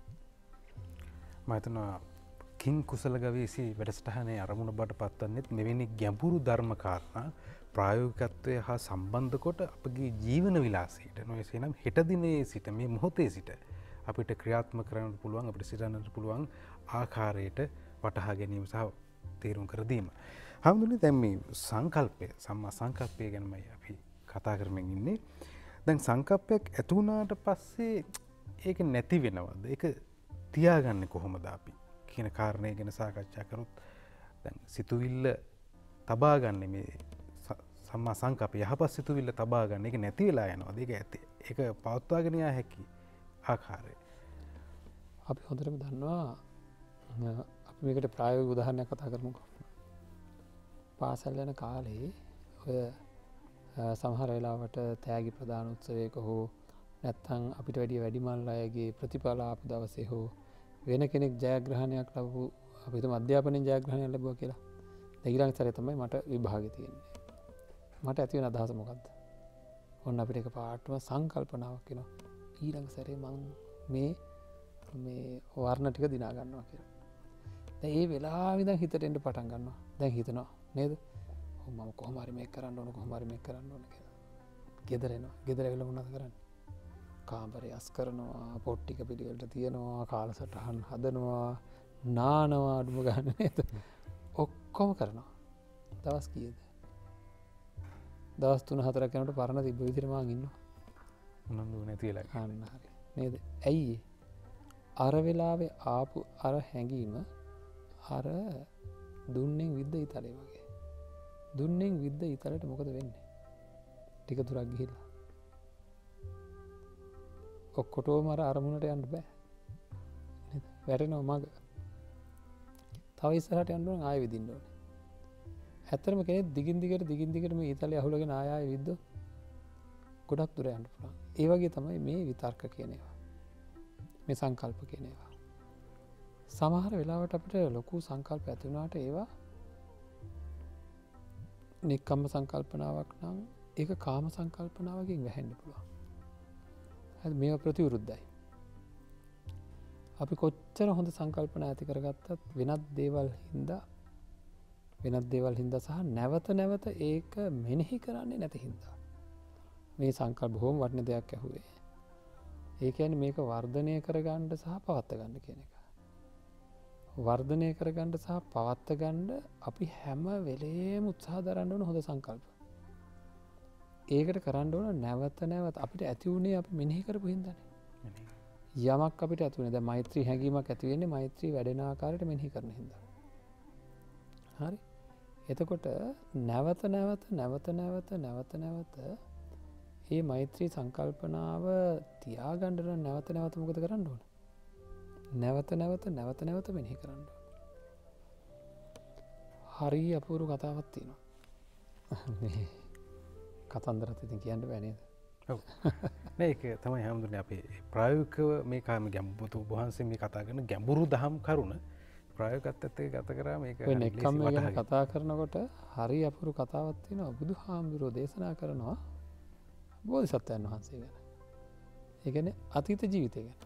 මම හිතනවා කිං කුසල ගවේෂී වැඩසටහනේ අරමුණ බවට පත්වන්නේත් මෙවැනි ගැඹුරු ධර්ම කාරණා ප්‍රායෝගිකත්වය හා සම්බන්ධ කොට අපගේ ජීවන විලාසයට නොයසේනම් හෙට දිනේ සිට මේ මොහොතේ සිට අපිට ක්‍රියාත්මක කරන්න පුළුවන්, අපිට සිතන්නට පුළුවන් ආකාරයට වටහා ගැනීම සහ තේරුම් කර දීම. හැමෝටම දැන් මේ සංකල්පය, සම්මා සංකල්පය ගැනමයි අපි කතා කරමින් ඉන්නේ. දැන් සංකල්පයක් ඇති වුණාට පස්සේ ඒක නැති වෙනවද? ඒක තියාගන්න කොහොමද අපි කියන කාරණය ගැන සාකච්ඡා කරොත් දැන් සිතුවිල්ල තබාගන්න මේ සම්මා සංකප්ප යහපත් සිතුවිල්ල තබාගන්න එක නැති වෙලා යනවා. ඒක ඇති. ඒක පවත්වාගෙන යා හැකි ආකාරය. අපි හොඳටම දන්නවා අපි මේකට ප්‍රායෝගික උදාහරණයක් කතා කරමුකෝ. පාසල් යන කාලේ ඔය සමහර වෙලාවට තෑගි ප්‍රදාන උත්සවයක හෝ නැත්තම් අපිට වැඩිය වැඩිමල් අයගේ ප්‍රතිඵල ආපු දවසේ හෝ වෙන කෙනෙක් ජයග්‍රහණයක් ලැබු අපි හිතමු අධ්‍යාපනයෙන් ජයග්‍රහණයක් ලැබුවා කියලා. ඊළඟ සැරේ තමයි මට විභාගෙ තියෙන්නේ. මට ඇති වෙන අදහස මොකද්ද? ඔන්න අපිට එක පාටම සංකල්පනාවක් එනවා. ඊළඟ සැරේ මං මේ මේ වර්ණ ටික දිනා ගන්නවා කියලා. දැන් ඒ වෙලාවෙ ඉඳන් හිතට එන්න පටන් ගන්නවා. දැන් හිතනවා නේද? ඔව් මම කොහොම හරි මේක කරන්න ඕන කොහොම හරි මේක කරන්න ඕන කියලා. ගෙදර එනවා. ගෙදර ඇවිල්ලා මොනවද කරන්නේ? කාමරේ අස් කරනවා, පොත් ටික පිළිවෙලට තියනවා, කාලසටහන් හදනවා, නානවා අඩුම ගන්න නේද? ඔක්කොම කරනවා. දවස් කීයද? දවස් තුන හතරක් යනකොට පරණ තිබ්බ විදිහට මං ඉන්නවා. උනන්දු නැති වෙලා අන්න හරි. නේද? ඇයි අර වෙලාවේ ආපු අර හැඟීම අර දුන්නෙන් විද්ද ඊතලේ වගේ. දුන්නෙන් විද්ද ඊතලට මොකද වෙන්නේ? ටික දුරක් ගිහිල්ලා ඔක්කොටම අර අරමුණට යන්න බෑ. නේද? වැටෙනවා මග. තව ඉස්සරහට යන්න ඕන ආයෙ විදින්න ඕනේ. ඇත්තටම කෙනෙක් දිගින් දිගට දිගින් දිගට මේ ඊතලයේ අහුලගෙන ආය ආයෙ විද්දොත් ගොඩක් දුර යන්න පුළුවන්. ඒ වගේ තමයි මේ විතර්ක කියන ඒවා. මේ සංකල්ප කියන ඒවා. සමහර වෙලාවට අපිට ලොකු සංකල්ප ඇති වුණාට ඒවා නික්කම්ම සංකල්පනාවක් නම් ඒක කාම සංකල්පනාවකින් වැහෙන්න පුළුවන්. හරි මේවා ප්‍රතිවිරුද්ධයි. අපි කොච්චර හොඳ සංකල්පනා ඇති කරගත්තත් වෙනත් දේවල් හින්දා වෙනත් දේවල් හින්දා සහ නැවත නැවත ඒක මෙනෙහි කරන්නේ නැති හින්දා මේ සංකල්ප බොහොම වටින දෙයක් ඇහුවේ. ඒ කියන්නේ මේක වර්ධනය කරගන්න සහ පවත්වා ගන්න කියන එක. වර්ධනය කරගන්න සහ පවත්වා ගන්න අපි හැම වෙලේම උත්සාහ දරන්න ඕන හොඳ සංකල්ප. ඒකට කරන්න ඕන නැවත නැවත අපිට ඇති වුණේ අපි මෙනෙහි කරපු හින්දානේ. යමක් අපිට ඇති වුණේ දැන් මෛත්‍රී හැඟීමක් ඇති වෙන්නේ මෛත්‍රී වැඩෙන ආකාරයට මෙනෙහි කරන හින්දා. හරි. එතකොට නැවත නැවත නැවත නැවත නැවත නැවත මේ මෛත්‍රී සංකල්පනාව තියාගන්න නම් නැවත නැවත මොකද කරන්න ඕන? නැවත නැවත නැවත නැවත මෙනෙහි කරන්න ඕන. හරි අපූර්ව කතාවක් තියෙනවා. මේ කතන්දරත් ඉතින් කියන්න බෑ නේද? ඔව්. මේක තමයි හැමදෙන්නේ අපේ ප්‍රායෝගිකව මේ කාම ගැඹුරු වහන්සේ මේ කතා කරන ගැඹුරු දහම් කරුණ ප්‍රායෝගිකත්වයට එක්ක ගත කරා මේක ඔය නෙක්ඛම් ගැන කතා කරනකොට හරි අපූර්ව කතාවක් තියෙනවා. බුදුහාමුදුරුවෝ දේශනා කරනවා බෝධිසත්වයන් වහන්සේ ගැන. ඒ කියන්නේ අතීත ජීවිතය ගැන.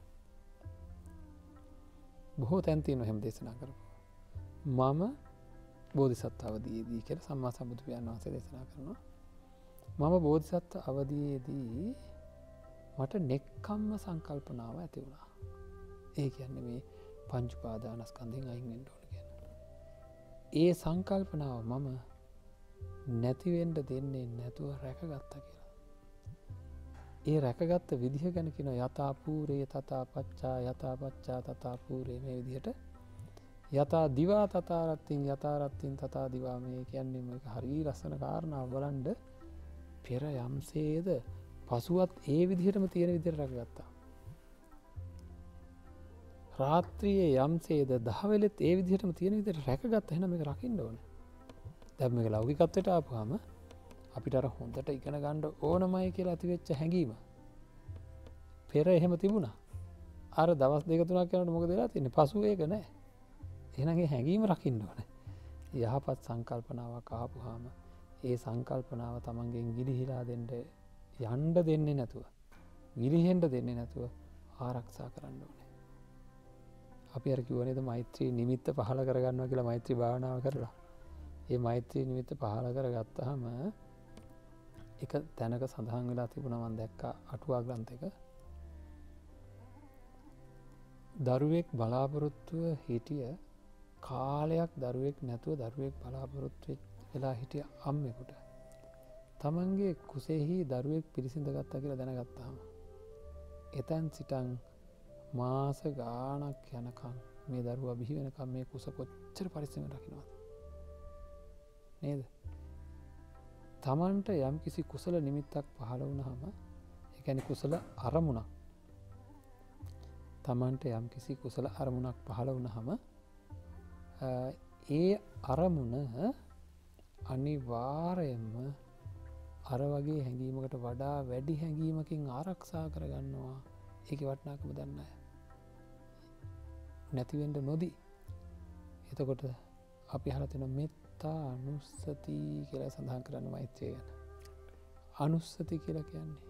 බොහෝ තැන් තියෙනවා හැම දේශනා කරපුවා. මම බෝධිසත්ව අවදීයේදී කියලා සම්මා සම්බුදු පියාණන් වහන්සේ දේශනා කරනවා. මම බෝධිසත්ව අවදීයේදී මට නෙක්ඛම්ම සංකල්පනාව ඇති වුණා. ඒ කියන්නේ මේ පංච උපාදානස්කන්ධයෙන් අයින් වෙන්න ඕන කියන. ඒ සංකල්පනාව මම නැති වෙන්න දෙන්නේ නැතුව රැකගත්තා කියලා. ඒ රැකගත්ත විදිහ ගැන කියන යථා පූරේ තථා පච්චා යථා පච්චා තථා පූරේ මේ විදිහට යථා දිවා තථා රත්තින් යථා රත්තින් තථා දිවා මේ කියන්නේ මේක හරිය ලස්සන කාරණාවක් බලන්න පෙර යම්සේද පසුවත් ඒ විදිහටම තියෙන විදිහට රැකගත්තා. රාත්‍රියේ යම්සේද දහවලෙත් ඒ විදිහටම තියෙන විදිහට රැකගත්තා. එහෙනම් මේක රකින්න ඕනේ. දැන් මේක ලෞකිකත්වයට ආපුවාම අපිට අර හොඳට ඉගෙන ගන්න ඕනමයි කියලා ඇති වෙච්ච හැඟීම පෙර එහෙම තිබුණා. අර දවස් දෙක තුනක් යනකොට මොකද වෙලා තියෙන්නේ? පසු ඒක නැහැ. එහෙනම් ඒ හැඟීම රකින්න ඕනේ. යහපත් සංකල්පනාවක් ආපුවාම ඒ සංකල්පනාව තමන්ගෙන් ගිලිහිලා දෙන්න යන්න දෙන්නේ නැතුව ගිලිහෙන්න දෙන්නේ නැතුව ආරක්ෂා කරන්න ඕනේ. අපි අර කිව්ව නේද මෛත්‍රී නිමිත්ත පහළ කරගන්නවා කියලා මෛත්‍රී භාවනාව කරලා. ඒ මෛත්‍රී නිමිත්ත පහළ කරගත්තාම එක තැනක සඳහන් වෙලා තිබුණා මම දැක්කා අටුවා ග්‍රන්ථයක. දරුවෙක් බලාපොරොත්තුව හිටිය කාලයක් දරුවෙක් නැතුව දරුවෙක් බලාපොරොත්තු වෙලා හිටිය අම්මෙකුට තමන්ගේ කුසෙහි දරුවෙක් පිළිසිඳ ගත්තා කියලා දැනගත්තාම එතැන් සිටන් මාස ගානක් යනකම් මේ දරුවා බිහි වෙනකම් මේ කුස කොච්චර පරිස්සමෙන් රකින්නවද නේද? තමන්ට යම් කිසි කුසල නිමිත්තක් පහළ වුණාම ඒ කියන්නේ කුසල අරමුණක් තමන්ට යම් කිසි කුසල අරමුණක් පහළ වුණාම ඒ අරමුණ අනිවාර්යයෙන්ම අර වගේ හැඟීමකට වඩා වැඩි හැඟීමකින් ආරක්ෂා කරගන්නවා. ඒකේ වටිනාකම දන්නේ නැහැ. නැතිවෙන්න නොදී. එතකොට අපි අහලා තියෙන මෙත්තා අනුස්සති කියලා සඳහන් කරන්න මෛත්‍රිය ගැන. අනුස්සති කියලා කියන්නේ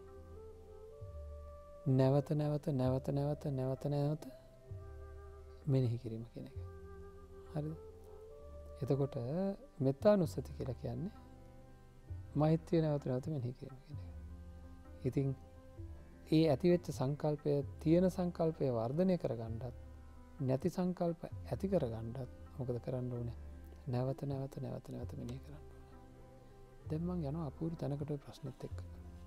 නැවත නැවත නැවත නැවත නැවත නැවත මෙනෙහි කිරීම කියන එක. හරිද? එතකොට මෙත්තානුස්සති කියලා කියන්නේ මෛත්‍රිය නැවත නැවත මෙනෙහි කිරීම කියන එක. ඉතින් ඒ ඇතිවෙච්ච සංකල්පය තියෙන සංකල්පය වර්ධනය කරගන්නත් නැති සංකල්ප ඇති කරගන්නත් මොකද කරන්න ඕනේ? නැවත නැවත නැවත නැවත මෙනෙහි කරන්න ඕනේ. දැන් මම යනවා අපූර්ව තැනකට ඔය ප්‍රශ්නෙත් එක්ක.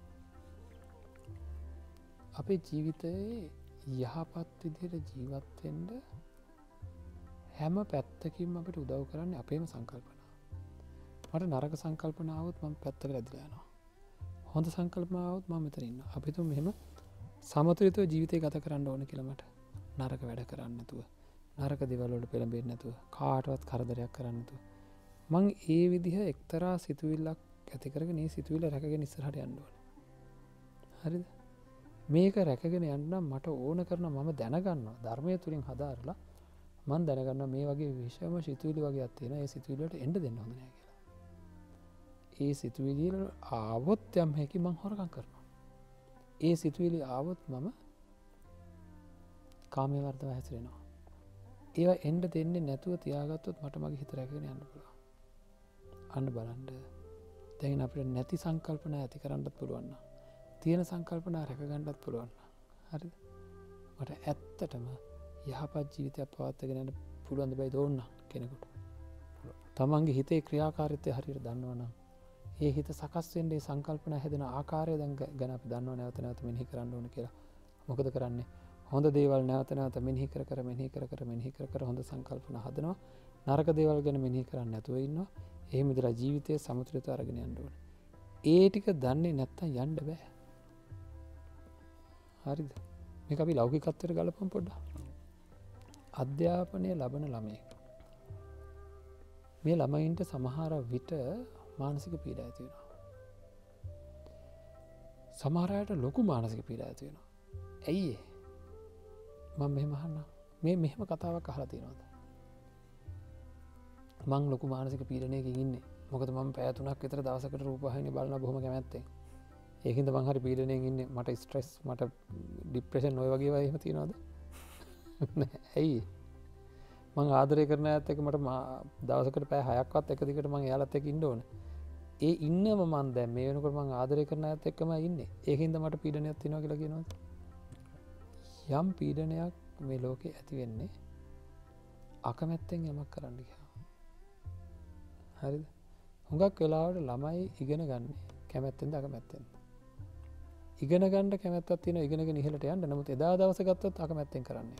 අපේ ජීවිතයේ යහපත් විදිහට ජීවත් වෙන්න හැම පැත්තකින්ම අපිට උදව් කරන්නේ අපේම සංකල්පනා. මට නරක සංකල්පනා આવොත් මම පැත්තකට ඇදලා යනවා. හොඳ සංකල්පනා આવොත් මම මෙතන ඉන්නවා. අපි තුමු මෙහෙම සමතුලිතව ජීවිතය ගත කරන්න ඕන කියලා මට. නරක වැඩ කරන්න නැතුව, නරක දේවල් වලට පෙළඹෙන්නේ නැතුව, කාටවත් කරදරයක් කරන්න නැතුව. මං ඒ විදිහ එක්තරා සිතුවිල්ලක් ඇති කරගෙන මේ සිතුවිල්ල රැකගෙන ඉස්සරහට යන්න ඕනේ. හරිද? මේක රැකගෙන යන්න මට ඕන කරන මම දැනගන්නවා ධර්මය තුලින් හදාarලා මම දැනගන්නවා මේ වගේ විෂම සිතුවිලි වගේක් තියෙනවා. ඒ සිතුවිලි වලට එන්න දෙන්න හොඳ නැහැ කියලා. ඒ සිතුවිලි ආවොත් යම් හැකි මං හොරකම් කරනවා. ඒ සිතුවිලි ආවොත් මම කාමයේ වර්ධව හැසිරෙනවා. ඒවා එන්න දෙන්නේ නැතුව තියාගත්තොත් මට මගේ හිත රැකගෙන යන්න පුළුවන්. අන්න බලන්න. දැන් අපිට නැති සංකල්පනා ඇති කරන්නත් පුළුවන් නා. තියෙන සංකල්පනා රැක ගන්නත් පුළුවන්. හරිද? මට ඇත්තටම යහපත් ජීවිතයක් පවත්වාගෙන යන්න පුළුවන් දෙයි දෝන්න කෙනෙකුට. තමන්ගේ හිතේ ක්‍රියාකාරීත්වය හරියට දන්නවනම් ඒ හිත සකස් වෙන්නේ සංකල්පනා හැදෙන ආකාරය දැන් ගැන අපි දන්නව නැවත නැවත මෙනෙහි කරන්න ඕන කියලා. මොකද කරන්නේ? හොඳ දේවල් නැවත නැවත මෙනෙහි කර කර මෙනෙහි කර කර මෙනෙහි කර කර හොඳ සංකල්පනා හදනවා. නරක දේවල් ගැන මෙනෙහි කරන්නේ නැතුව ඉන්නවා. එහෙම ඉඳලා ජීවිතයේ සමතුලිතව අරගෙන යන්න ඕනේ. ඒ ටික දන්නේ නැත්තම් යන්න බෑ. හරිද? මේක අපි ලෞකිකත්වයට ගලපමු පොඩ්ඩක්. අධ්‍යාපනය ලබන ළමයෙක්. මේ ළමයින්ට සමහර විට මානසික පීඩා ඇති වෙනවා. සමහර අයට ලොකු මානසික පීඩා ඇති වෙනවා. ඇයි ඒ? මම මෙහෙම අහන්න. මේ මෙහෙම කතාවක් අහලා තියෙනවද? මං ලොකු මානසික පීඩනයකින් ඉන්නේ. මොකද මම පැය තුනක් විතර දවසකට රූපවාහිනිය බලනවා බොහොම කැමැත්තෙන්. ඒකින්ද මං හරි පීඩනයෙන් ඉන්නේ. මට ස්ට්‍රෙස්, මට ડિප්‍රෙෂන් ඔය වගේ ඒවා එහෙම තියෙනවද? නෑ. ඇයි? මං ආදරය කරන අයත් එක්ක මට දවසකට පැය හයක්වත් එක දිගට මං එයාලත් එක්ක ඉන්න ඕන. ඒ ඉන්නම මං දැන් මේ වෙනකොට මං ආදරය කරන අයත් එක්කම ඉන්නේ. ඒකින්ද මට පීඩනයක් තියෙනවා කියලා කියනවද? යම් පීඩනයක් මේ ලෝකේ ඇති වෙන්නේ අකමැත්තෙන් යමක් කරන්න ගියාම. හරිද? හුඟක් වෙලාවට ළමයි ඉගෙන ගන්න කැමැත්තෙන්ද අකමැත්තෙන්ද? ඉගෙන ගන්න කැමැත්තක් තියෙනවා ඉගෙනගෙන ඉහළට යන්න. නමුත් එදා දවස ගත්තොත් අකමැත්තෙන් කරන්නේ.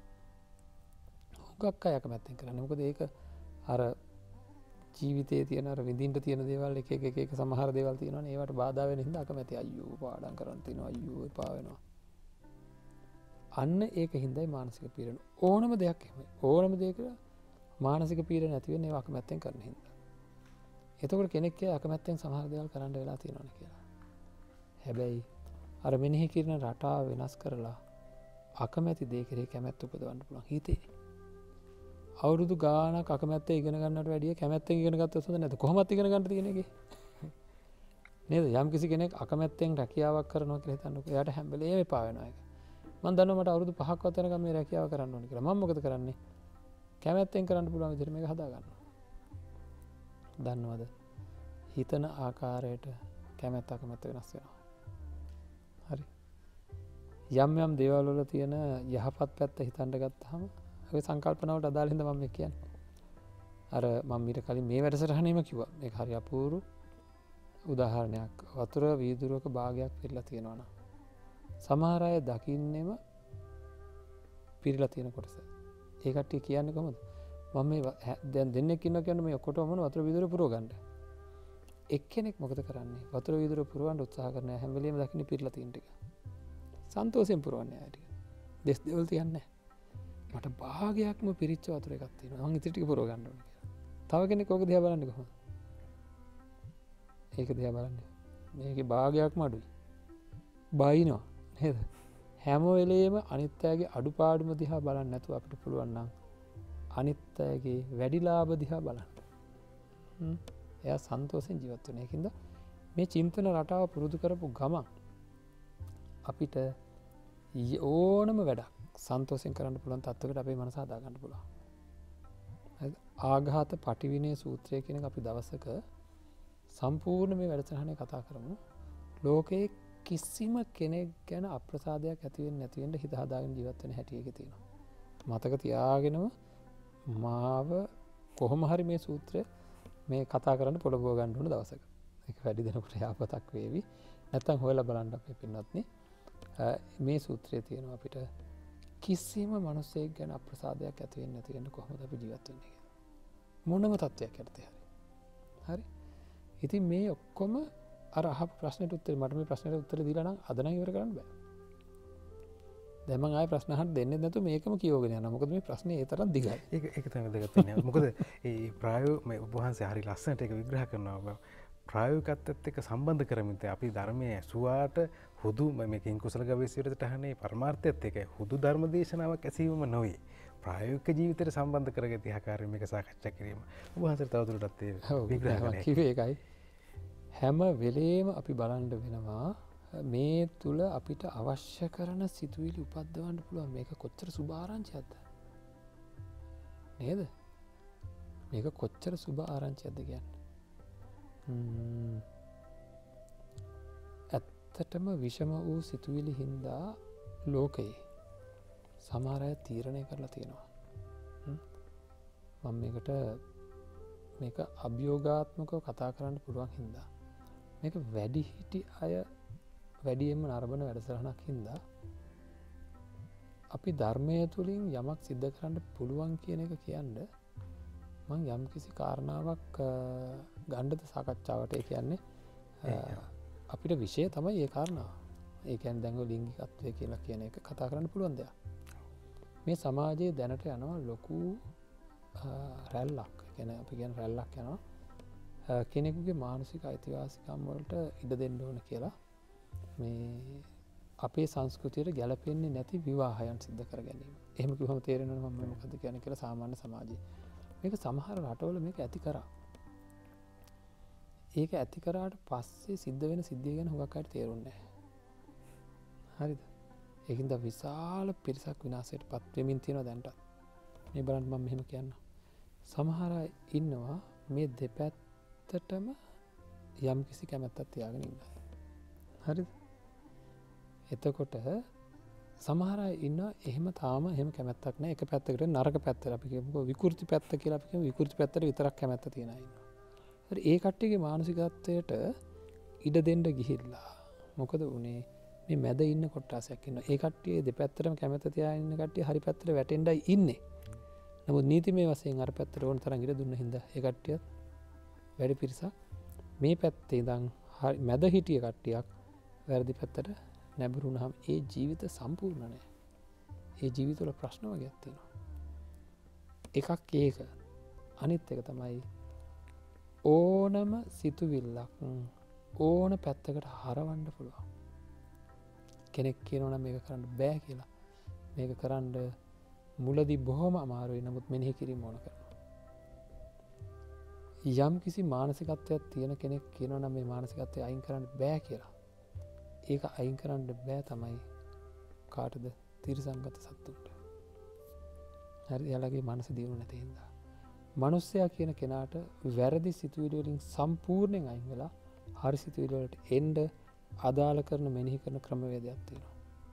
හුඟක් අය අකමැත්තෙන් කරන්නේ. මොකද ඒක අර ජීවිතයේ තියෙන අර විඳින්න තියෙන දේවල් එක එක එක එක සමහර දේවල් තියෙනවනේ. ඒවට බාධා වෙන හින්දා අකමැති. අයියෝ පාඩම් කරන්න තියෙනවා. අයියෝ එපා වෙනවා. අන්න ඒක හින්දායි මානසික පීඩන. ඕනම දෙයක් එහෙමයි. ඕනම දෙයක මානසික පීඩන ඇති වෙන්නේ ඒක අකමැත්තෙන් කරන හින්දා. එතකොට කෙනෙක් කිය අකමැත්තෙන් සමහර දේවල් කරන්න වෙලා තියෙනවනේ කියලා. හැබැයි අර මෙනෙහි කිරීම රටාව වෙනස් කරලා අකමැති දේ කෙරේ කැමැත්ත උපදවන්න පුළුවන් හිතේ. අවුරුදු ගානක් අකමැත්ත ඉගෙන ගන්නට වැඩිය කැමැත්තෙන් ඉගෙන ගත්තොත් හොඳ නැද්ද? කොහොමද ඉගෙන ගන්න තියෙන එකේ? නේද? යම් කිසි කෙනෙක් අකමැත්තෙන් රැකියාවක් කරනවා කියලා හිතන්නකෝ. එයාට හැම වෙලේම එපා වෙනවා ඒක. මම දන්නවා මට අවුරුදු පහක්වත් යනකම් මේ රැකියාව කරන්න ඕනේ කියලා. මම මොකද කරන්නේ? කැමැත්තෙන් කරන්න පුළුවන් විදිහට මේක හදා ගන්නවා. දන්නවද? හිතන ආකාරයට කැමැත්ත අකමැත්ත වෙනස් වෙනවා. හරි. යම් යම් දේවල් වල තියෙන යහපත් පැත්ත හිතන්න ගත්තාම ඔය සංකල්පනාවට අදාළ හින්දා මම මේ කියන්නේ. අර මම ඊට කලින් මේ වැඩසටහනේම කිව්වා. මේක හරි අපූර්ව උදාහරණයක්. වතුර වීදුරුවක භාගයක් පිරලා තියෙනවා නම් සමහර අය දකින්නෙම පිරිලා තියෙන කොටස. ඒ කට්ටිය කියන්නේ කොහොමද? මම මේ දැන් දෙන්නෙක් ඉන්නවා කියන්නේ මේ ඔක්කොටම මොන වතුර විදුර පුරව ගන්න. එක්කෙනෙක් මොකද කරන්නේ? වතුර විදුර පුරවන්න උත්සාහ කරන හැම වෙලෙම දකින්න පිරලා තියෙන ටික. සන්තෝෂයෙන් පුරවන්නේ ආ ටික. දෙස් දෙවල් තියන්නේ. මට භාගයක්ම පිරිච්ච වතුර එකක් තියෙනවා. මං ඉතින් ටික පුරව ගන්න ඕනේ කියලා. තව කෙනෙක් ඕක දිහා බලන්නේ කොහොමද? ඒක දිහා බලන්නේ. මේකේ භාගයක්ම අඩුයි. බයිනවා නේද? හැම වෙලෙම අනිත් අයගේ අඩුපාඩුම දිහා බලන්නේ නැතුව අපිට පුළුවන් නම් අනිත් අයගේ වැඩි ලාභ දිහා බලන්න. හ්ම්. එයා සන්තෝෂෙන් ජීවත් වෙන. ඒකින්ද මේ චින්තන රටාව පුරුදු කරපු ගමන් අපිට ඕනම වැඩක් සන්තෝෂෙන් කරන්න පුළුවන් තත්ත්වයකට අපේ මනස හදා ගන්න පුළුවන්. ආඝාත පටිවිණය සූත්‍රය කියන එක අපි දවසක සම්පූර්ණ මේ වැඩසටහනේ කතා කරමු. ලෝකයේ කිසිම කෙනෙක් ගැන අප්‍රසාදයක් ඇති වෙන්නේ නැති වෙන්න හිත හදාගෙන ජීවත් වෙන හැටි එකේ තියෙනවා. මතක තියාගෙනම මාව කොහොම හරි මේ සූත්‍රය මේ කතා කරන්න පොළඹව ගන්න ඕන දවසක. ඒක වැඩි දෙනෙකුට යාපතක් වේවි. නැත්තම් හොයලා බලන්න අපේ පින්වත්නි. මේ සූත්‍රයේ තියෙනවා අපිට කිසිම මිනිසෙක් ගැන අප්‍රසාදයක් ඇති වෙන්නේ නැති වෙන්න කොහොමද අපි ජීවත් වෙන්නේ කියලා. මොනම තත්ත්වයක් යටතේ හරි. හරි. ඉතින් මේ ඔක්කොම අර අහපු ප්‍රශ්නෙට උත්තර මට මේ ප්‍රශ්නෙට උත්තර දීලා නම් අද නම් ඉවර කරන්න බෑ. දැන් මම ආයෙ ප්‍රශ්න අහන්න දෙන්නේ නැතුව මේකම කියවගෙන යනවා. මොකද මේ ප්‍රශ්නේ ඒ තරම් දිගයි. ඒක ඒක තමයි වැදගත් වෙන්නේ. මොකද ඒ ප්‍රායෝගික මේ ඔබ වහන්සේ හරි ලස්සනට ඒක විග්‍රහ කරනවා. ප්‍රායෝගිකත්වයට එක්ක සම්බන්ධ කරමින් අපි ධර්මයේ ඇසුවාට හුදු මේකෙන් කුසල ගවේෂණයට තහනේ පරමාර්ථයත් එක්ක හුදු ධර්ම දේශනාවක් ඇසීමම නොවේ. ප්‍රායෝගික ජීවිතයට සම්බන්ධ කරගති ආකාරයෙන් මේක සාකච්ඡා කිරීම. ඔබ වහන්සේ තවදුරටත් ඒ විග්‍රහ කරනවා. කිව්වේ ඒකයි. හැම වෙලේම අපි බලන්න වෙනවා මේ තුල අපිට අවශ්‍ය කරන සිතුවිලි උපද්දවන්න පුළුවන්. මේක කොච්චර සුබ ආරංචියක්ද නේද? මේක කොච්චර සුබ ආරංචියක්ද කියන්නේ. හ්ම්. ඇත්තටම විෂම වූ සිතුවිලි හින්දා ලෝකේ සමහර අය තීරණය කරලා තියෙනවා. මම මේකට මේක අභියෝගාත්මකව කතා කරන්න පුළුවන් හින්දා මේක වැඩි හිටි අය වැඩියෙන්ම නරඹන වැඩසටහනක් හින්දා අපි ධර්මය තුලින් යමක් සිද්ධ කරන්න පුළුවන් කියන එක කියන්නේ මම යම් කිසි කාරණාවක් ගන්නද සාකච්ඡාවට. ඒ කියන්නේ අපිට විෂය තමයි ඒ කාරණාව. ඒ කියන්නේ දැන් ඔය ලිංගිකත්වය කියලා කියන එක කතා කරන්න පුළුවන් දෙයක්. මේ සමාජයේ දැනට යනවා ලොකු රැල්ලක්. ඒ කියන්නේ අපි කියන රැල්ලක් යනවා කෙනෙකුගේ මානසික අයිතිවාසිකම් වලට ඉඩ දෙන්න ඕන කියලා මේ අපේ සංස්කෘතියට ගැලපෙන්නේ නැති විවාහයන් සිද්ධ කර ගැනීම. එහෙම කිව්වම තේරෙනවද මම මොකද කියන්නේ කියලා සාමාන්‍ය සමාජයේ. මේක සමහර රටවල මේක ඇති කරා. ඒක ඇති කරාට පස්සේ සිද්ධ වෙන සිද්ධිය ගැන හුඟක් අයට තේරුන්නේ නැහැ. හරිද? ඒකින්ද විශාල පිරිසක් විනාශයට පත් වෙමින් තියෙනවා දැන්ට. මේ බලන්න මම මෙහෙම කියන්නම්. සමහර අය ඉන්නවා මේ දෙපැත්තටම යම් කිසි කැමැත්තක් තියාගෙන ඉන්නවා. හරිද? එතකොට සමහර අය ඉන්නවා එහෙම තාම එහෙම කැමැත්තක් නැහැ. එක පැත්තකට නරක පැත්තට අපි කියමුකෝ විකෘති පැත්ත කියලා අපි කියමු. විකෘති පැත්තට විතරක් කැමැත්ත තියන අය ඉන්නවා. හරි ඒ කට්ටියගේ මානසිකත්වයට ඉඩ දෙන්න ගිහිල්ලා මොකද උනේ? මේ මැද ඉන්න කොට්ටාසයක් ඉන්නවා. ඒ කට්ටිය දෙපැත්තටම කැමැත්ත තියාගෙන ඉන්න කට්ටිය හරි පැත්තට වැටෙන්නයි ඉන්නේ. නමුත් නීතිමය වශයෙන් අර පැත්තට ඕන තරම් ඉඩ දුන්න හින්දා ඒ කට්ටියත් වැඩි පිරිසක් මේ පැත්තේ ඉඳන් හරි මැද හිටිය කට්ටියක් වැරදි පැත්තට නැඹුරුනහම ඒ ජීවිත සම්පූර්ණ නැහැ. ඒ ජීවිතවල ප්‍රශ්න වගේක් තියෙනවා. එකක් ඒක. අනිත් එක තමයි ඕනම සිතුවිල්ලක් ඕන පැත්තකට හරවන්න පුළුවන්. කෙනෙක් කියනවා නම් මේක කරන්න බෑ කියලා. මේක කරන්න මුලදී බොහොම අමාරුයි. නමුත් මෙනෙහි කිරීම ඕන කරනවා. යම් කිසි මානසිකත්වයක් තියෙන කෙනෙක් කියනවා නම් මේ මානසිකත්වය අයින් කරන්න බෑ කියලා. ඒක අයින් කරන්න බෑ තමයි කාටද? තිරසංගත සත්තුන්ට. හරි එයාලගේ මනස දියුණු නැති හින්දා. මිනිස්සයා කියන කෙනාට වැරදි සිතුවිලි වලින් සම්පූර්ණයෙන් අයින් වෙලා හරි සිතුවිලි වලට එන්න අදාළ කරන මෙනෙහි කරන ක්‍රමවේදයක් තියෙනවා.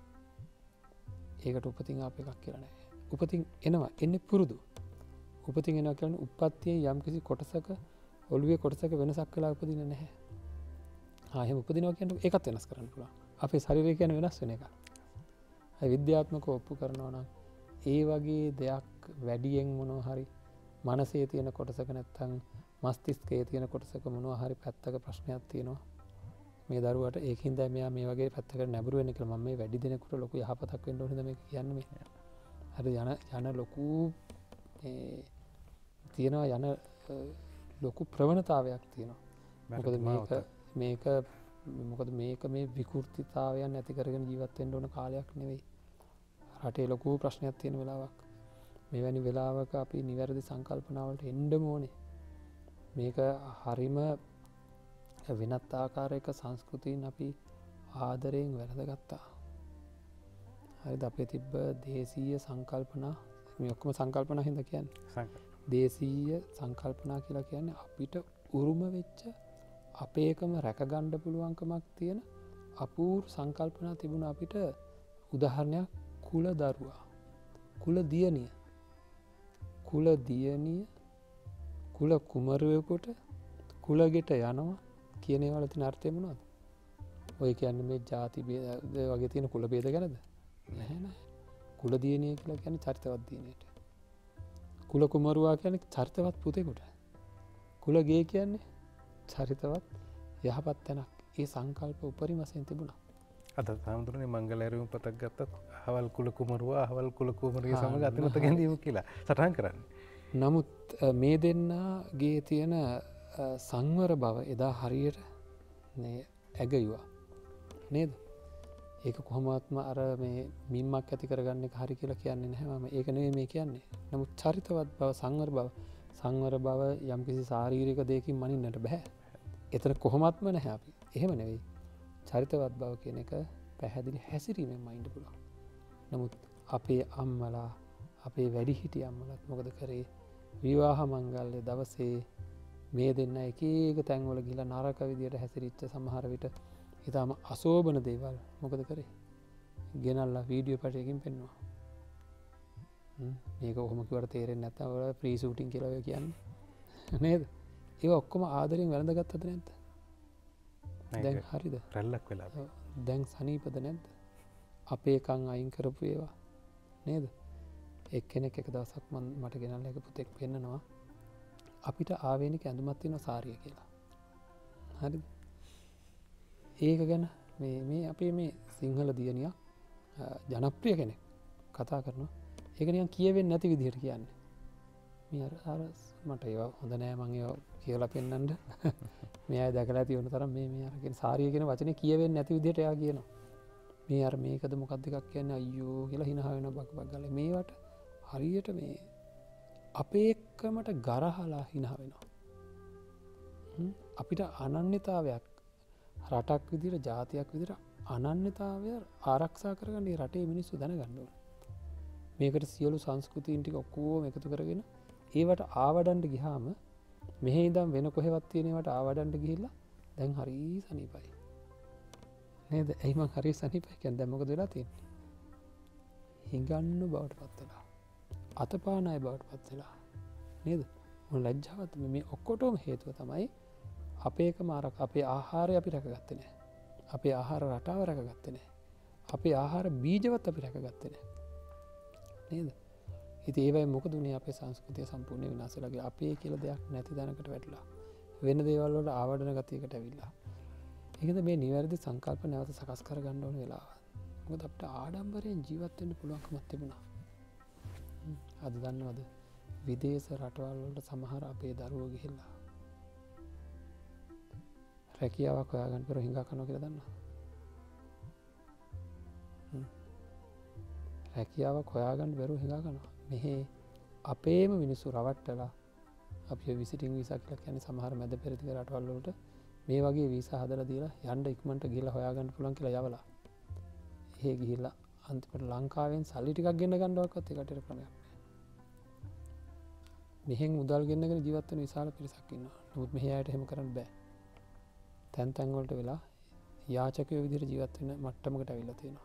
ඒකට උපතින් ආප එකක් කියලා නෑ. උපතින් එනවා එන්නේ පුරුදු. උපතින් එනවා කියන්නේ උප්පත්තියේ යම් කිසි කොටසක ඔළුවේ කොටසක වෙනසක් වෙලා උපදින්නේ නැහැ. ආ එහෙම උපදිනවා කියන්නේ ඒකත් වෙනස් කරන්න පුළුවන්. අපේ ශරීරය කියන්නේ වෙනස් වෙන එකක්. ඒ විද්‍යාත්මකව ඔප්පු කරනවා නම් ඒ වගේ දෙයක් වැඩියෙන් මොනවා හරි මනසේ තියෙන කොටසක නැත්තම් මස්තිෂ්කයේ තියෙන කොටසක මොනවා හරි පැත්තක ප්‍රශ්නයක් තියෙනවා මේ දරුවට ඒකින්ද මෙයා මේ වගේ පැත්තකට නැඹුරු වෙන්න කියලා මම මේ වැඩි දෙනෙකුට ලොකු යහපතක් වෙන්න ඕනද මේක කියන්නේ මේ හරි යන යන ලොකු මේ තියෙනවා යන ලොකු ප්‍රවණතාවයක් තියෙනවා මොකද මේක මේක මොකද මේක මේ විකෘතිතාවයන් ඇති කරගෙන ජීවත් වෙන්න ඕන කාලයක් නෙවෙයි රටේ ලොකු ප්‍රශ්නයක් තියෙන වෙලාවක් මෙවැනි වෙලාවක අපි නිවැරදි සංකල්පනාවලට එන්න ඕනේ මේක හරිම වෙනත් ආකාරයක සංස්කෘතියෙන් අපි ආදරයෙන් වැළඳගත්තා හරිද අපේ තිබ්බ දේශීය සංකල්පනා මේ ඔක්කොම සංකල්පනා හින්දා කියන්නේ දේශීය සංකල්පනා කියලා කියන්නේ අපිට උරුම වෙච්ච අපේකම රැකගන්න පුළුවන්කමක් තියෙන අපූර්ව සංකල්පනා තිබුණ අපිට උදාහරණයක් කුල දරුවා කුල දියණිය කුල දියණිය කුල කුමරුවෙකුට කුලගෙට යනවා කියන ඒවල තියෙන අර්ථය මොනවද? ඔය කියන්නේ මේ ಜಾති ભેද වගේ තියෙන කුල ભેද ගැනද? නැහැ නෑ. කුල දියණිය කියලා කියන්නේ චරිතවත් දියණියට. කුල කුමරුවා කියන්නේ චරිතවත් පුතේකට. කුල ගේ කියන්නේ චරිතවත් යහපත් තැනක්. ඒ සංකල්ප උපරිම වශයෙන් තිබුණා. අද සාමුදුරනේ මංගල ඇරයුම් පතක් ගත්තත් අහවල් කුල කුමරුවා අහවල් කුල කුමරිය සමග අතිමත ගැනීම කියලා සටහන් කරන්නේ. නමුත් මේ දෙන්නගේ තියෙන සංවර බව එදා හරියට ඇගයවා නේද ඒක කොහොමත්ම අර මේ මින්මක් ඇති කරගන්න හරි කියලා කියන්නේ නැහැම ඒක නෙවෙයි මේ කියන්නේ නමුත් චරිතවත් බව සංවර බව සංවර බව යම්කිසි ශාරීරික දෙයකින් මනින්නට බෑ එතන කොහොමත්ම නැහැ අපි එහෙම නෙවෙයි චරිතවත් බව කියන එක පැහැදිලි හැසිරීමෙන් මයින්ඩ පුළුවන් නමුත් අපේ අම්මලා අපේ වැඩිහිටිය අම්මලත් මොකද කරේ විවාහ මංගල්‍ය දවසේ මේ දෙන්න එක එක තැන්වල ගිහිල්ලා නරක විදියට හැසිරිච්ච සමහර විට ඉතාම අශෝභන දේවල් මොකද කරේ ගෙනල්ලා වීඩියෝ පටයකින් පෙන්නවා මේක ඔහොම කිව්වට තේරෙන්නේ නැත්නම් ඔය ප්‍රී ෂූටින් කියලා ඔය කියන්නේ නේද ඒව ඔක්කොම ආදරෙන් වැළඳගත්තද නැද්ද දැන් හරිද රැල්ලක් වෙලා දැන් සනීපද නැද්ද අපේ කන් අයින් කරපු ඒවා නේද එක්කෙනෙක් එක දවසක් මට ගෙනල්ලා එක පුතෙක් පෙන්නනවා අපිට ආවේනික ඇඳුමක් තියෙනවා සාරිය කියලා. හරිද? ඒක ගැන මේ මේ අපේ මේ සිංහල දියණියක් ජනප්‍රිය කෙනෙක් කතා කරනවා. ඒක නිකන් කියවෙන්නේ නැති විදිහට කියන්නේ. මේ අර අර මට ඒවා හොඳ නෑ මම ඒවා කියලා පෙන්නන්න. මේ අය දැකලා තියෙන තරම් මේ මේ අර කියන සාරිය කියන වචනේ කියවෙන්නේ නැති විදිහට එයා කියනවා. මේ අර මේකද මොකක්ද එකක් කියන්නේ අයියෝ කියලා හිනහ වෙනවා බක් බක් ගාලා. මේවට හරියට මේ අපේ එක්කමට ගරහලා හිනහ වෙනවා. අපිට අනන්‍යතාවයක් රටක් විදිහට ජාතියක් විදිහට අනන්‍යතාවය ආරක්ෂා කරගන්නේ රටේ මිනිස්සු දැනගන්න ඕනේ. මේකට සියලු සංස්කෘතීන් ටික ඔක්කොම එකතු කරගෙන ඒවට ආවඩන්න ගියාම මෙහි ඉඳන් වෙන කොහෙවත් තියෙන ඒවට ආවඩන්න ගිහිල්ලා දැන් හරි සනීපයි. නේද? එයි මං හරි සනීපයි කියන්නේ දැන් මොකද වෙලා තියෙන්නේ? හිඟන්න බවට පත් වෙලා. අතපාන අය බවට පත් වෙලා. නේද? මොන ලැජ්ජාවක්ද මේ ඔක්කොටම හේතුව තමයි අපේකම ආරක් අපේ ආහාරය අපි රැකගත්තේ නැහැ. අපේ ආහාර රටාව රැකගත්තේ නැහැ. අපේ ආහාර බීජවත් අපි රැකගත්තේ නැහැ. නේද? ඉතින් ඒවයි මොකද උනේ අපේ සංස්කෘතිය සම්පූර්ණ විනාශ වෙලා ගියා. අපේ කියලා දෙයක් නැති දැනකට වැටලා. වෙන දේවල් වලට ආවඩන ගතියකට ඇවිල්ලා. ඒකද මේ නිවැරදි සංකල්ප නැවත සකස් කරගන්න ඕන වෙලාව. මොකද අපිට ආඩම්බරයෙන් ජීවත් වෙන්න පුළුවන්කමක් තිබුණා. අද දන්නවද? විදේශ රටවල් වලට සමහර අපේ දරුවෝ ගිහිල්ලා රැකියාවක් හොයාගන්න පෙර හිඟා කරනවා කියලා දන්නවද? රැකියාවක් හොයාගන්න බැරුව හිඟා කරනවා. මෙහි අපේම මිනිස්සු රවට්ටලා අපි විසිටින් වීසා කියලා කියන්නේ සමහර මැද පෙරදිග රටවල් වලට මේ වගේ වීසා හදලා දීලා යන්න ඉක්මනට ගිහලා හොයාගන්න පුළුවන් කියලා යවලා. එහෙ ගිහිල්ලා අන්තිමට ලංකාවෙන් සල්ලි ටිකක් ගෙන්න ගන්නවක්වත් ඒකට ක්‍රමයක් නැහැ. මෙහෙන් මුදල් ගෙන්නගෙන ජීවත් වෙන විශාල පිරිසක් ඉන්නවා. නමුත් මෙහි අයට එහෙම කරන්න බෑ. තැන් තැන් වලට වෙලා යාචකයෝ විදිහට ජීවත් වෙන මට්ටමකට අවිල්ලා තියෙනවා.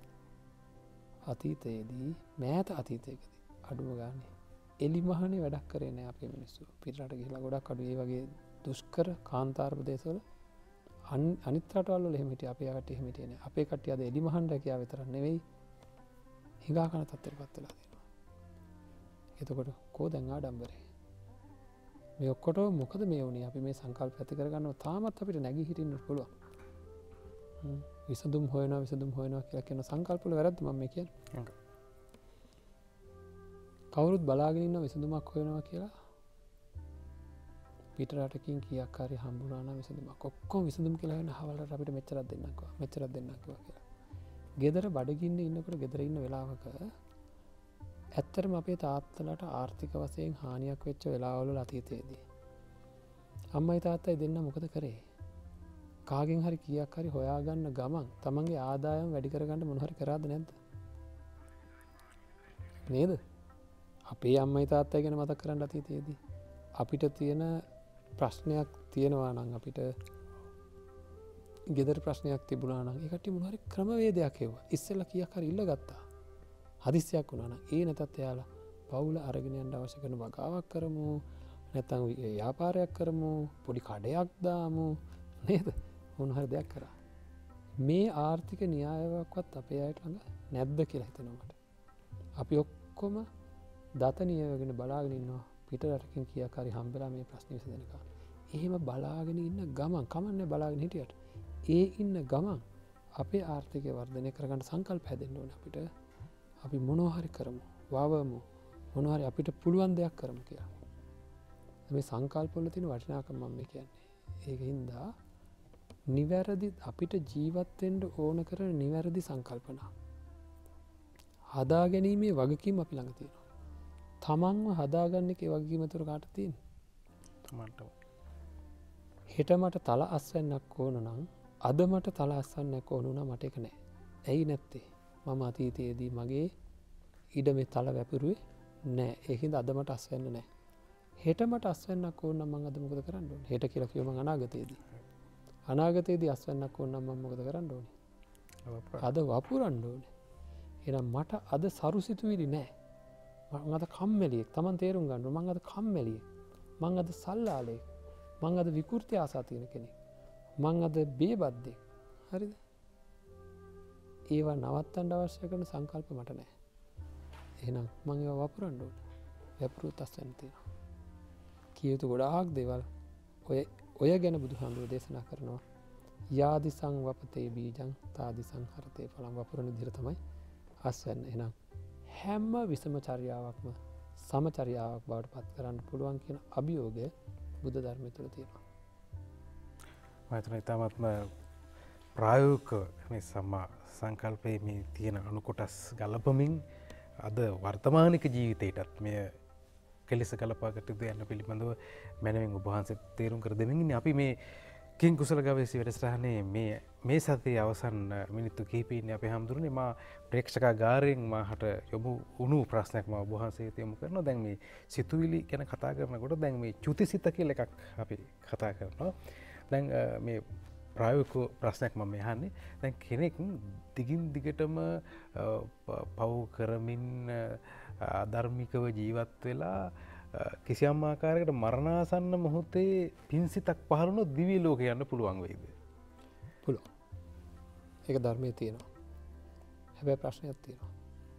අතීතයේදී මෑත අතීතයකදී අඩුව ගානේ එලිමහනේ වැඩක් කරේ නැහැ අපේ මිනිස්සු. පිටරට ගිහිල්ලා ගොඩක් අඩු ඒ වගේ දුෂ්කර කාන්තාර ප්‍රදේශවල අනිත් රටවල් වල එහෙම හිටිය අපේ කට්ටිය එහෙම හිටියේ නැහැ. අපේ කට්ටිය අද එලිමහන් රැකියාව විතරක් නෙවෙයි හිඟා කන තත්ත්වයටපත් වෙලා තියෙනවා. එතකොට කෝ දැන් ආඩම්බරේ මේ ඔක්කොට මොකද මේ වුණේ අපි මේ සංකල්ප ඇති කරගන්න තාමත් අපිට නැගී හිටින්න පුළුවන් විසඳුම් හොයනවා විසඳුම් හොයනවා කියලා කියන සංකල්පවල වැරද්ද මම මේ කියන්නේ කවුරුත් බලාගෙන ඉන්න විසඳුමක් හොයනවා කියලා පිට රටකින් කීයක් හරි හම්බුනා නම් විසඳුමක් ඔක්කොම විසඳුම් කියලා වෙන හවල්ට අපිට මෙච්චරක් දෙන්නක් වා මෙච්චරක් දෙන්නක් කිව්වා කියලා. ගෙදර බඩගින්න ඉන්නකොට ගෙදර ඉන්න වෙලාවක ඇත්තටම අපේ තාත්තලාට ආර්ථික වශයෙන් හානියක් වෙච්ච වෙලාවවල අතීතයේදී අම්මයි තාත්තයි දෙන්න මොකද කරේ? කාගෙන් හරි කීයක් හරි හොයාගන්න ගමන් තමන්ගේ ආදායම වැඩි කරගන්න මොන හරි කරාද නැද්ද? නේද? අපේ අම්මයි තාත්තයි ගැන මතක් කරන්න අතීතයේදී අපිට තියෙන ප්‍රශ්නයක් තියෙනවා නම් අපිට ගෙදර ප්‍රශ්නයක් තිබුණා නම් ඒ කට්ටිය මොන හරි ක්‍රමවේදයක් හෙව්වා. ඉස්සෙල්ලා කීයක් හරි ඉල්ල ගත්තා. හදිස්සියක් වුණා නම් ඒ නැතත් එයාලා පවුල අරගෙන යන්න අවශ්‍ය කරන වගාවක් කරමු නැත්නම් ව්‍යාපාරයක් කරමු පොඩි කඩයක් දාමු නේද? මොන හරි දෙයක් කරා. මේ ආර්ථික න්‍යායවක්වත් අපේ අයට ළඟ නැද්ද කියලා හිතෙනවා මට. අපි ඔක්කොම දත නියවගෙන බලාගෙන ඉන්නවා පිට රටකින් කීයක් හරි හම්බෙලා මේ ප්‍රශ්නේ විසඳනකම්. එහෙම බලාගෙන ඉන්න ගමන් කමන්නේ බලාගෙන හිටියට ඒ ඉන්න ගමන් අපේ ආර්ථිකය වර්ධනය කරගන්න සංකල්ප හැදෙන්න ඕනේ අපිට. අපි මොනවා හරි කරමු වවමු මොනවා හරි අපිට පුළුවන් දෙයක් කරමු කියලා. මේ සංකල්ප වල තියෙන වටිනාකම මම කියන්නේ. ඒකින්ද නිවැරදි අපිට ජීවත් වෙන්න ඕන කරන නිවැරදි සංකල්පනා හදා ගැනීමේ වගකීම අපි ළඟ තියෙනවා. තමන්ව හදාගන්න එකේ වගකීම තොර කාට තියෙන්නේ? තමන්ටම. හෙට මට තල අස්වැන්නක් ඕන නම් අද මට තල අස්වැන්නක් ඕන වුණා මට ඒක නැහැ. ඇයි නැත්තේ? මම අතීතයේදී මගේ ඉඩ මේ තල වැපිරුවේ නැහැ. ඒකින්ද අද මට අස්වැන්න නැහැ. හෙට මට අස්වැන්නක් ඕන නම් මම අද මොකද කරන්න ඕනේ? හෙට කියලා කිව්ව මම අනාගතයේදී. අනාගතයේදී අස්වැන්නක් ඕන නම් මම මොකද කරන්න ඕනේ? අද වපුරන්න ඕනේ. එහෙනම් මට අද සරුසිතුවිලි නැහැ. මං අද කම්මැලියෙක්. Taman තේරුම් ගන්න ඕන මං අද කම්මැලියෙක්. මං අද සල්ලාලෙක්. මං අද විකෘති ආසා තියෙන කෙනෙක්. මං අද බේබද්දෙක්. හරිද? ඒවා නවත්තන්න අවශ්‍ය කරන සංකල්ප මට නැහැ. එහෙනම් මං ඒවා වපුරන්න ඕනේ. වැපුරුත් අස්වැන්න තියෙනවා. කියුතු ගොඩාක් දේවල් ඔය ඔය ගැන බුදුහාමුදුරුවෝ දේශනා කරනවා. යාදිසං වපතේ බීජං තාදිසං හරතේ ඵලං වපුරන විදිහට තමයි අස්වැන්න. එහෙනම් හැම විසම චර්යාවක්ම සමචර්යාවක් බවට පත් කරන්න පුළුවන් කියන අභියෝගය බුද්ධ ධර්මය තුළ තියෙනවා. මම හිතනවා ඉතාමත්ම ප්‍රායෝගික මේ සම්මා සංකල්පයේ මේ තියෙන අණු කොටස් ගලපමින් අද වර්තමානික ජීවිතයටත් මේ කෙලෙස ගලපාගත යුතු යන පිළිබඳව මනමින් ඔබ වහන්සේ තේරුම් කර දෙමින් ඉන්නේ. අපි මේ කිං කුසල ගවේෂී වැඩසටහනේ මේ මේ සතියේ අවසන් මිනිත්තු කිහිපෙන්නේ අපේ හැමදෙරුනේ මා ප්‍රේක්ෂකාගාරයෙන් මාහට යොමු වුණු ප්‍රශ්නයක් මම ඔබ වහන්සේට යොමු කරනවා. දැන් මේ සිතුවිලි ගැන කතා කරනකොට දැන් මේ චුතිසිත කියලා එකක් අපි කතා කරනවා. දැන් මේ ප්‍රායෝගික ප්‍රශ්නයක් මම අහන්නේ. දැන් කෙනෙක් දිගින් දිගටම පව් කරමින් අධර්මිකව ජීවත් වෙලා කිසියම් ආකාරයකට මරණාසන්න මොහොතේ පින්සිතක් පහළ වුණොත් දිව්‍ය ලෝකේ යන්න පුළුවන් වෙයිද? පුළුවන්. ඒක ධර්මයේ තියෙනවා. හැබැයි ප්‍රශ්නයක් තියෙනවා.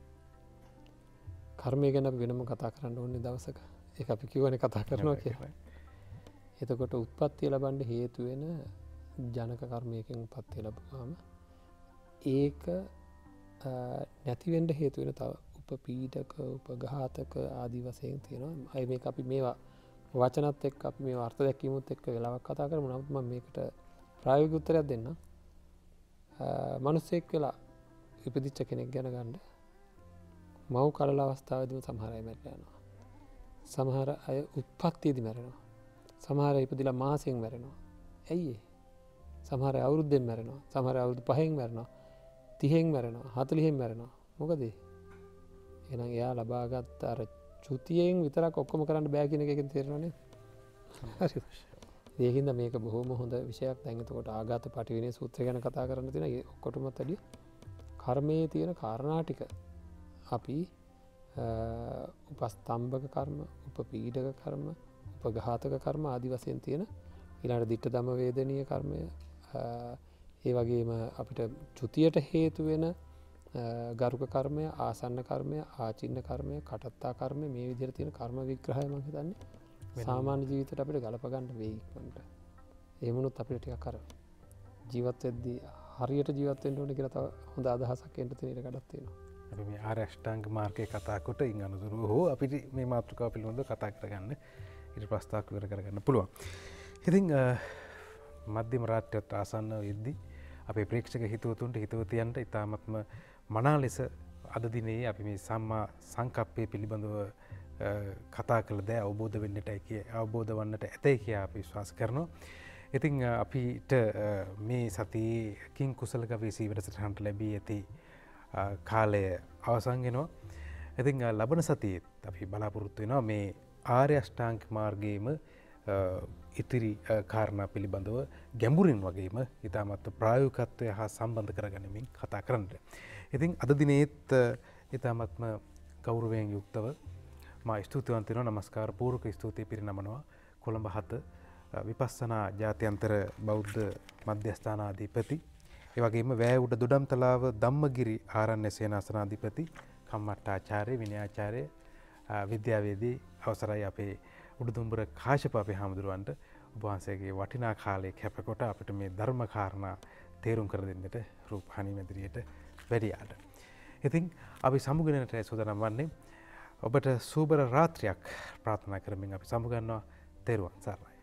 කර්මය ගැන අපි වෙනම කතා කරන්න ඕනේ දවසක. ඒක අපි කියවනේ කතා කරනවා කියලා. එතකොට උත්පත්ති ලබන්න හේතු වෙන ජනක කර්මයකින් උත්පත්ති ලැබුවාම ඒක නැති වෙන්න හේතු වෙන තව උපපීඩක උපඝාතක ආදී වශයෙන් තියෙනවා. අය මේක අපි මේවා වචනත් එක්ක අපි මේ අර්ථ දැක්වීමත් එක්ක වෙලාවක් කතා කරමු. නමුත් මම මේකට ප්‍රායෝගික උත්තරයක් දෙන්නම්. මිනිස්සෙක් වෙලා ඉපදිච්ච කෙනෙක් ගැන ගන්න මව් කලල අවස්ථාවේදීම සමහර අය මැරලා යනවා. සමහර අය උත්පත්තියේදී මැරෙනවා. සමහර අය ඉපදිලා මාසෙන් මැරෙනවා. ඇයි ඒ? සමහර අය අවුරුද්දෙන් මැරෙනවා. සමහර අය අවුරුදු පහෙන් මැරෙනවා. තිහෙන් මැරෙනවා. හතළිහෙන් මැරෙනවා. මොකද ඒ? එහෙනම් එයා ලබාගත් අර චුතියෙන් විතරක් ඔක්කොම කරන්න බෑ කියන එකෙන් තේරෙනව නේද? හරිද? ඒකින්ද මේක බොහොම හොඳ විෂයක්. දැන් එතකොට ආඝාත පටිවිණේ සූත්‍රය ගැන කතා කරන්න තියෙන ඒ ඔක්කොටම තඩිය කර්මයේ තියෙන කාරණා ටික අපි උපස්තම්භක කර්ම, උපපීඩක කර්ම, උපඝාතක කර්ම ආදී වශයෙන් තියෙන ඊළඟට ditta ධම්ම වේදනීය කර්මය ඒ වගේම අපිට චුතියට හේතු වෙන ගරුක කර්මය, ආසන්න කර්මය, ආචින්න කර්මය, කටත්තා කර්මය මේ විදිහට තියෙන කර්ම විග්‍රහය මම හිතන්නේ සාමාන්‍ය ජීවිතයට අපිට ගලපගන්න වෙයි ඉක්මනට. ඒ වුණොත් අපිට ටිකක් අර ජීවත් වෙද්දී හරියට ජීවත් වෙන්න ඕනේ කියලා තව හොඳ අදහසක් එන්න තියෙන එකක් තියෙනවා. අපි මේ ආර්ය අෂ්ටාංග මාර්ගයේ කතා කොට ඉන් අනුතුරු හෝ අපිට මේ මාතෘකාව පිළිබඳව කතා කරගන්න ඊට ප්‍රස්තාවක් විවර කරගන්න පුළුවන්. ඉතින් මධ්‍යම රාත්‍රියත් ආසන්න වෙද්දී අපේ ප්‍රේක්ෂක හිතවතුන්ට හිතවතියන්ට ඉතාමත්ම මනා ලෙස අද දිනේ අපි මේ සම්මා සංකප්පය පිළිබඳව කතා කළ දෑ අවබෝධ වෙන්නට කිය අවබෝධ වන්නට ඇතැයි කියා අපි විශ්වාස කරනවා. ඉතින් අපිට මේ සතියේ කිං කුසල ගවේෂී වැඩසටහනට ලැබී ඇති කාලය අවසන් වෙනවා. ඉතින් ලබන සතියේත් අපි බලාපොරොත්තු වෙනවා මේ ආර්ය අෂ්ටාංගික මාර්ගයේම ඉතිරි කාරණා පිළිබඳව ගැඹුරින් වගේම ඉතාමත් ප්‍රායෝගිකත්වය හා සම්බන්ධ කරගනිමින් කතා කරන්න. ඉතින් අද දිනේත් ඉතාමත්ම ගෞරවයෙන් යුක්තව මා ස්තුතිවන්ත වෙනවා, නමස්කාර පූර්වක ස්තුතිය පිරිනමනවා කොළඹ හත විපස්සනා ජාත්‍යන්තර බෞද්ධ මධ්‍යස්ථානාධිපති, ඒ වගේම වෑඋඩ දොඩම්තලාව ධම්මගිරි ආරණ්‍ය සේනාසනාධිපති කම්මට්ටාචාර්ය විනයාචාර්ය විද්‍යාවේදී අවසරයි අපේ උඩුදුම්බර කාශ්‍යප අපේ හාමුදුරුවන්ට ඔබ වහන්සේගේ වටිනා කාලය කැපකොට අපිට මේ ධර්ම කාරණා තේරුම් කර දෙන්නට රූපහානි මැදිරියට වැඩියාට. ඉතින් අපි සමුගන්නට සූදානම් වන්නේ ඔබට සුබර රාත්‍රියක් ප්‍රාර්ථනා කරමින් අපි සමුගන්නවා. තෙරුවන් සරණයි.